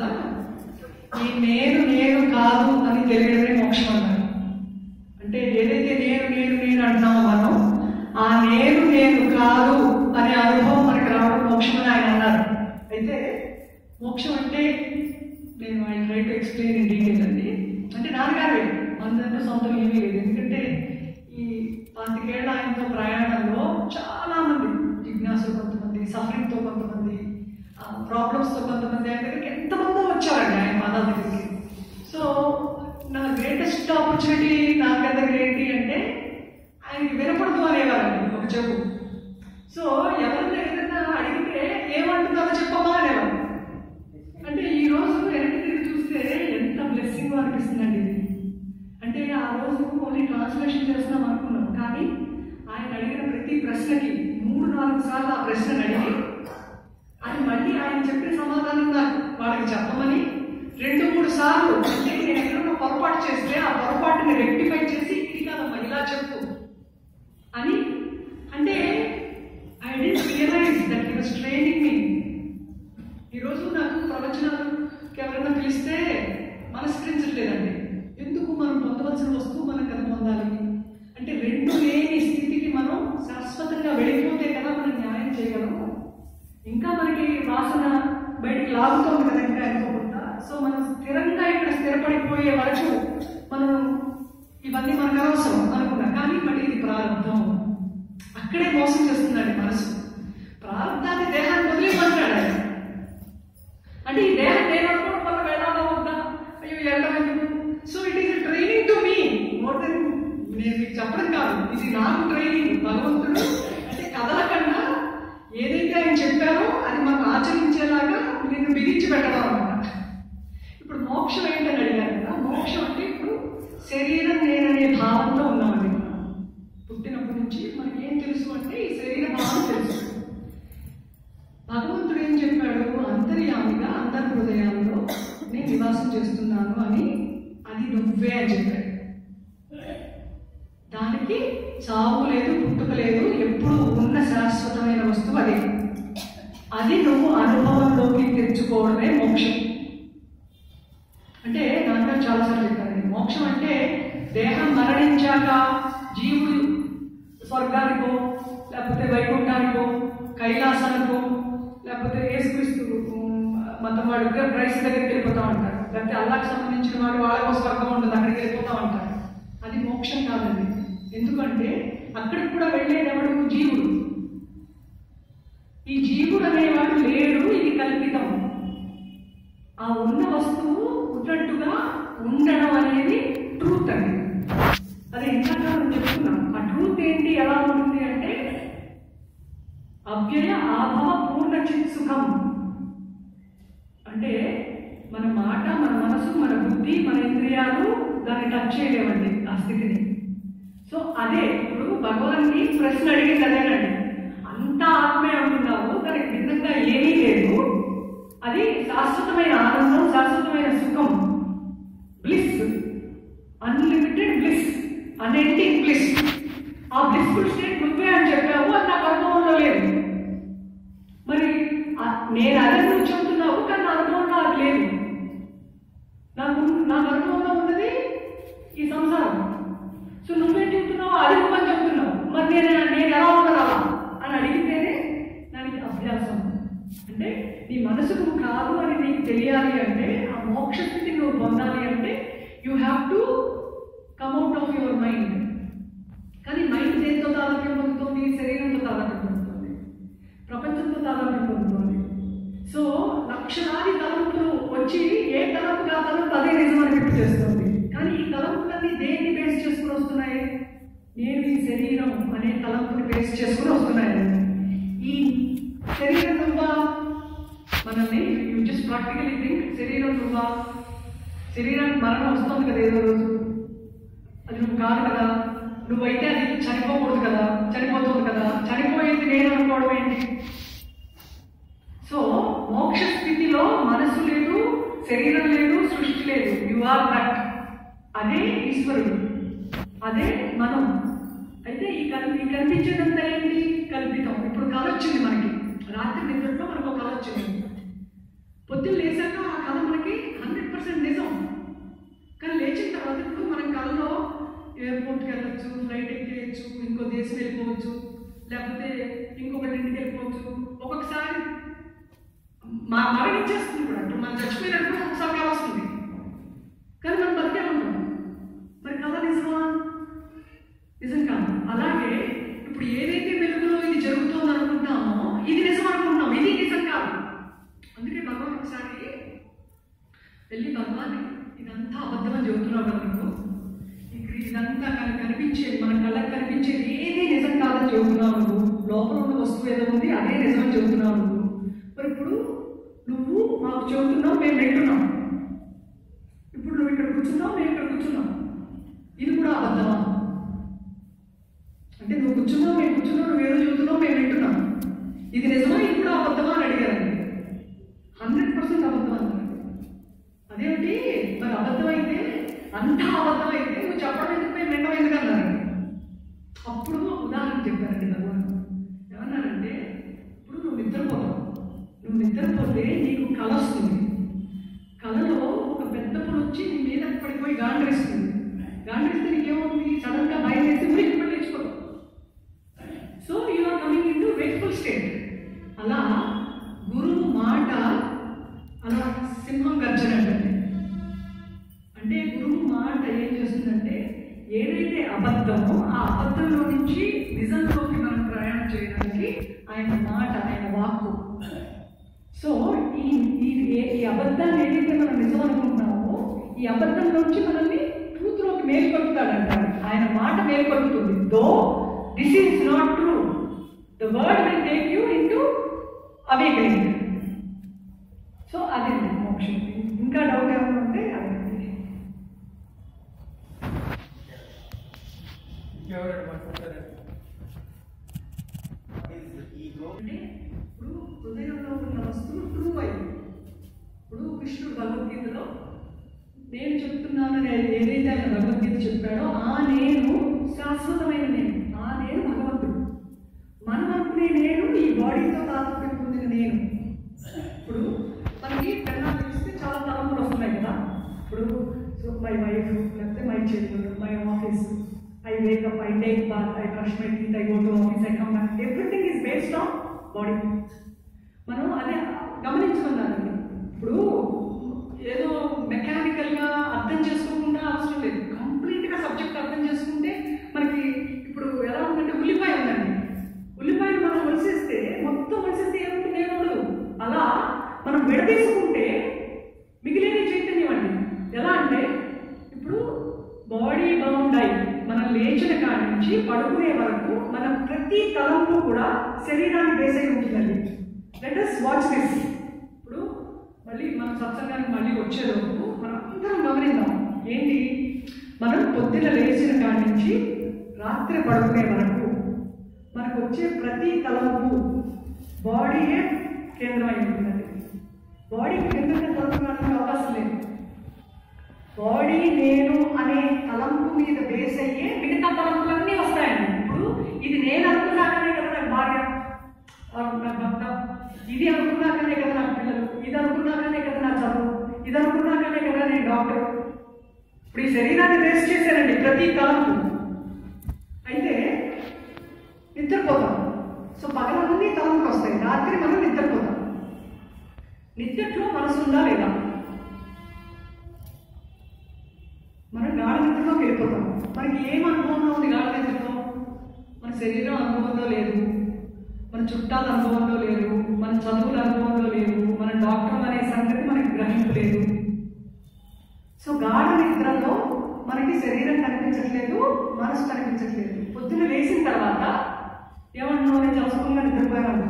[SPEAKER 1] ఈ నేను కాదు అని తెలియడమే మోక్షం అన్నారు. అంటే ఏదైతే నేను అంటున్నామో మనం, ఆ నేను కాదు అనే అనుభవం మనకి రావడం మోక్షం అని ఆయన అన్నారు. అయితే మోక్షం అంటే నేను I try to explain in detail అండి. అంటే నాన్నగారే మనదంటే సొంతం ఏమీ లేదు. ఎందుకంటే ఈ 25 ఏళ్ల ఆయనతో ప్రయాణంలో చాలా మంది జిజ్ఞాసులు, కొంతమంది సఫరింగ్తో, కొంతమంది ప్రాబ్లమ్స్తో, కొంతమంది ఆయన దగ్గరికి ఎంతమందో వచ్చారండి ఆయన పాదాల దగ్గరికి. సో నా గ్రేటెస్ట్ ఆపర్చునిటీ నాన్నగారి దగ్గర ఏంటి అంటే, ఆయనకి వినపడదు అనేవారండి ఒక చెవు. సో ఎవరిని ఏదైనా అడిగితే ఏమంటుందో చెప్పమా అనేవారు. అంటే ఈరోజు వెనక్కి తిరిగి చూస్తే ఎంత బ్లెస్సింగ్ అనిపిస్తుందండి ఇది. అంటే ఆ రోజు ఓన్లీ ట్రాన్స్లేషన్ చేస్తున్నాం అనుకున్నాం, కానీ ఆయన అడిగిన ప్రతి ప్రశ్నకి 3-4 సార్లు ఆ ప్రశ్నను అడిగి ఆయన మళ్ళీ ఆయన చెప్పిన సమాధానం నాకు వాళ్ళకి చెప్పమని 2-3 సార్లు, అంటే నేను ఎక్కడన్నా పొరపాటు చేస్తే ఆ పొరపాటుని రెక్టిఫై చేసి ఇది కాదమ్మా ఇలా చెప్పు అని. అంటే I didn't realize that he was training me. ఈరోజు నాకు ప్రవచనాలకు ఎవరైనా పిలిస్తే మనస్కరించట్లేదండి. ఎందుకు? మనం పొందవలసిన వస్తువు మనం కదా పొందాలి. అంటే 2 లేని స్థితికి మనం శాశ్వతంగా వెళ్ళిపోతే కదా మనం న్యాయం చేయగలం. ఇంకా మనకి వాసన బయటికి లాగుతోంది కదా ఇంకా అనుకోకుండా. సో మనం స్థిరంగా ఇక్కడ స్థిరపడిపోయే వరకు మనం ఇవన్నీ మనకు అనవసరం అనుకున్నాం. కానీ మళ్ళీ ఇది ప్రారంభం. అక్కడే మోసం చేస్తుందండి మనసు. ప్రారంభాన్ని దేహాన్ని వదిలేమంటాడు ఆయన. అంటే ఈ దేహం నేను అనుకోవడం వల్ల వెళ్ళాలా వద్దా, అయ్యో వెళ్ళడం. So it is training to me more than నేను మీకు చెప్పడం కాదు, ఇది నాకు ట్రైనింగ్. భగవంతుడు అంటే కదలకన్నా ఏదైతే ఆయన చెప్పారో అది మనం ఆచరించేలాగా నేను బిగించి పెట్టడం అనమాట. ఇప్పుడు మోక్షం ఏంటని అడిగారు కదా. మోక్షం అంటే ఇప్పుడు శరీరం నేననే భావంతో ఉన్నామండి. మనం పుట్టినప్పటి నుంచి మనకి ఏం తెలుసు అంటే ఈ శరీర భావం తెలుసు. భగవంతుడు ఏం చెప్పాడు? అంతర్యామిగా అందరి హృదయాల్లో నేను నివాసం చేస్తున్నాను అని. అది నువ్వే అని చెప్పాడు. దానికి చావు లేదు, పుట్టుక లేదు, ఎప్పుడు ఉన్న శాశ్వతమైన వస్తువు అదే. అది నువ్వు అనుభవంలోకి తెచ్చుకోవడమే మోక్షం. అంటే దాంట్లో చాలాసార్లు చెప్పారండి, మోక్షం అంటే దేహం మరణించాక జీవుడు స్వర్గానికో లేకపోతే వైకుంఠానికో కైలాసానికో లేకపోతే యేసుక్రీస్తు మతం వాడు క్రైస్తు దగ్గరికి వెళ్ళిపోతా ఉంటారు, లేకపోతే అల్లాకి సంబంధించిన వాడు వాళ్ళకో స్వర్గం ఉంటుంది అక్కడికి వెళ్ళిపోతా ఉంటారు. అది మోక్షం కాదండి. ఎందుకంటే అక్కడికి కూడా వెళ్ళేటప్పుడు జీవుడు. ఈ జీవుడు అనేవాడు లేడు, ఇది కల్పితం. ఆ ఉన్న వస్తువు ఉన్నట్టుగా ఉండడం అనేది ట్రూత్ అండి. అది ఇందాక మనం చెప్తున్నాం. ఆ ట్రూత్ ఏంటి, ఎలా ఉంటుంది అంటే అవ్యయ ఆభవ పూర్ణ చిత్ సుఖం. అంటే మన మాట, మన మనసు, మన బుద్ధి, మన ఇంద్రియాలు దాన్ని టచ్ చేయలేమండి ఆ స్థితిని. సో అదే ఇప్పుడు భగవాన్ని ప్రశ్న అడిగింది అదేనండి. అంతా ఆత్మే అంటున్నావు, దానికి భిన్నంగా ఏమీ లేదు, అది శాశ్వతమైన ఆనందం, శాశ్వతమైన సుఖం, bliss, unlimited bliss, unending bliss. ఆ బ్లిస్ఫుల్ స్టేట్ నువ్వే అని చెప్పావు, అది నాకు అనుభవంలో లేదు. మరి నేను అదే నువ్వు చెబుతున్నావు, కానీ నా అనుభవంలో అది లేదు. నాకు అనుభవంలో ఉన్నది ఈ సంసారం. సో నువ్వేం చెప్తున్నావు, అది నువ్వని చెప్తున్నావు. మరి నేను ఎలా ఉండదా అని అడిగితేనే దానికి అభ్యాసం. అంటే నీ మనసు నువ్వు కాదు అని నీకు తెలియాలి అంటే, ఆ మోక్ష స్థితిని నువ్వు పొందాలి అంటే you have to come out of your mind. కానీ మైండ్ దేంతో తాదాత్మ్యం పొందుతుంది? శరీరంతో తాదాత్మ్యం పొందుతుంది, ప్రపంచంతో తాదాత్మ్యం పొందుతుంది. సో లక్షలాది తలంపులు వచ్చి ఏ తలంపు కా తలంపు అదే నిజమని చెప్పి చేస్తుంది. కానీ ఈ తలంపులన్నీ దేన్ని బేస్ చేసుకుని వస్తున్నాయి? నేను ఈ శరీరం అనే తలంపుని బేస్ చేసుకుని వస్తున్నాయి. ఈ శరీరం నువ్వా? మనల్ని యూ జస్ట్ ప్రాక్టికలీ థింక్, శరీరం నువ్వా? శరీరానికి మరణం వస్తుంది కదా ఏదో రోజు, అది నువ్వు కాదు కదా. నువ్వైతే అది చనిపోకూడదు కదా, చనిపోతుంది కదా. చనిపోయేది నేను అనుకోవడం ఏంటి? సో మోక్ష స్థితిలో మనసు లేదు, శరీరం లేదు, సృష్టి లేదు. You are that. అదే ఈశ్వరుడు, అదే మనం. అయితే ఈ కనిపించేదంతా ఏంటి? కల్పితం. ఇప్పుడు కళ వచ్చింది మనకి, రాత్రి నిద్రలో మనకు ఒక కళ వచ్చింది. పొద్దున్న లేచాక ఆ కళ మనకి 100% నిజం. కానీ లేచిన తర్వాత ఇప్పుడు మనం కళలో ఎయిర్పోర్ట్కి వెళ్ళచ్చు, ఫ్లైట్ ఎక్కేయచ్చు, ఇంకో దేశం వెళ్ళిపోవచ్చు, లేకపోతే ఇంకొకటి ఇంటికి వెళ్ళిపోవచ్చు. ఒక్కొక్కసారి మరణించేస్తుంది కూడా. ఇప్పుడు మనం చచ్చిపోయినప్పుడు ఒకసారి కళ వస్తుంది, కానీ మనం బతికే ఉంటాం. మరి కళ నిజమా? నిజం కాదు. అలాగే ఇప్పుడు ఏదైతే వెలుగులో ఇది జరుగుతుంది అనుకుంటామో ఇది నిజం అనుకుంటాం, ఇది నిజం కాదు. అందుకే భగవాన్ ఒకసారి వెళ్ళి, భగవాన్ ఇదంతా అబద్ధం అని చెబుతున్నావు కదా నువ్వు, ఇదంతా కనిపించేది, మన కళ్ళకి కనిపించేది ఏది నిజం కాదని చెబుతున్నావు నువ్వు, లోపల ఉన్న వస్తువు ఏదో ఉంది అదే నిజం అని చెబుతున్నావు నువ్వు. మరి ఇప్పుడు నువ్వు మాకు చెబుతున్నావు, మేము వింటున్నాం. ఇప్పుడు నువ్వు ఇక్కడ కూర్చున్నావు, మేము ఇక్కడ కూర్చున్నాం, ఇది కూడా అబద్ధమా? అంటే నువ్వు కూర్చున్నావు, మేము కూర్చున్నావు, నువ్వు ఏదో చెబుతున్నావు, మేము వింటున్నాం, ఇది నిజమా, ఇది కూడా అబద్ధమా అని అడిగారండి. 100% అబద్ధం అన్నారు. అదేంటి మరి అబద్ధమైతే, అంతా అబద్ధమైతే నువ్వు చెప్పడం ఎందుకు, మేము వినడం ఎందుకు అన్నారండి. అప్పుడు ఉదాహరణ చెప్పారండి భగవాన్. ఏమన్నారంటే, ఇప్పుడు నువ్వు నిద్రపోతావు, నువ్వు నిద్రపోతే నీకు కళ వస్తుంది. కళలో ఒక పెద్ద పులు వచ్చి నీ మీద పడిపోయి గాండ్రిస్తుంది. గాండ్రిస్తే నీకేమవుతుంది? సడన్గా భయం వేసి ఉరికి పడి లేచిపోతావు. So you are coming into wakeful state. అలా గురువు మాట అలా సింహం గర్జన అంటే గురువు మాట ఏం చేస్తుందంటే, ఏదైతే అబద్ధమో ఆ అబద్ధంలో నుంచి నిజంలోకి మనం ప్రయాణం చేయడానికి ఆయన మాట, ఆయన వాక్కు. సో ఈ అబద్ధాన్ని ఏదైతే మనం నిజం అనుకుంటున్నామో ఈ అబద్ధంలోంచి మనల్ని ట్రూత్లోకి మేలుకొలుపుతాడంటారు. ఆయన మాట మేలుకొలుపుతుంది. Though this is not true, the word will take you into awakening. So అది మోక్షం. ఇంకా డౌట్ ఏమైనా ఉంటే అదే. నేను చెప్తున్నానని ఏదైతే ఆయన భగవద్గీత చెప్పాడో ఆ నేను శాశ్వతమైన నేను, ఆ నేను భగవంతుడు. మనం అనుకునే నేను ఈ బాడీతో తాత్పర్యం పొందిన నేను. ఇప్పుడు మనకి కన్నా తెలిస్తే చాలా తలంపులు వస్తున్నాయి కదా. ఇప్పుడు మై వైఫ్, లేకపోతే my children, my office, I wake up, I take bath, I brush my teeth, I go to office, I come back. Everything is based on body. మనం అదే గమనించుకున్నానండి. ఇప్పుడు ఏదో మెకానికల్గా అర్థం చేసుకోకుండా అవసరం లేదు. కంప్లీట్గా సబ్జెక్ట్ అర్థం చేసుకుంటే మనకి ఇప్పుడు ఎలా ఉందంటే ఉల్లిపాయ ఉందండి. ఉల్లిపాయను మనం వలిసేస్తే మొత్తం వలిసేస్తే ఏముంటుంది, ఏముండదు. అలా మనం విడదీసుకుంటే మిగిలిన చైతన్యం అండి. ఎలా అంటే ఇప్పుడు బాడీ బౌండ్ అయి మనం లేచిన కాడి నుంచి పడుకునే వరకు మన ప్రతి తలంపు కూడా శరీరాన్ని బేస్ అయి ఉంటుందండి. Let us watch this. ఇప్పుడు మళ్ళీ మనం సత్సంగానికి మళ్ళీ వచ్చేలోపు మనం అందరం గమనిద్దాం. ఏంటి, మనం పొద్దున లేచిన కాడి నుంచి రాత్రి పడుకునే వరకు మనకు వచ్చే ప్రతి తలంపు బాడీయే కేంద్రమై ఉంటుందండి. బాడీకి కేంద్రంగా తలంపు అవకాశం లేదు. బాడీ నేను అనే తలంపు మీద బేస్ అయ్యే మిగతా తలంపులన్నీ వస్తాయండి. ఇప్పుడు ఇది నేను అనుకున్నాకనే కదా నాకు భార్య, నాకు భర్త, ఇది అనుకున్నాకనే కదా నాకు పిల్లలు, ఇది అనుకున్నాకనే కదా నా చదువు, ఇది అనుకున్నాకనే కదా నేను డాక్టర్. ఇప్పుడు ఈ శరీరాన్ని బేస్ చేశానండి ప్రతి తలంపు. అయితే నిద్రపోతాం. సో పగలన్నీ తలంపులు వస్తాయి, రాత్రి మనం నిద్రపోతాం. నిద్రలో మనసు ఉందా లేదా? మనం గాఢ నిద్రలోకి వెళ్ళిపోతాం. మనకి ఏం అనుభవంలో ఉంది గాఢ నిద్రలో? మన శరీరం అనుభవంలో లేదు, మన చుట్టాల అనుభవంలో లేదు, మన చదువుల అనుభవంలో లేదు, మన డాక్టర్ అనే సంగతి మనకి గ్రహింపు లేదు. సో గాఢ నిద్రలో మనకి శరీరం కనిపించట్లేదు, మనసు కనిపించట్లేదు. పొద్దున్న లేచిన తర్వాత ఏమన్నా నేను చదువుకున్నా నిద్రపోయాను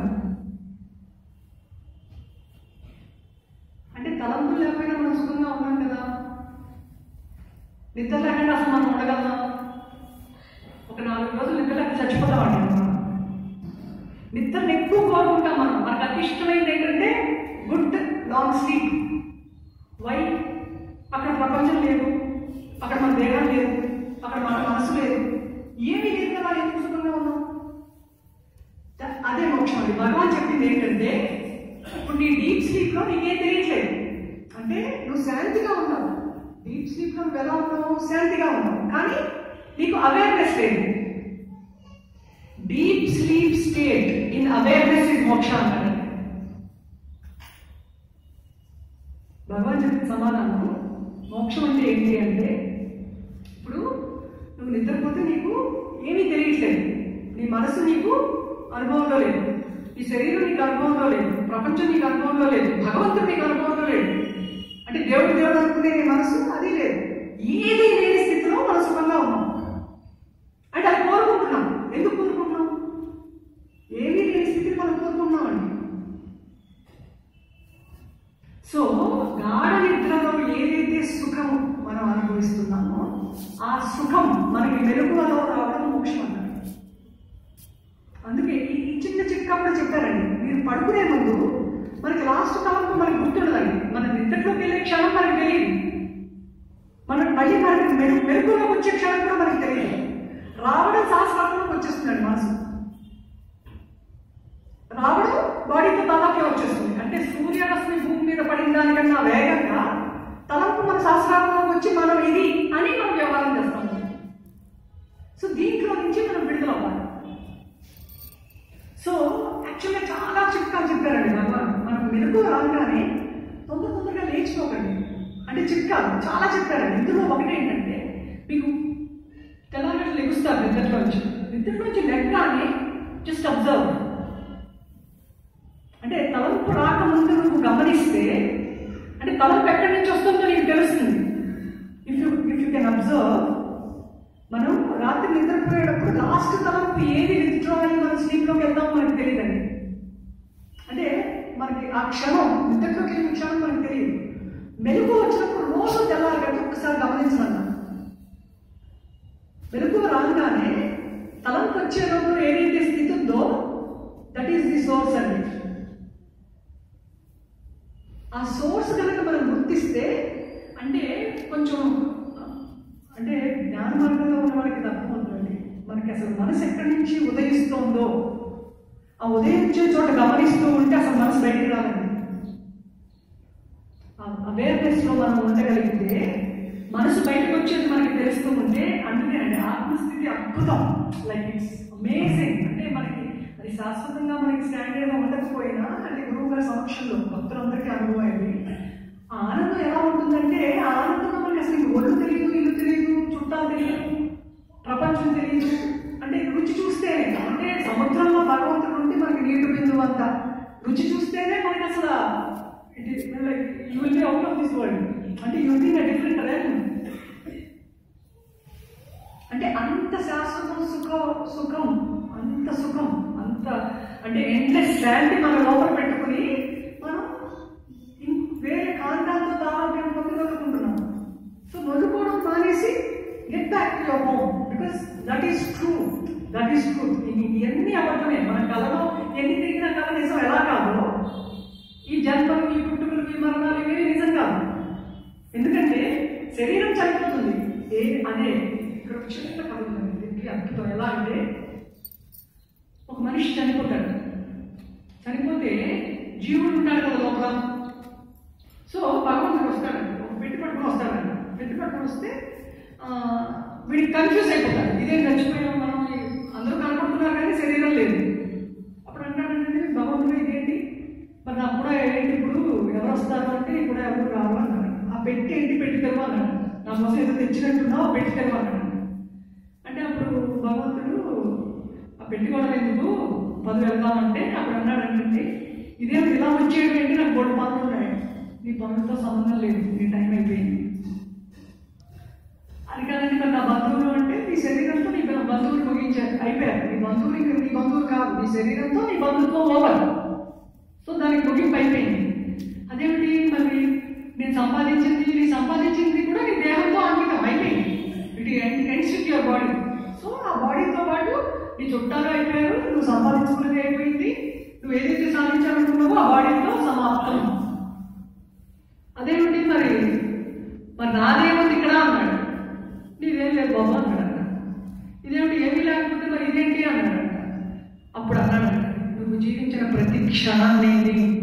[SPEAKER 1] అంటే తలంపులు లేకపోయినా మనం సుఖంగా ఉన్నాం కదా. నిద్ర లేకుండా అసలు మనం ఉండగలమా? ఒక 4 రోజులు నిద్ర లేక చచ్చిపోతామండి. నిద్రను ఎక్కువ కోరుకుంటాం మనం. మనకు అతి ఇష్టమైనది ఏంటంటే గుడ్ లాంగ్ స్లీప్. వై? అక్కడ ప్రపంచం లేదు, అక్కడ మన దేహం లేదు, అక్కడ మన మనసు లేదు, ఏమీ లేదు కదా, ఎందుకు సుఖంగా ఉన్నాం? అదే మోక్షం అండి. భగవాన్ చెప్పింది ఏంటంటే ఇప్పుడు నీ డీప్ స్లీప్లో నీకేం తెలియట్లేదు అంటే నువ్వు శాంతిగా ఉన్నావు. డీప్ స్లీప్ లో ఎలా ఉన్నావు? శాంతిగా ఉన్నావు, కానీ నీకు అవేర్నెస్ లేదు. Deep sleep state in awareness is moksha అన్నాడు భగవాన్. చెప్పిన సమాధానం మోక్షం అంటే ఏంటి అంటే ఇప్పుడు నువ్వు నిద్రపోతే నీకు ఏమీ తెలియట్లేదు, నీ మనసు నీకు అనుభవంలో లేదు, నీ శరీరం నీకు అనుభవంలో లేదు, ప్రపంచం నీకు అనుభవంలో లేదు, భగవంతుడు నీకు అనుభవంలో లేదు. అంటే దేవుడు దేవుడు అనుకునే నీ మనసు అది లేదు. ఏది లేని స్థితిలో మనం సుఖంగా ఉన్నాం. అంటే అది కోరుకుంటున్నాం. ఎందుకు కోరుకుంటున్నాం? ఏమీ లేని స్థితిని మనం కోరుకుంటున్నామండి. సో గాఢ నిద్రలో ఏదైతే సుఖం మనం అనుభవిస్తున్నామో ఆ సుఖం మనకి మెరుగులలో రావడం మోక్షం అన్నారు. అందుకే ఈ చిన్న చిట్కా కూడా చెప్పారండి. మీరు పడుకునే ముందు మనకి లాస్ట్ తలంపు మనకి గుర్తుండదండి. మన నిద్రలోకి వెళ్ళే క్షణం మనకి తెలియదు, మనకు మళ్ళీ మనకి మెరుగులోకి వచ్చే క్షణం కూడా మనకి తెలియదు. రావడం శాస్త్రంలోకి వచ్చేస్తుందండి. మనసు రావడం బాడీతో దాదాపుగా వచ్చేస్తుంది. అంటే సూర్యరశ్మి భూమి మీద పడిన దానికన్నా వేగంగా తలంపు మన శాస్త్రంలోకి వచ్చి మనం ఇది అని మనం వ్యవహారం చేస్తాం. సో దీంట్లో నుంచి మనం విడుదల అవ్వాలి. సో యాక్చువల్గా చాలా చిట్కాలు చెప్పారండి భగవాన్. మనకు మెరుగు రాగానే తొందరగా లేచిపోకండి. అంటే చిట్కాలు చాలా చెప్పారండి. ఇందులో ఒకటి ఏంటంటే మీకు తెలంగాణ లెగుస్తారు నిద్రలోంచి లెగ్గానే జస్ట్ అబ్జర్వ్. అంటే తలంపు రాకముందు నువ్వు గమనిస్తే అంటే తలంపు ఎక్కడి నుంచి వస్తుందో నీకు తెలుస్తుంది. ఇఫ్ యూ కెన్ అబ్జర్వ్, మనం రాత్రి నిద్రపోయేటప్పుడు లాస్ట్ తలంపు ఏది విత్డ్రా అయ్యి మన స్లీప్లోకి వెళ్తామో మనకు తెలియదండి. అంటే మనకి ఆ క్షణం నిద్రలోకి వెళ్ళిన క్షణం మనకు తెలియదు. మెలుగు వచ్చినప్పుడు రోజు తెల్లారి ఒకసారి గమనించమన్నా. మెలుగు రాగానే తలంపు వచ్చే రోజు ఏదైతే స్థితి ఉందో దట్ ఈస్ ది సోర్స్ అండి. ఆ సోర్స్ కనుక మనం గుర్తిస్తే అంటే కొంచెం కొంచెం అంటే జ్ఞాన మార్గంలో ఉన్న వాళ్ళకి ఇది అర్థమవుతుందండి. మనకి అసలు మనసు ఎక్కడి నుంచి ఉదయిస్తుందో ఆ ఉదయించే చోట గమనిస్తూ ఉంటే అసలు మనసు బయటికి రాదండి. అవేర్నెస్లో మనం ఉండగలిగితే మనసు బయటకు వచ్చేది మనకి తెలుస్తూ ఉంటే అందుకే అండి ఆత్మస్థితి అద్భుతం. Like it's amazing. అంటే మనకి అది శాశ్వతంగా మనకి స్టాండర్డ్గా ఉండకపోయినా అంటే గురువు గారి సమక్షంలో భక్తులందరికీ అనుభవం అయింది. ఆ ఆనందం ఎలా ఉంటుందంటే ఆ ఆనందంలో మనకి అసలు ఒళ్ళు తెలియదు, ఇల్లు తెలియదు, చుట్టాలు తెలియదు, ప్రపంచం తెలియదు. అంటే రుచి చూస్తేనే అంటే సముద్రంలో భగవంతుడు ఉంటే మనకి నీరు బిందువు అంతా రుచి చూస్తేనే మనకి అసలు it is like you will be out of this world. అంటే you will be in a different realm. అంటే అంత శాశ్వతం సుఖం అంత సుఖం అంత అంటే ఎండ్లెస్ శాంతి మన లోపల పెట్టుకుని మనం వేరే కాంతాలతో తారాభ్యం పొందగలుగుతున్నాం. సో మొదలుకోవడం మానేసి get back to your home because that is true. ఇవన్నీ అబద్ధమే. మన కళలో ఎన్ని తిరిగిన కళ నిజం ఎలా కాదో ఈ జన్మలు ఈ పుట్టుకలు ఈ మరణాలు ఇవేవి నిజం కాదు. ఎందుకంటే శరీరం చనిపోతుంది. అదే ఇక్కడ చిన్న కథ ఉందండి దీనికి అద్భుతం. ఎలా అంటే ఒక మనిషి చనిపోతాడు. చనిపోతే జీవుడు ఉంటాడు కదా లోపల. సో భగవంతుడు వస్తాడండి, ఒక పెట్టి పట్టుకుని వస్తాడండి. పెట్టి పట్టుకుని వస్తే వీడికి కన్ఫ్యూజ్ అయిపోతాడు. ఇదేం చచ్చిపోయాం మనం, అందరూ కనపడుతున్నారు కానీ శరీరం లేదు. అప్పుడు అంటాడంటే భగవంతుడు ఇదేంటి మరి నాకు కూడా ఏంటి ఇప్పుడు ఎవరు వస్తారు అంటే ఇప్పుడు ఎవరు రావు అన్నాడు. ఆ పెట్టి ఏంటి పెట్టి తెరవ అన్నాడు. నా కోసం ఏదో తెచ్చినట్టున్నావు ఆ పెట్టి తెరవ అన్నాడు. అంటే అప్పుడు భగవంతుడు ఆ పెట్టుకోవడం ఎందుకు పనులు వెళ్దామంటే అప్పుడు అన్నాడంటే ఇదేం ఇలా వచ్చేయడం ఏంటి, నాకు 3 పనులు ఉన్నాయి, నీ పనులతో సంబంధం లేదు, నీ టైం అయిపోయింది. అది కాదండి మరి నా బంధువులు అంటే నీ శరీరంతో నీ బంధువులు ముగించారు, అయిపోయారు. నీ బంధువులు ఇంకా నీ బంధువులు కాదు, నీ శరీరంతో నీ బంధుత్వం ఓవర్. సో దానికి ముగింపు అయిపోయింది. అదేమిటి మరి నేను సంపాదించింది కూడా నీ దేహంతో అంకితం అయిపోయింది. It ends with your body. So ఆ బాడీతో పాటు నీ చుట్టాలు అయిపోయారు, నువ్వు సంపాదించుకున్నది అయిపోయింది, నువ్వు ఏదైతే సాధించాలనుకున్నావో ఆ బాడీతో సమాప్తం. అదేమిటి మరి నాదేముంది ఇక్కడ అన్నాడు. నీదేం లేదు బాబా అన్నాడు. ఇదేమిటి ఏమీ లేకపోతే మరి ఇదేంటి అన్నాడు. అప్పుడు అన్నాడు నువ్వు జీవించిన ప్రతి క్షణాన్ని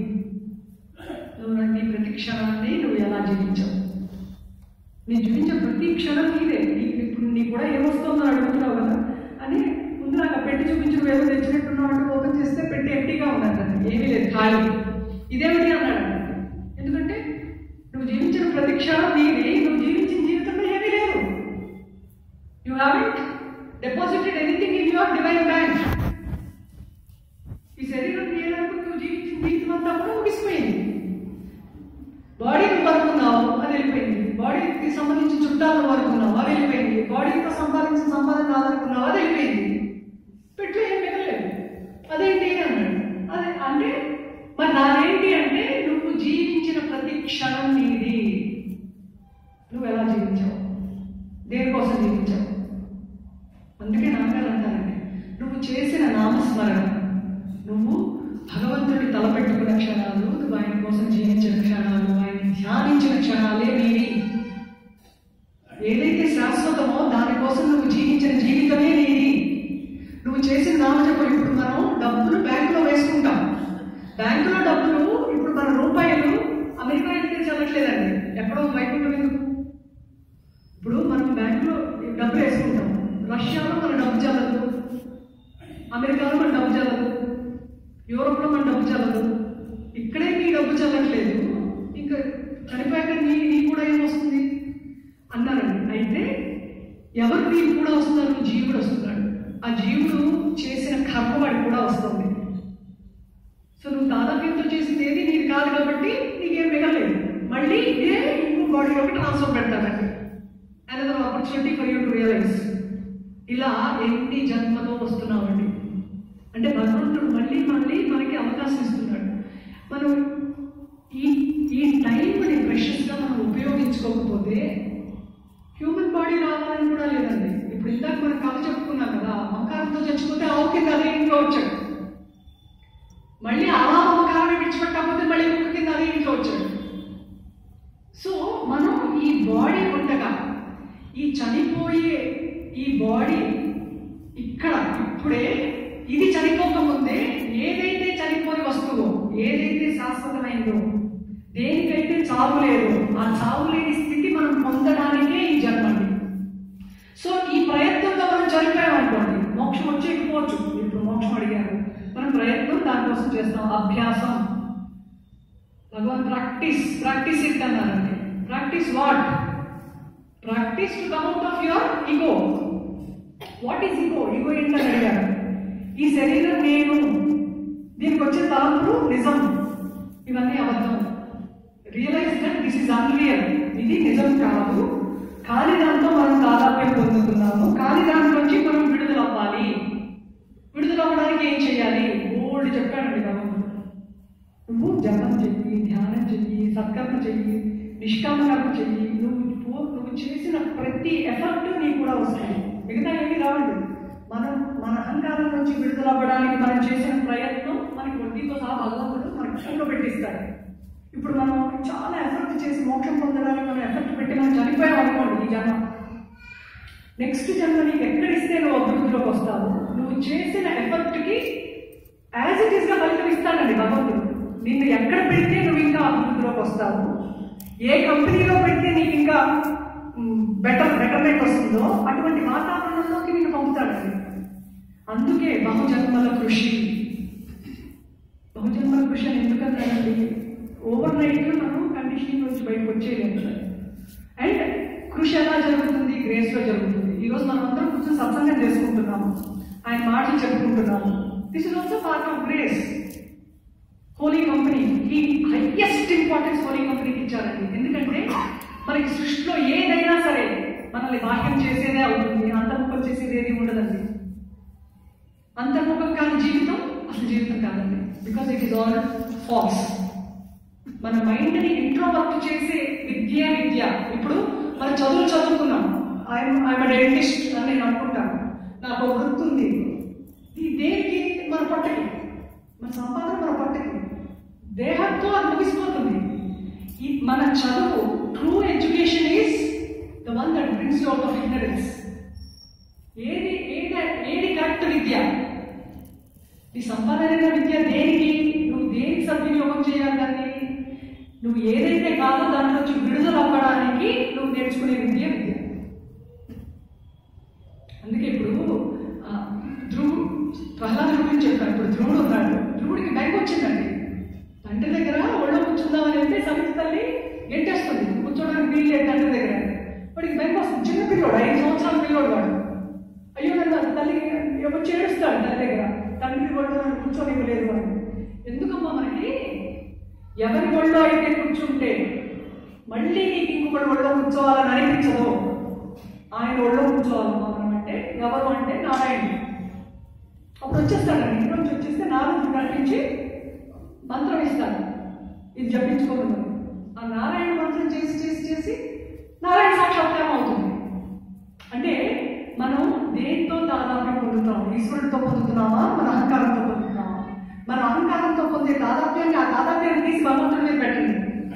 [SPEAKER 1] నీ ప్రతి క్షణాన్ని నువ్వు ఎలా జీవించావు, నీ జీవించే ప్రతి క్షణం నీదే. ఇప్పుడు నీకు కూడా ఏమొస్తుందో అడుగుతున్నావు కదా అని ముందు నాకు ఆ పెట్టి చూపించి నువ్వు ఏదో తెచ్చినట్టున్నావు అంటే ఓపెన్ చేస్తే పెట్టి ఎంటీగా ఉన్నాడు, ఏమీ లేదు, ఖాళీ. ఇదేమిటి అన్నాడు. ఎందుకంటే నువ్వు జీవించిన ప్రతి క్షణం నీది, నువ్వు జీవించిన జీవితంలో ఏమీ లేదు. You haven't deposited anything in your divine bank. ఈ శరీరం చేయడానికి నువ్వు జీవించిన జీవితం అంతా కూడా ముగిసిపోయింది. బాడీ నువ్వు అనుకున్నావు అది వెళ్ళిపోయింది, బాడీకి సంబంధించిన చుట్టాలు అనుకున్నావు అది వెళ్ళిపోయింది, బాడీతో సంపాదించిన సంపాదన కాదనుకున్నావు అది వెళ్ళిపోయింది, పెట్లో ఏం మిగలేదు. అదేంటి అన్నాడు. అదే అంటే మరి నాదేంటి అంటే నువ్వు జీవించిన ప్రతి క్షణం నీది. నువ్వు ఎలా జీవించావు, దేనికోసం జీవించావు. అందుకే నాన్నగారు అంటారండి నువ్వు చేసిన నామస్మరణ, నువ్వు భగవంతుడిని తలపెట్టుకున్న క్షణాలు, నువ్వు ఆయన కోసం జీవించిన క్షణాలు, ఆయన ధ్యానించిన క్షణాలే నీవి. ఏదైతే శాశ్వతమో దానికోసం నువ్వు జీవించిన జీవితమే నీది. నువ్వు చేసిన నామజపం. ఇప్పుడు మనం డబ్బులు బ్యాంకులో వేసుకుంటాం. బ్యాంకులో డబ్బులు ఇప్పుడు మన రూపాయలు అమెరికా అయితే చల్లట్లేదండి, ఎక్కడో వైకుంఠం ఎందుకు. ఇప్పుడు మనం బ్యాంకులో డబ్బులు వేసుకుంటాం. రష్యాలో మన డబ్బు చల్లదు, అమెరికాలో మన డబ్బు చల్లదు, యూరోప్లో మన డబ్బు చల్లదు. ఇక్కడే నీ డబ్బు చల్లట్లేదు, ఇంకా చనిపోయాక నీ కూడా ఏమొస్తుంది అన్నారండి. అయితే ఎవరు నీకు కూడా వస్తున్నారు, జీవుడు వస్తున్నాడు. ఆ జీవుడు చేసిన కర్మ వాడికి కూడా వస్తుంది. సో నువ్వు దాదాపుతో చేసింది ఏది నీది కాదు కాబట్టి నీకేం మిగలేదు. మళ్ళీ ఇదే ఇంకో బాడీలోకి ట్రాన్స్ఫర్ పెడతాడండి. Another opportunity for you to realize. ఇలా ఎన్ని జన్మలో వస్తున్నామండి. అంటే భగవంతుడు మళ్ళీ మనకి అవకాశం ఇస్తున్నాడు. మనం ఈ టైంని ప్రెషస్గా మనం ఉపయోగించుకోకపోతే హ్యూమన్ బాడీ రావాలని కూడా లేదండి. ఇప్పుడు ఇందాక మనం కథ చెప్పుకున్నాం కదా, మమకారంతో చచ్చిపోతే ఆవుకి అదే ఇంట్లో వచ్చాడు. మళ్ళీ అలా మమకారాన్ని విడిచిపెట్టకపోతే మళ్ళీ కుక్క కింద అదే ఇంట్లో వచ్చాడు. సో మనం ఈ బాడీ ఉండగా ఈ చనిపోయే ఈ బాడీ ఇక్కడ ఇప్పుడే ఇది చనిపోకముందే ఏదైతే చనిపోని వస్తువో, ఏదైతే శాశ్వతమైందో, దేనికైతే చావు లేదో ఆ చావు లేని స్థితి మనం పొందడానికే ఈ జన్మండి. సో ఈ ప్రయత్నంతో మనం చనిపోయామనుకోండి, మోక్షం వచ్చేకపోవచ్చు. ఇప్పుడు మోక్షం అడిగారు, మనం ప్రయత్నం దానికోసం చేస్తాం. అభ్యాసం, భగవాన్ ప్రాక్టీస్ ఇట్ అన్నారండి. Practice what? Practice to come out of your ego. What is ego? Ego ఏంటని అడిగారు. ఈ శరీరం నేను, దీనికి వచ్చే తలంపులు నిజం, ఇవన్నీ అబద్ధం. Realize that this is unreal, ఇది నిజం కాదు. కాని దాంతో మనం తాదాప్యం పొందుతున్నాము. కాని దాంట్లోంచి మనం విడుదల అవ్వాలి. విడుదల అవ్వడానికి ఏం చేయాలి? ఓల్డ్ చెప్పాడండి భగవంతుడు. నువ్వు జపం చెయ్యి, ధ్యానం చెయ్యి, సత్కర్మ చెయ్యి, నిష్కామ కర్మ చెయ్యి. నువ్వు చేసిన ప్రతి ఎఫర్ట్ నీకు కూడా వస్తుంది. మిగతా ఏమి రావండి. మన అహంకారం నుంచి విడుదల అవ్వడానికి మనం చేసిన ప్రయత్నం మనకి వడ్డీతో సహా భగవంతుడు మనకి క్షణంలో పెట్టిస్తాడు. ఇప్పుడు మనం చాలా ఎఫర్ట్ చేసి మోక్షం పొందడానికి మనం ఎఫర్ట్ పెట్టి మనం చనిపోయాం అనుకోండి, ఈ జన్మ నెక్స్ట్ జన్మ నీకు ఎక్కడిస్తే నువ్వు అభివృద్ధిలోకి వస్తావు. నువ్వు చేసిన ఎఫర్ట్కి యాజ్ ఇట్ ఈస్గా ఫలితం ఇస్తానండి భగవంతుడు. నిన్ను ఎక్కడ పెడితే నువ్వు ఇంకా అభివృద్ధిలోకి వస్తావు, ఏ కంపెనీలో పెడితే నీకు ఇంకా బెటర్మెంట్ వస్తుందో అటువంటి వాతావరణంలోకి నిన్ను పంపుతాడండి. అందుకే బహుజన్మల కృషి అని ఎందుకన్నానండి? ఓవర్ నైట్ మనం కండిషనింగ్ నుంచి బయటకు వచ్చేయలేము. అండ్ కృషి ఎలా జరుగుతుంది? గ్రేస్లో జరుగుతుంది. ఈరోజు మనం అందరం కూర్చొని సత్సంగం చేసుకుంటున్నాము, ఆయన మాటలు చెప్పుకుంటున్నాము. This is also part of grace. Holy company, ఈ హైయెస్ట్ ఇంపార్టెన్స్ హోలీ కంపెనీకి ఇచ్చారండి. ఎందుకంటే మనకి సృష్టిలో ఏదైనా సరే మనల్ని బాహ్యం చేసేదే అవుతుంది, అంతర్ముఖం చేసేది ఏది ఉండదండి. అంతర్ముఖం కాని జీవితం అసలు జీవితం కాదండి. Because it is all false. మన మైండ్ని ఇంట్రోవర్ట్ చేసే విద్య. ఇప్పుడు మనం చదువుకున్నాం. ఐఎమ్ డెంటిస్ట్ అని నేను అనుకుంటాను, నాకు వృత్తి ఉంది. ఈ దేనికి? మన పొట్టకి, మన సంపాదన మన పొట్టకి, దేహంతో అది ముగిసిపోతుంది. మన చదువు, true education is the one that brings you out of ignorance. ఏది కరెక్ట్ విద్య? నీ సంపాదన విద్య దేనికి? నువ్వు దేనికి సద్వినియోగం చేయాలి దాన్ని? నువ్వు ఏదైతే కాదో దాని నుంచి విడుదల అవ్వడానికి నువ్వు నేర్చుకునే విద్య. అందుకే ఇప్పుడు ప్రహ్లాదుడి గురించి చెప్పాను. ఇప్పుడు ధ్రువుడు ఉన్నాడు. ధ్రువుడికి బెంగ వచ్చిందండి. తండ్రి దగ్గర ఒళ్ళో కూర్చుందామని వెళ్తే సమితి తల్లి గెంటేస్తుంది, కూర్చోడానికి వీలు లేదు తండ్రి దగ్గర. వాడికి బెంగ వస్తుంది. చిన్న పిల్లోడు, 5 సంవత్సరాల పిల్లోడు వాడు. అయ్యో నన్ను తల్లి వచ్చి ఏడుస్తాడు తల్లి దగ్గర, తండ్రి ఒళ్ళో నన్ను కూర్చోనివ్వలేదు అని. ఎందుకమ్మా? మనకి ఎవరి ఒళ్ళో అయితే కూర్చుంటే మళ్ళీ నీకు ఇంకొకటి ఒళ్ళో కూర్చోవాలని అనిపించదు. ఆయన ఒళ్ళో కూర్చోవాలమ్మా మనం. అంటే ఎవరు అంటే నారాయణుడు. అప్పుడు వచ్చేస్తాడండి, ఇంటి నుంచి వచ్చేస్తే నారాయణుడు కనిపించి మంత్రం ఇస్తాడు, ఇది జపించుకోమని. ఆ నారాయణ మంత్రం చేసి నారాయణ సాక్షాత్కారం అవుతుంది. అంటే మనం దేంతో దాదాప్యం పొందుతాం? ఈశ్వరుడితో పొందుతున్నామా, మన అహంకారంతో పొందుతున్నామా? మన అహంకారంతో పొందే దాదాప్యాన్ని, ఆ దాదాప్యాన్ని తీసి భగవంతుడి మీద పెట్టండి.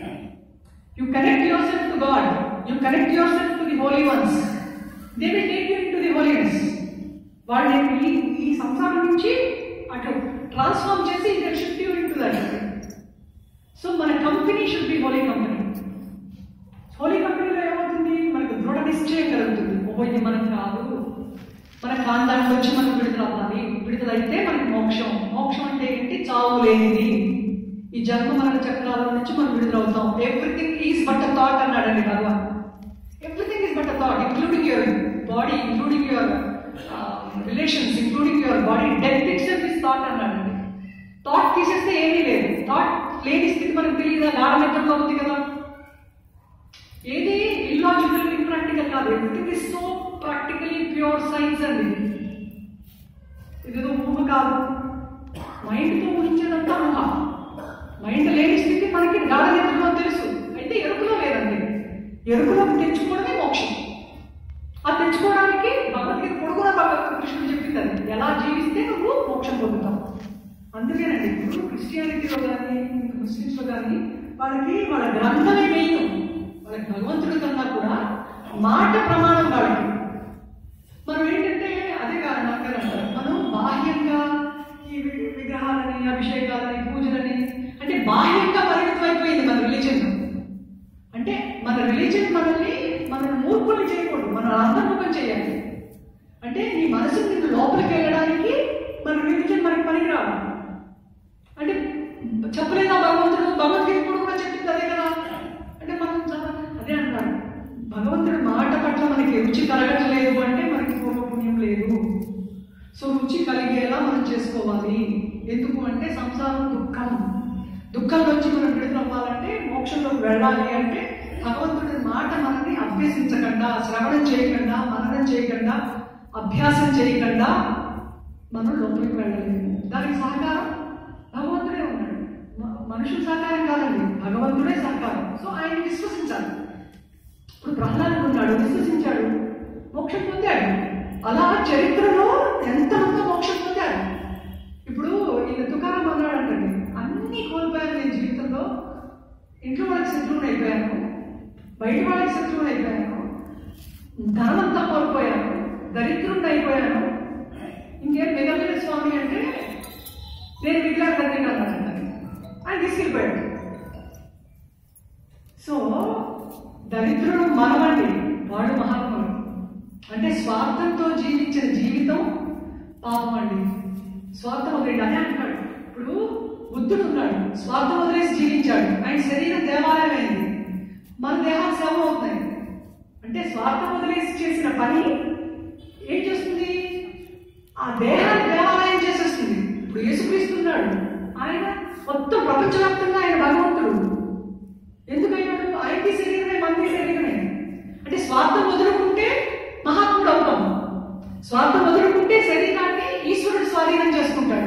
[SPEAKER 1] You connect yourself to God, you connect yourself to the holy ones, they will take you into the holiness. వాళ్ళు ఈ సంసారం నుంచి అటు ట్రాన్స్ఫార్మ్ చేసి ఇక్కడ shift you into that. So మన company should be holy company. Holy కంపెనీలో ఏమవుతుంది? మనకు దృఢ నిశ్చయం కలుగుతుంది. ఓహో, ఇది మనం కాదు, మన కాందాన్ని వచ్చి మనం విడుదల అవ్వాలి. విడుదలైతే మనకి మోక్షం. మోక్షం అంటే ఏంటి? చావు లేనిది. ఈ జన్మ మన చక్రాల నుంచి మనం విడుదలవుతాం. Everything is but a thought అన్నాడండి Bhagavan. Everything is but a thought, including your body, including your relations, including your body. Death itself is thought అన్నాడండి. థాట్ తీసేస్తే ఏమీ లేదు. థాట్ లేని స్థితి మనకు తెలియదా? గాఢ నిద్రలో ఉంది కదా. ఏది ఇల్లాజికల్, ఇంప్రాక్టికల్ కాదు. Everything is so practically pure science అండి. ఇదేదో ఊహ కాదు. మైండ్తో ఊహించేదంతా ఊహ. మైండ్ లేని స్థితి మనకి గాఢ నిద్రలో తెలుసు, అయితే ఎరుకులో లేదండి. ఎరుకులోకి తెచ్చుకోవడమే మోక్షం. ఆ తెచ్చుకోవడానికి భగవద్గీత పొడుగున కృష్ణుడు చెప్పింది అది, ఎలా జీవిస్తే నువ్వు మోక్షం పొందుతావు. అందుకేనండి ఇప్పుడు క్రిస్టియానిటీలో కానీ ముస్లిమ్స్లో కానీ వాళ్ళకి వాళ్ళ గ్రంథమే మెయిన్. వాళ్ళకి భగవంతుడి కన్నా కూడా మాట ప్రమాణం వాళ్ళకి. మనం ఏంటంటే అదే కారణం అంటారు, మనం బాహ్యంగా ఈ విగ్రహాలని, అభిషేకాలని, పూజలని అంటే బాహ్యంగా పరిమితం అయిపోయింది మన రిలీజన్. అంటే మన రిలీజన్ మనల్ని మూర్ఖుల్ని చేయకూడదు, మన అంతర్ముఖం చేయాలి. అంటే నీ మనసు నీకు లోపలికి వెళ్ళడానికి మన రిలీజన్ మనకి పనికి రావాలి. అంటే చెప్పలేదా భగవంతుడు? భగవద్గీత కూడా చెప్పింది అదే కదా. అంటే మనం అదే అన్నాడు, భగవంతుడి మాట పట్ల మనకి రుచి కలగట్లేదు అంటే మనకి పూర్వపుణ్యం లేదు. సో రుచి కలిగేలా మనం చేసుకోవాలి. ఎందుకు అంటే సంసారం దుఃఖం నుంచి మనం విడుదలవ్వాలంటే, మోక్షంలోకి వెళ్ళాలి అంటే భగవంతుడి మాట మనల్ని అభ్యసించకుండా, శ్రవణం చేయకుండా, మననం చేయకుండా, అభ్యాసం చేయకుండా మనం లోపలికి వెళ్ళలేము. దానికి సహకారం భగవంతుడే ఉన్నాడు. మనుషుల సహకారం కాదండి, భగవంతుడే సహకారం. సో ఆయన విశ్వసించాలి. ఇప్పుడు ప్రహ్లాదుడు ఉన్నాడు, విశ్వసించాడు, మోక్షం పొందాడు. అలా చరిత్రలో ఎంతమంది మోక్షం పొందాడు. ఇప్పుడు ఈయన తుకారాం అన్నాడంటండి, అన్నీ కోల్పోయాను నేను జీవితంలో. ఇంట్లో వాళ్ళకి శత్రువుని అయిపోయాను, బయట వాళ్ళకి శత్రువుని అయిపోయాను, ధనమంతా కోల్పోయాను, దరిద్రుడిని అయిపోయాను, ఇంకేం మిగలేదు స్వామి అంటే నేను మిగిలాడని అన్నాడంట. ఆయన తీసుకెళ్ళిపోయాడు. సో దరిద్రుడు మనమండి, వాడు మహాత్ముడు. అంటే స్వార్థంతో జీవించిన జీవితం పాపం అండి. స్వార్థం వదిలేడు అనే అంటాడు. ఇప్పుడు బుద్ధుడు ఉన్నాడు, స్వార్థం వదిలేసి జీవించాడు. ఆయన శరీరం దేవాలయం అయింది, మన దేహాలు సేవ అవుతాయి. అంటే స్వార్థం వదిలేసి చేసిన పని ఏం చేస్తుంది? ఆ దేహాన్ని దేవాలయం చేసేస్తుంది. ఇప్పుడు యేసుక్రీస్తున్నాడు, ఆయన మొత్తం ప్రపంచవ్యాప్తంగా ఆయన భగవంతుడు. ఎందుకయ్యాడు? ఆయనకి శరీరమే, మనకి శరీరమే. అంటే స్వార్థం వదులుకుంటే మహాత్ముడు అవుతాం. స్వార్థం వదులుకుంటే శరీరాన్ని ఈశ్వరుడు స్వాధీనం చేసుకుంటాడు.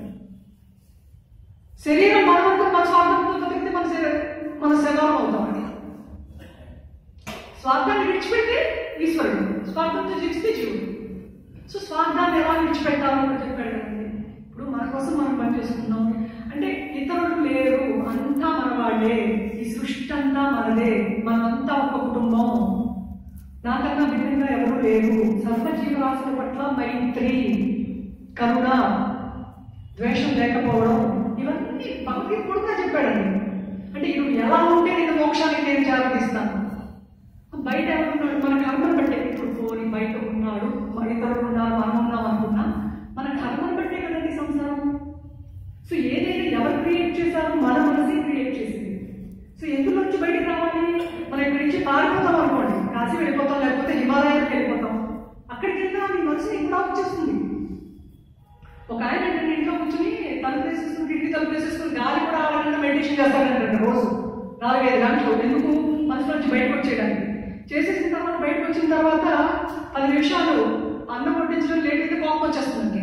[SPEAKER 1] శరీరం మనవంతం, మన స్వార్థంతో బతికితే మన శరీరం అవుతామని. స్వార్థాన్ని విడిచిపెడితే ఈశ్వరుడు, స్వార్థంతో జీవిస్తే జీవుడు. సో స్వార్థాన్ని ఎలా విడిచిపెట్టాలని చెప్పాడు. ఇప్పుడు మన కోసం మనం పనిచేస్తున్నాం అంటే ఇతరులు లేరు, అంతా మన వాళ్ళే, ఈ సృష్టి అంతా మనదే, మనమంతా ఒక కుటుంబం, నాకన్నా భిన్నంగా ఎవరు లేరు. సర్వజీవరాశుల పట్ల మైత్రి, కరుణ, ద్వేషం లేకపోవడం, ఇవన్నీ భగవద్గీత కూడా చెప్పాడండి. అంటే నువ్వు ఎలా ఉంటే నేను మోక్షానికి నేను చేరదీస్తాను. బయట ఎవరున్నాడు? మన కర్మను బట్టే. ఇప్పుడు పోని బయట ఉన్నాడు, ఇతరులు ఉన్నారు, మనం ఉన్నాం అనుకున్నా మన కర్మను బట్టే కదండి సంసారం. సో ఏదైనా ఎవరు క్రియేట్ చేశారో మన మనసే క్రియేట్ చేసింది. సో ఎందులోంచి బయటకు రావాలి? మనం ఇక్కడి నుంచి పారిపోతాం అనుకోండి, కాశీ వెళ్ళిపోతాం, లేకపోతే హిమాలయాలకు వెళ్ళిపోతాం. అక్కడికి వెళ్తా నీ మనసు ఇంకా వచ్చేస్తుంది. ఒక ఆయన ఏంటంటే ఇంట్లో కూర్చొని తలుపు వేసేసుకుని, కిటికీ తలుపు వేసేసుకుని గాలి కూడా ఆడాలంటే మెడిటేషన్ చేస్తాడంటే రోజు 4-5 గంటలు. ఎందుకు? మనసు నుంచి బయటకు వచ్చేయడానికి. చేసేసిన తర్వాత బయటకు వచ్చిన తర్వాత 10 నిమిషాలు అన్నం వడ్డించడం లేట్ అయితే కోపం వచ్చేస్తుందండి.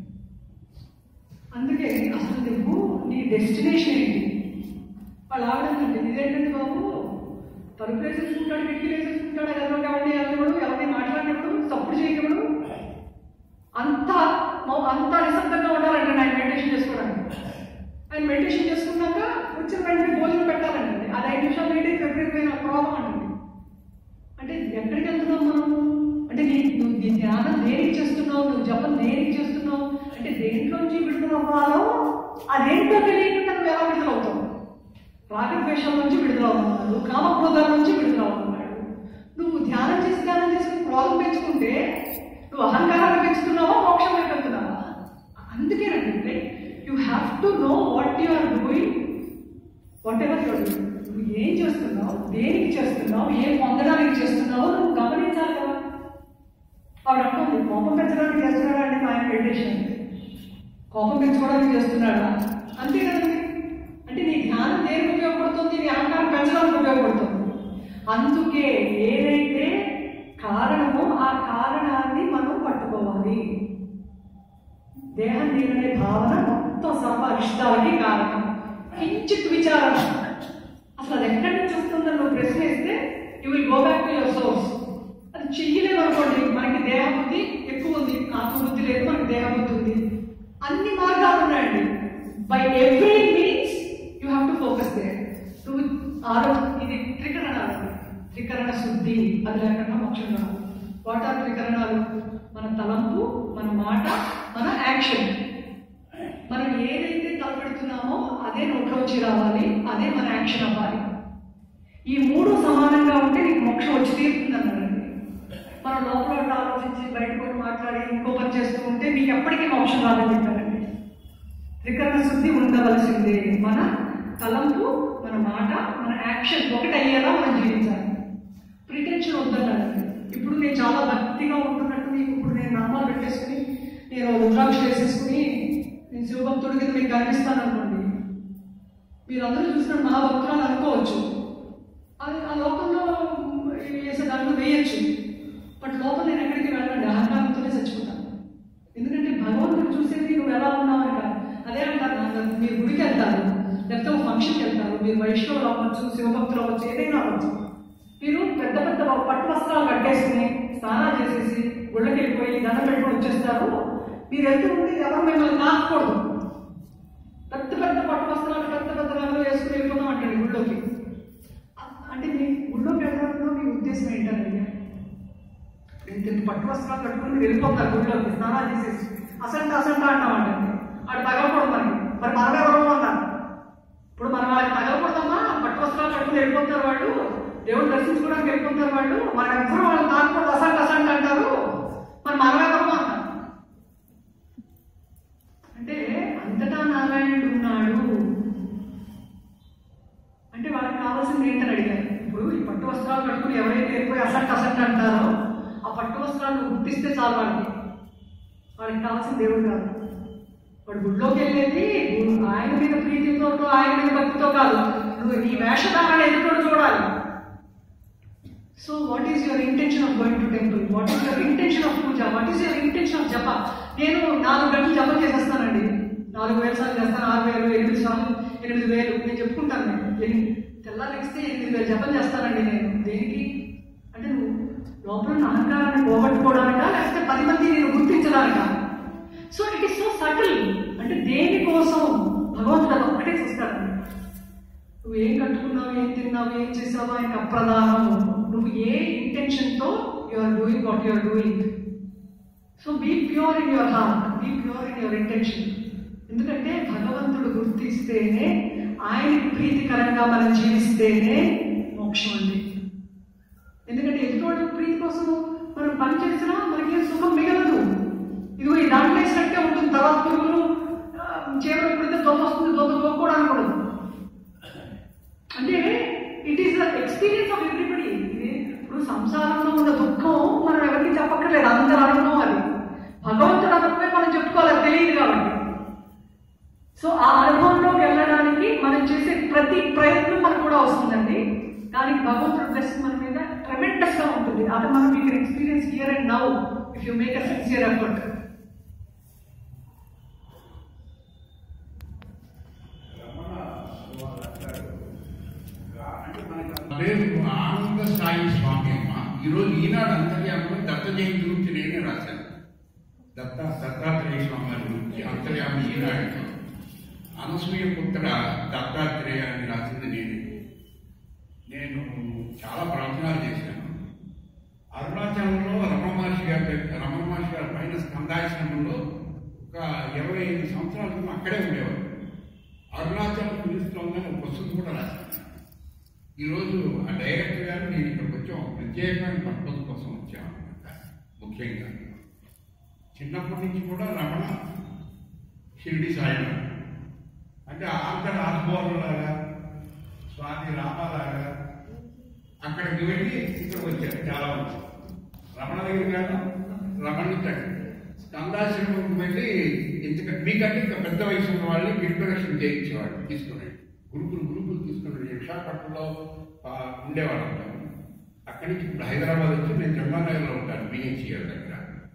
[SPEAKER 1] అందుకే అసలు నువ్వు నీ డెస్టినేషన్ ఏంటి? వాళ్ళు ఆవిడంటే ఇదేంటంటే బాబు, తలుపు వేసేసుకుంటాడు, కిటికీ వేసేసుకుంటాడు, ఎవరిని వెళ్ళినప్పుడు, ఎవరిని మాట్లాడినప్పుడు, తప్పుడు చేయకూడదు, అంతా నిశ్శబ్దంగా ఉండాలంటే ఆయన మెడిటేషన్ చేసుకోవడానికి. ఆయన మెడిటేషన్ చేసుకున్నాక వచ్చిన వెంటనే భోజనం పెట్టాలండి. అది 5 నిమిషాలు లేట్ అయితే ఎప్పుడైపోయిన ప్రాబ్లం అండి. అంటే ఎక్కడికి వెళ్తున్నావు మనము? అంటే నువ్వు నీ ధ్యానం దేనికి చేస్తున్నావు, నువ్వు జపం దేనికి చేస్తున్నావు అంటే దేంట్లోంచి విడుదలవ్వాలో అదేంటో తెలియకుండా నువ్వు ఎలా విడుదలవుతావు? రాగద్వేషం నుంచి విడుదలవుతున్నాడు, కామక్రోధాల నుంచి విడుదలవుతున్నాడు. నువ్వు ధ్యానం చేసుకుని క్రోధం పెంచుకుంటే నువ్వు అహంకారాన్ని పెంచుతున్నావా, మోక్షం వైపు వెళ్తున్నావా? అందుకేనండి you have to know what you are doing, whatever you are doing. నువ్వు ఏం చేస్తున్నావు, దేనికి చేస్తున్నావు, ఏం పొందడానికి చేస్తున్నావు నువ్వు గమనించాలి కదా. ఆవిడ అంటుంది, కోపం పెంచడానికి చేస్తున్నాడా అండి ఆయన మెడిటేషన్? కోపం పెంచుకోవడానికి చేస్తున్నాడా? అంతే కదండి. అంటే నీ ధ్యానం దేనికి ఉపయోగపడుతుంది? నీ అహంకారం పెంచడానికి ఉపయోగపడుతుంది. అందుకే ఏదైతే కారణమో ఆ కారణాన్ని మనం పట్టుకోవాలి. దేహం నేననే భావన మొత్తం సర్వ అరిష్టాలకి కారణం. కించిత్ విచారణ, అసలు అది ఎక్కడి నుంచి వస్తుందని నువ్వు ప్రశ్న వేస్తే you will go back to your source. అది చెయ్యలేము అనుకోండి, మనకి దేహ బుద్ధి ఎక్కువ ఉంది, ఆత్మబుద్ధి లేదు, మనకి దేహ బుద్ధి ఉంది. అన్ని మార్గాలు ఉన్నాయండి. By every means you have to focus there. నువ్వు ఇది ట్రిగర్ అనాలి. మోక్షం రాదు. వాట్ ఆర్ త్రికరణాలు? మన తలంపు, మన మాట, మన యాక్షన్. మనం ఏదైతే తలపెడుతున్నామో అదే నోట్లోంచి రావాలి, అదే మన యాక్షన్ అవ్వాలి. ఈ మూడు సమానంగా ఉంటే నీకు మోక్షం వచ్చి తీరుతుంది అన్నారండి. మనం లోపల ఆలోచించి బయటకు మాట్లాడి ఇంకో పని చేస్తూ ఉంటే మీకు ఎప్పటికీ మోక్షం రాదని చెప్పారండి. త్రికరణ శుద్ధి ఉండవలసిందే. మన తలంపు, మన మాట, మన యాక్షన్ ఒకటి అయ్యేలా మనం జీవించాలి. ప్రిటెన్షన్ వద్దన్నారండి. ఇప్పుడు నేను చాలా భక్తిగా ఉంటున్నట్టు మీకు ఇప్పుడు నేను నామాలు పెట్టేసుకుని నేను రుద్రాక్ష వేసేసుకుని నేను శివభక్తుడి కింద మీకు కనిపిస్తాను అనుకోండి, మీరందరూ చూసిన మహాభక్తులు అనుకోవచ్చు. అది ఆ లోకంలో వేసే దాంట్లో వేయచ్చు. బట్ లోపల నేను ఎక్కడికి వెళ్ళండి, అహంకారంతోనే చచ్చిపోతాను. ఎందుకంటే భగవంతుడు చూసేది నువ్వు ఎలా ఉన్నావు అని కాదు. అదే అంటారు, మీరు గుడికి వెళ్తారు, లేకపోతే ఒక ఫంక్షన్కి వెళ్తారు, మీరు వైష్ణవులు అవ్వచ్చు, శివభక్తులు అవ్వచ్చు, ఏదైనా అవ్వచ్చు. మీరు పెద్ద పెద్ద పట్టు వస్త్రాలు కట్టేసుకుని స్నానాలు చేసేసి గుళ్ళకి వెళ్ళిపోయి దండం పెట్టుకుని వచ్చేస్తారు. మీరు వెళ్తూ ఉంటే ఎవరు మిమ్మల్ని నాకూడదు. పెద్ద పెద్ద పట్టు వస్త్రాలు పెద్ద పెద్ద నగలు వేసుకుని వెళ్ళిపోతాం అంటే గుళ్ళోకి. అంటే మీ గుళ్ళోకి వెళ్ళడంలో మీ ఉద్దేశం ఏంటండి? ఇంత పట్టు వస్త్రాలు కట్టుకుని వెళ్ళిపోతారు గుళ్ళోకి స్నానాలు చేసేసి అసంట అంటామంటే వాడు తగలకూడదు. మరి మనమే ఎవరు అన్నారు. ఇప్పుడు మనం వాళ్ళకి తగలకూడదమ్మా, పట్టు వస్త్రాలు కట్టుకుని వెళ్ళిపోతారు వాళ్ళు, దేవుడు దర్శించుకోవడానికి వెళ్ళిపోతారు వాళ్ళు, మన ఎవ్వరూ వాళ్ళు తాగకూడదు అసంట అంటారు, మరి మనమే ఎవరు అన్నారు. అంటే అంతటా నారాయణుడు ఉన్నాడు అంటే వాళ్ళకి కావాల్సింది ఏంటని అడిగారు. ఇప్పుడు ఈ పట్టు వస్త్రాలు కట్టుకుని ఎవరైతే వెళ్ళిపోయి అసంట అంటారో ఆ పట్టు వస్త్రాలు గుర్తిస్తే చాలు వాళ్ళకి కావాల్సిన దేవుడు కాదు. వాడు గుడిలోకి వెళ్ళేది ఆయన మీద ప్రీతితో, ఆయన మీద భక్తితో కాదు. నువ్వు నీ వేషధారణ ఎదురు చూడాలి. So what is your intention of going to temple? What is your intention of puja? What is your intention of japa? నేను 4 గంటలు జపం చేసేస్తానండి. 4000 సార్లు చేస్తాను, 6000, 8 సార్లు, 8000 నేను చెప్పుకుంటాను. తెల్లారిస్తే 8000 జపం చేస్తానండి నేను. దేనికి అంటే నువ్వు లోపల అహంకారాన్ని పోగొట్టుకోవడానిక, లేకపోతే 10 మంది నేను గుర్తించడానిక? So it is so subtle. అంటే దేనికోసం భగవంతుడు అది ఒక్కటే చూస్తాడండి. నువ్వు ఏం కట్టుకున్నావు, ఏం తిన్నావు, ఏం చేసావు ఆయనకు అప్రధానం. నువ్వు ఏ ఇంటెన్షన్తో you are doing what you are doing. So be pure in your heart, be pure in your intention. ఎందుకంటే భగవంతుడు గుర్తిస్తేనే, ఆయనకి ప్రీతికరంగా మనం జీవిస్తేనే మోక్షం అండి. ఎందుకంటే ఎదుటి ప్రీతి కోసం మనం పని చేసినా మనకేం సుఖం మిగలదు. ఇదిగో ఈ దాంట్లో వేసినట్టే ఉంటుంది. తర్వాత పురుగులు చేపలు ఎప్పుడైతే దోమ వస్తుంది, దోమ తోక్కోవడానికి కూడా. అంటే it is the experience of everybody. ఇప్పుడు సంసారంలో ఉన్న దుఃఖం మనం ఎవరికి చెప్పక్కర్లేదు, అందరూ అనుభవం అది. భగవంతుడు అనుభవమే మనం చెప్పుకోవాలి, అది తెలియదు కాబట్టి. సో ఆ అనుభవంలోకి వెళ్ళడానికి మనం చేసే ప్రతి ప్రయత్నం మనకు కూడా వస్తుందండి. దానికి భగవంతుడు బ్లెస్సింగ్ మన మీద ట్రెమెండస్ గా ఉంటుంది. అది మనం you can experience here and now if you make a sincere effort.
[SPEAKER 2] Ananda Sai స్వామి అమ్మ ఈరోజు ఈనాడు అంతర్యామంలో దత్త జయంతి గురించి నేనే రాశాను. దత్తాత్రేయ స్వామి గారి గురించి అంతర్యామి ఈనాడు అనసూయ పుత్ర దత్తాత్రేయ అని రాసింది నేను చాలా ప్రవచనాలు చేశాను. అరుణాచలంలో రమణ మహర్షి గారి పైన స్కందాశ్రమంలో ఒక 25 సంవత్సరాల క్రితం అక్కడే ఉండేవారు. అరుణాచలం పిలుస్తోందని ఒక పుస్తకం కూడా రాశాను. ఈరోజు ఆ డైరెక్టర్ గారు నేను ఇక్కడికి వచ్చాం, ప్రత్యేకమైన పర్పస్ కోసం వచ్చాను. ముఖ్యంగా చిన్నప్పటి నుంచి కూడా రమణ షిరిడి సాయి అంటే ఆంధ్ర ఆస్బోర్లాగా, స్వాతి రామాలాగా అక్కడికి వెళ్ళి ఇక్కడ వచ్చారు చాలా మంది. రమణ దగ్గర కాదు, రమణ స్కందాశ్రమంకి వెళ్ళి మీకంటే ఇంకా పెద్ద వయసు ఉన్న వాళ్ళని ఇంట్రొడక్షన్ చేయించేవాడు, తీసుకున్నాడు. గురుకులు తీసుకున్నాడు. విశాఖపట్నంలో ఉండేవాడు. అక్కడి నుంచి ఇప్పుడు హైదరాబాద్ వచ్చి నేను జమ్మానగర్లో ఉంటాను, బిహెచ్ఎల్ దగ్గర.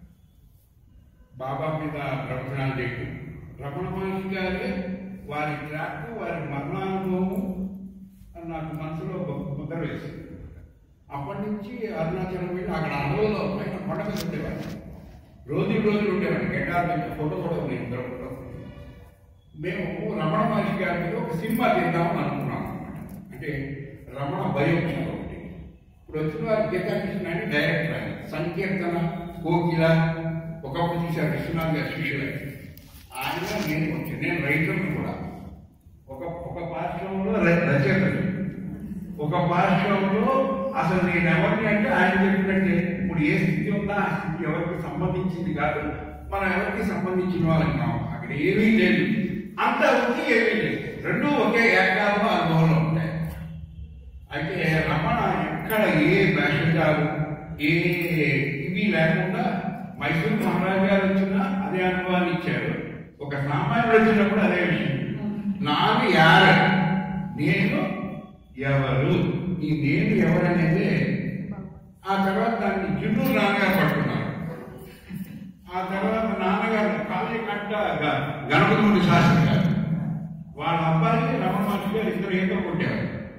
[SPEAKER 2] బాబా మీద ప్రవచనాలు చేయటం, రమణ మహర్షి గారే వారి ట్రాక్, వారి మరణానుభవము నాకు మనసులో ముద్ర వేసింది. అప్పటి నుంచి అరుణాచలం వెళ్ళి అక్కడ అడవులో పైన కొండ మీద ఉండేవాడు. రోజులు ఉండేవాడు. గెటార్ మీద ఫోటో కూడా ఉంది, ఇద్దరు ఫోటో. మేము రమణ మహర్షి గారి మీద ఒక సినిమా తీద్దామని అనుకున్నాం అనమాట. అంటే రమణ బయోపిక్ ఒకటి. ఇప్పుడు వచ్చిన వారు గీతాకృష్ణ అని డైరెక్టర్ ఆయన, సంకీర్తన, కోకిల, ఒకప్పుడు తీశారు విశ్వనాథ్ గారి శిష్యులే. ఆయన నేను వచ్చి నేను రైటర్ని కూడా. ఒక పాఠ్యంలో రచయితలు, ఒక పాఠ్యంలో అసలు నేను ఎవరిని అంటే ఆయన చెప్పినట్టే ఇప్పుడు ఏ స్థితి ఉందా ఆ స్థితి ఎవరికి సంబంధించింది కాదు, మనం ఎవరికి సంబంధించిన వాళ్ళని కావు. అక్కడ ఏమీ లేదు, అంతా ఉంది, ఏమీ లేదు, రెండూ ఒకే ఏకాత్మ అనుభవంలో ఉంటాయి. అయితే రమణ ఎక్కడ ఏ భేషజాలు ఏ ఇవి లేకుండా మైసూరు మహారాజు గారు వచ్చినా అదే అనుభవాన్ని ఇచ్చారు, ఒక సామాన్యుడు వచ్చినప్పుడు అదే విషయం. నాది యార, నేను ఎవరు, ఈ నేను ఎవరనేదే. ఆ తర్వాత దాన్ని జిన్నూరు నాన్నగారు పట్టుకున్నారు. ఆ తర్వాత నాన్నగారు కాళీ కట్ట గణపతి శాస్త్రి గారు, వాళ్ళ అబ్బాయికి రమణ మహర్షి గారు ఇద్దరు ఏదో కొట్టారు.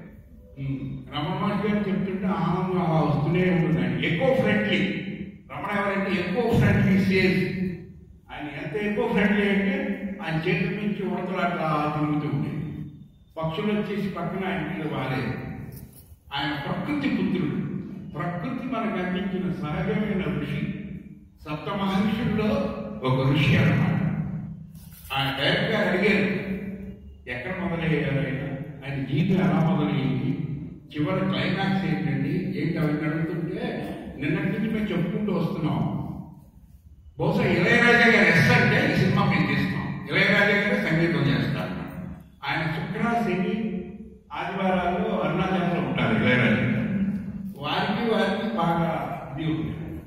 [SPEAKER 2] రమణ మహర్షి గారు చెప్తుంటే ఆనందం అలా వస్తూనే ఉంటుందండి. ఎక్కువ ఫ్రెండ్లీ రమణ ఎవరంటే ఎక్కువ ఫ్రెండ్లీ సేజ్. ఆయన ఎంత ఎక్కువ ఫ్రెండ్లీ అంటే ఆయన చేతుల నుంచి ఉడతలు అట్లా తిరుగుతుంది. పక్షులు వచ్చేసి పక్కన ఆయన మీద వాలేదు. ఆయన ప్రకృతి పుత్రుడు, ప్రకృతి మనకు అందించిన సహజమైన ఋషి, సప్త మహర్షుల్లో ఒక ఋషి అన్నమాట. ఆయన డైరెక్ట్ గా అడిగారు ఎక్కడ మొదలయ్యారు ఆయన జీవితం ఎలా మొదలయ్యింది, చివరి క్లైమాక్స్ ఏంటండి, ఏంటి అవన్నీ అడుగుతుంటే నిన్నటి నుంచి మేము చెప్పుకుంటూ వస్తున్నాం. బహుశా ఇళయరాజా గారు ఎస్ అంటే ఈ సినిమా మేము తీస్తాం, ఇళయరాజా గారు సంగీతం చేస్తారు. ఆయన శుక్ర, శని, ఆదివారాలు అరుణాచలంలో ఉంటారు ఇళయరాజా గారు. వారికి బాగా ఇది ఉంది.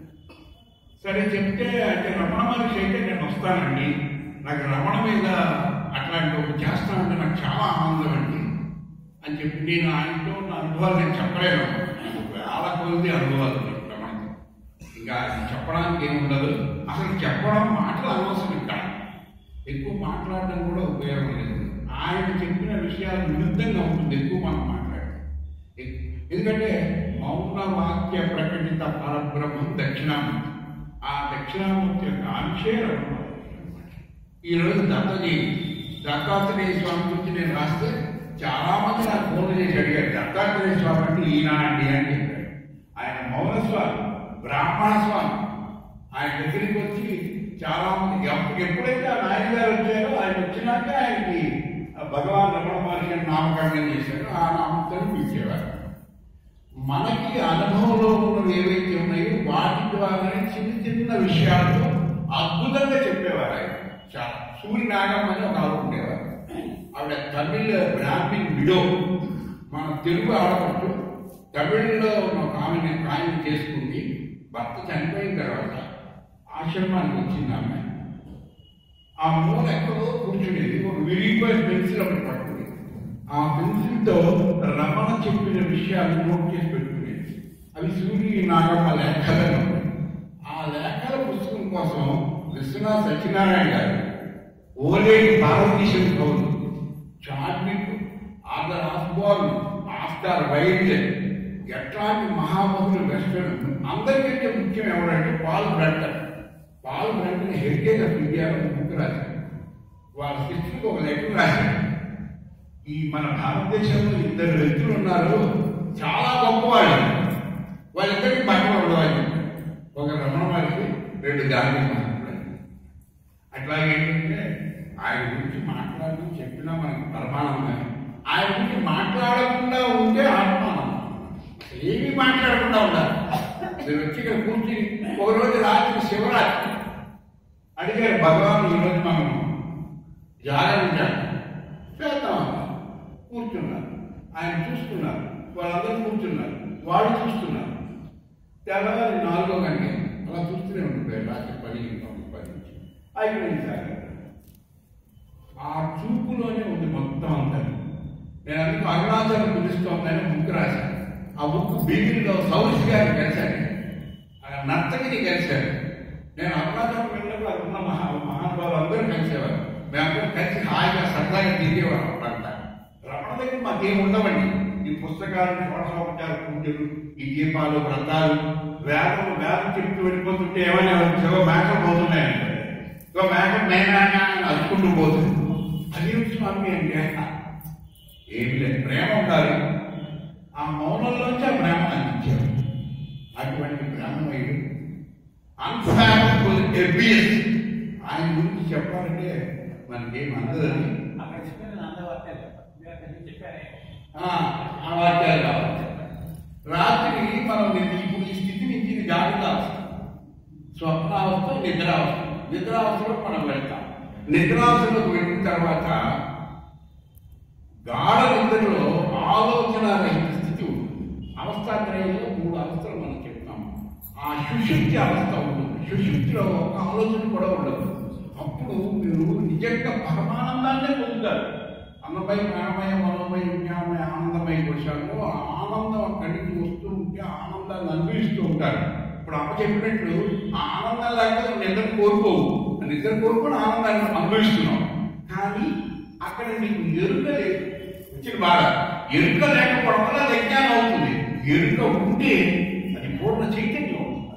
[SPEAKER 2] సరే చెప్తే అంటే రమణ మహర్షి అయితే నేను వస్తానండి, నాకు రమణ మీద అట్లాంటి ఒకటి చేస్తానంటే నాకు చాలా ఆనందం అండి అని చెప్పి నేను ఆయనతో ఉన్న అనుభవాలు నేను చెప్పలేను. చాలా కొద్ది అనుభవాలు రమణతో, ఇంకా చెప్పడానికి ఏమి ఉండదు. అసలు చెప్పడం మాటలు అనవసరం, ఇక్కడ ఎక్కువ మాట్లాడడం కూడా ఉపయోగం లేదు. ఆయన చెప్పిన విషయాలు విరుద్ధంగా ఉంటుంది ఎక్కువ మనం మాట్లాడితే. ఎందుకంటే మౌన వాక్య ప్రకటిత పరబ్రహ్మం దక్షిణామూర్తి, ఆ దక్షిణామూర్తి యొక్క అంశే రమణ. ఈరోజు దత్తాత్రేయ స్వామి గురించి నేను రాస్తే చాలా మంది నాకు ఫోన్ చేసి అడిగారు, దత్తాత్రేయ స్వామి అంటే ఈయన అండి అని చెప్పారు. ఆయన మౌన స్వామి, బ్రాహ్మణ స్వామి. ఆయన దగ్గరికి వచ్చి చాలా మంది ఎప్పుడైతే ఆ నాయన గారు వచ్చారో ఆయన వచ్చినాక ఆయనకి భగవాన్ రమణ మహర్షి నామకరణం చేశారు, ఆ నామంతో పిలిచేవారు. మనకి అనుభవంలో ఉన్నవి ఏవైతే ఉన్నాయో వాటి ద్వారానే చిన్న చిన్న విషయాలతో అద్భుతంగా చెప్పేవారు ఆయన. చాలా సూర్య నాగమ్మ అని ఒక ఆవిడ ఉండేవారు. ఆవిడ తమిళ బ్రాహ్మిన్ విడో, మన తెలుగు ఆడపట్టు తమిళలో ఒక ఆమె చేసుకుంది. భర్త చనిపోయిన తర్వాత ఆశ్రమానికి వచ్చింది ఆమె. ఆ మూల ఎక్కడో కూర్చునేది, ఒక విరిగిపోయిన పెన్సిల్ ఒకటి పట్టుకుని ఆ పెన్సిల్తో రమణ చెప్పిన విషయాలు నోట్ చేసి పెట్టుకునేది. అవి సూర్య నాగమ్మ లేఖలను. ఆ లేఖల పుస్తకం కోసం విశ్వనాథ్ సత్యనారాయణ గారు, ఓలేని భారతదేశం కవులు, చార్మిక్, ఆర్డర్ ఆస్బోర్న్, ఆస్కార్ వైల్డ్, ఎట్లాంటి మహామహులు వెస్టర్న్, అందరికంటే ముఖ్యం ఎవరంటే Paul Brunton. Paul Brunton heritage of ఇండియాలో బుక్ రాశారు. వాళ్ళ శిష్యులకు ఒక లెటర్ రాశారు. ఈ మన భారతదేశంలో ఇద్దరు వ్యక్తులు ఉన్నారు, చాలా గొప్పవాళ్ళు, వాళ్ళిద్దరికి పక్కన ఉండవాలి. ఒక రమణ మహర్షి, రెండు గాంధీ మహాత్ములు. అట్లాగే ఏంటంటే ఆయన గురించి మాట్లాడడం చెప్పినా మనకి పరమానందం. ఆయన గురించి మాట్లాడకుండా ఉంటే ఆత్మానందం. ఏమీ మాట్లాడకుండా ఉండాలి. నేను వచ్చి ఇక్కడ కూర్చుని ఒకరోజు రాత్రి శివరాత్రి అడిగారు భగవాన్, ఈరోజు మనం జాగ్రత్త చేద్దాం. కూర్చున్నారు, ఆయన చూస్తున్నారు, వాళ్ళందరూ కూర్చున్నారు, వాళ్ళు చూస్తున్నారు. తెల్లవారి 4 గంటలు అలా చూస్తూనే ఉండిపోయారు. రాత్రి 10 నుంచి అయిపోయింది సార్. ఆ చూపులోనే ఉంది మొత్తం అంతా. నేను అందుకు అరుణాచలం పిలుస్తోందని బుక్ రాశాను. ఆ బుక్ బీగిల్లో సౌరిష్ గారిని కలిశాను, నర్తకిని కలిశాను. నేను అరుణాచలం వెళ్ళినప్పుడు అక్కడ ఉన్న మహానుభావులు అందరూ కలిసేవారు. మేమందరూ కలిసి హాయిగా సరదాగా తిరిగేవారు. అప్పుడంతా రమణ దగ్గర మాకేం ఉండవండి. ఈ పుస్తకాలు, షోడశోపచార పూజలు, ఈ దీపాలు, వ్రతాలు, వేదం చెప్తూ వెళ్ళిపోతుంటే ఏమైనా మేకలు పోతున్నాయంటే మేక మేనా అదుకుంటూ పోతుంది. అది స్వామి అంటే ఏమి లేదు, ప్రేమ ఉండాలి. ఆ మౌనంలోంచి ఆ బ్రాహ్మణ అందించారు. అటువంటి బ్రాహ్మణుడు అన్ఫాక్టబుల్ ఎబియస్. ఆయన గురించి చెప్పాలంటే మనకేం అందదని ఆ వాక్యాలు కావాలి. రాత్రి మనం ఇప్పుడు ఈ స్థితి నుంచి జాగ్రత్త అవస్థ, స్వప్నావస్థ, నిద్రావస్థ. నిద్రావస్థలో మనం వెళ్తాం. నిద్రావస్థలోకి వెళ్ళిన తర్వాత గాఢ నిద్రలో ఆలోచన రహిత స్థితి ఉంటుంది. అవస్థాత్రయంలో 3 అవస్థలు మనం చెప్తాం. ఆ సుషుప్తి అవస్థ ఉంటుంది. సుషుప్తిలో ఒక ఆలోచన కూడా ఉండదు. అప్పుడు మీరు నిజంగా పరమానందాన్నే పొందుతారు. అన్నమయ, ప్రాణమయ, మనోమయ, విజ్ఞానమయ, ఆనందమయ కోశాల్లో ఆ ఆనందం అక్కడి నుంచి వస్తూ ఉంటే ఆనందాన్ని అనుభవిస్తూ ఉంటారు. ఇప్పుడు అమ్మ చెప్పినట్లు ఆ ఆనందం లేకపోతే నిద్ర కోరుకోవు. నిద్ర కోరుకొని ఆనందాన్ని అనుభవిస్తున్నాం. కానీ అక్కడ నీకు ఎరుక లేదు. వచ్చిన బాధ ఎరుక లేకపోవడం వల్ల అది అజ్ఞానం అవుతుంది. ఎరుక ఉంటే అది పూర్ణ చైతన్యం అవుతుంది.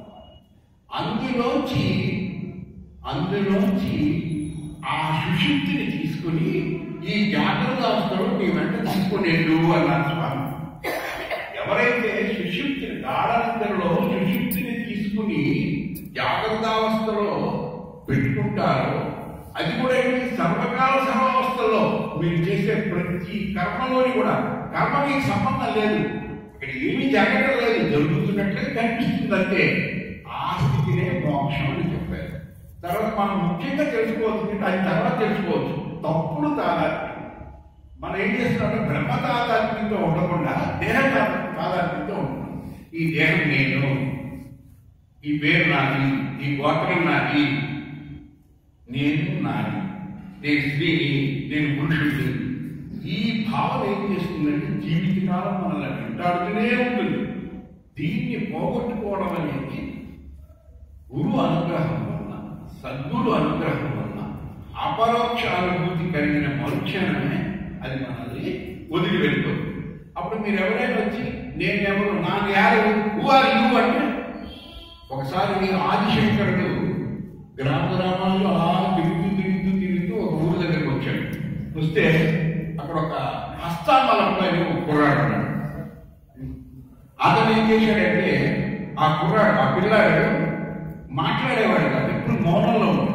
[SPEAKER 2] అందులోంచి ఆ సుషుప్తిని తీసుకుని ఈ జాగ్రత్త అవస్థలో నీ వెంట తీసుకునేళ్ళు అన్నారు స్వామి. ఎవరైతే సుషుప్తిని గాఢ నిద్రలో సుషుప్తిని తీసుకుని జాగ్రత్తావస్థలో పెట్టుకుంటారో, అది కూడా సర్వకాల సర్వావస్థల్లో మీరు చేసే ప్రతి కర్మలోని కూడా కర్మకి సంబంధం లేదు. ఇక్కడ ఏమీ జరగడం లేదు, జరుగుతున్నట్లే కనిపిస్తుంది అంతే. ఆ స్థితినే మోక్షం అని చెప్పారు. తర్వాత మనం ముఖ్యంగా తెలుసుకోవచ్చు, అది తర్వాత తెలుసుకోవచ్చు. తప్పుడు తాదాత్మ్యం. మనం ఏం చేస్తున్నామంటే బ్రహ్మ తాదాత్మ్యంతో ఉండకుండా దేహ తాదాత్మ్యంతో ఉంటున్నాం. ఈ దేహం నేను, ఈ పేరు నాది, ఈ గోత్రం నాది, నేను నాది, నేను స్త్రీని, నేను పురుషుడిని. ఈ భావన ఏం చేస్తుందంటే జీవితకాలం మనల్ని వెంటాడుతూనే ఉంటుంది. దీన్ని పోగొట్టుకోవడం అనేది గురు అనుగ్రహం వల్ల, సద్గురు అనుగ్రహం వల్ల అపరోక్ష అనుభూతి కలిగిన మరుక్షణమే అది మనల్ని వదిలి వెళ్ళిపోతుంది. అప్పుడు మీరు ఎవరైనా వచ్చి నేనెవరు, నాకు యారు, హూ ఆర్ యూ అంటే, ఒకసారి ఆదిశంకరుడు గ్రామాల్లో అలా తిరుగుతూ ఒక ఊరు దగ్గరికి వచ్చాడు. వస్తే అక్కడ ఒక హస్తామలంపై ఒక కుర్రాడు ఉన్నాడు. అతను ఏం చేశాడంటే ఆ పిల్లాడు మాట్లాడేవాడు కాదు, ఎప్పుడు మౌనంలో ఉంటాడు.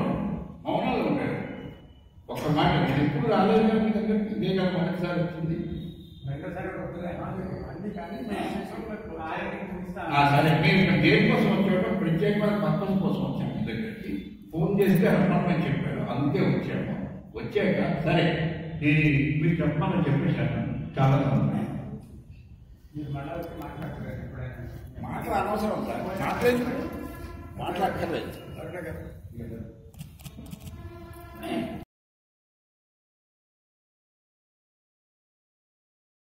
[SPEAKER 2] ఒక మాట నేను ఎప్పుడు రాలేదు కానీ మీ దగ్గరికి ఇదే కాదు మొదటిసారి వచ్చింది. సరే, మేము దేనికోసం వచ్చాడో ప్రత్యేకమైన పర్పస్ కోసం వచ్చాము. మీ దగ్గరికి ఫోన్ చేస్తే రమ్మని చెప్పాడు, అందుకే వచ్చాము. వచ్చాక సరే మీరు చెప్పమని చెప్పేశాను. చాలా బాగున్నాయి. మాటలు అనవసరం సార్, మాట్లాడక్కర్లేదు.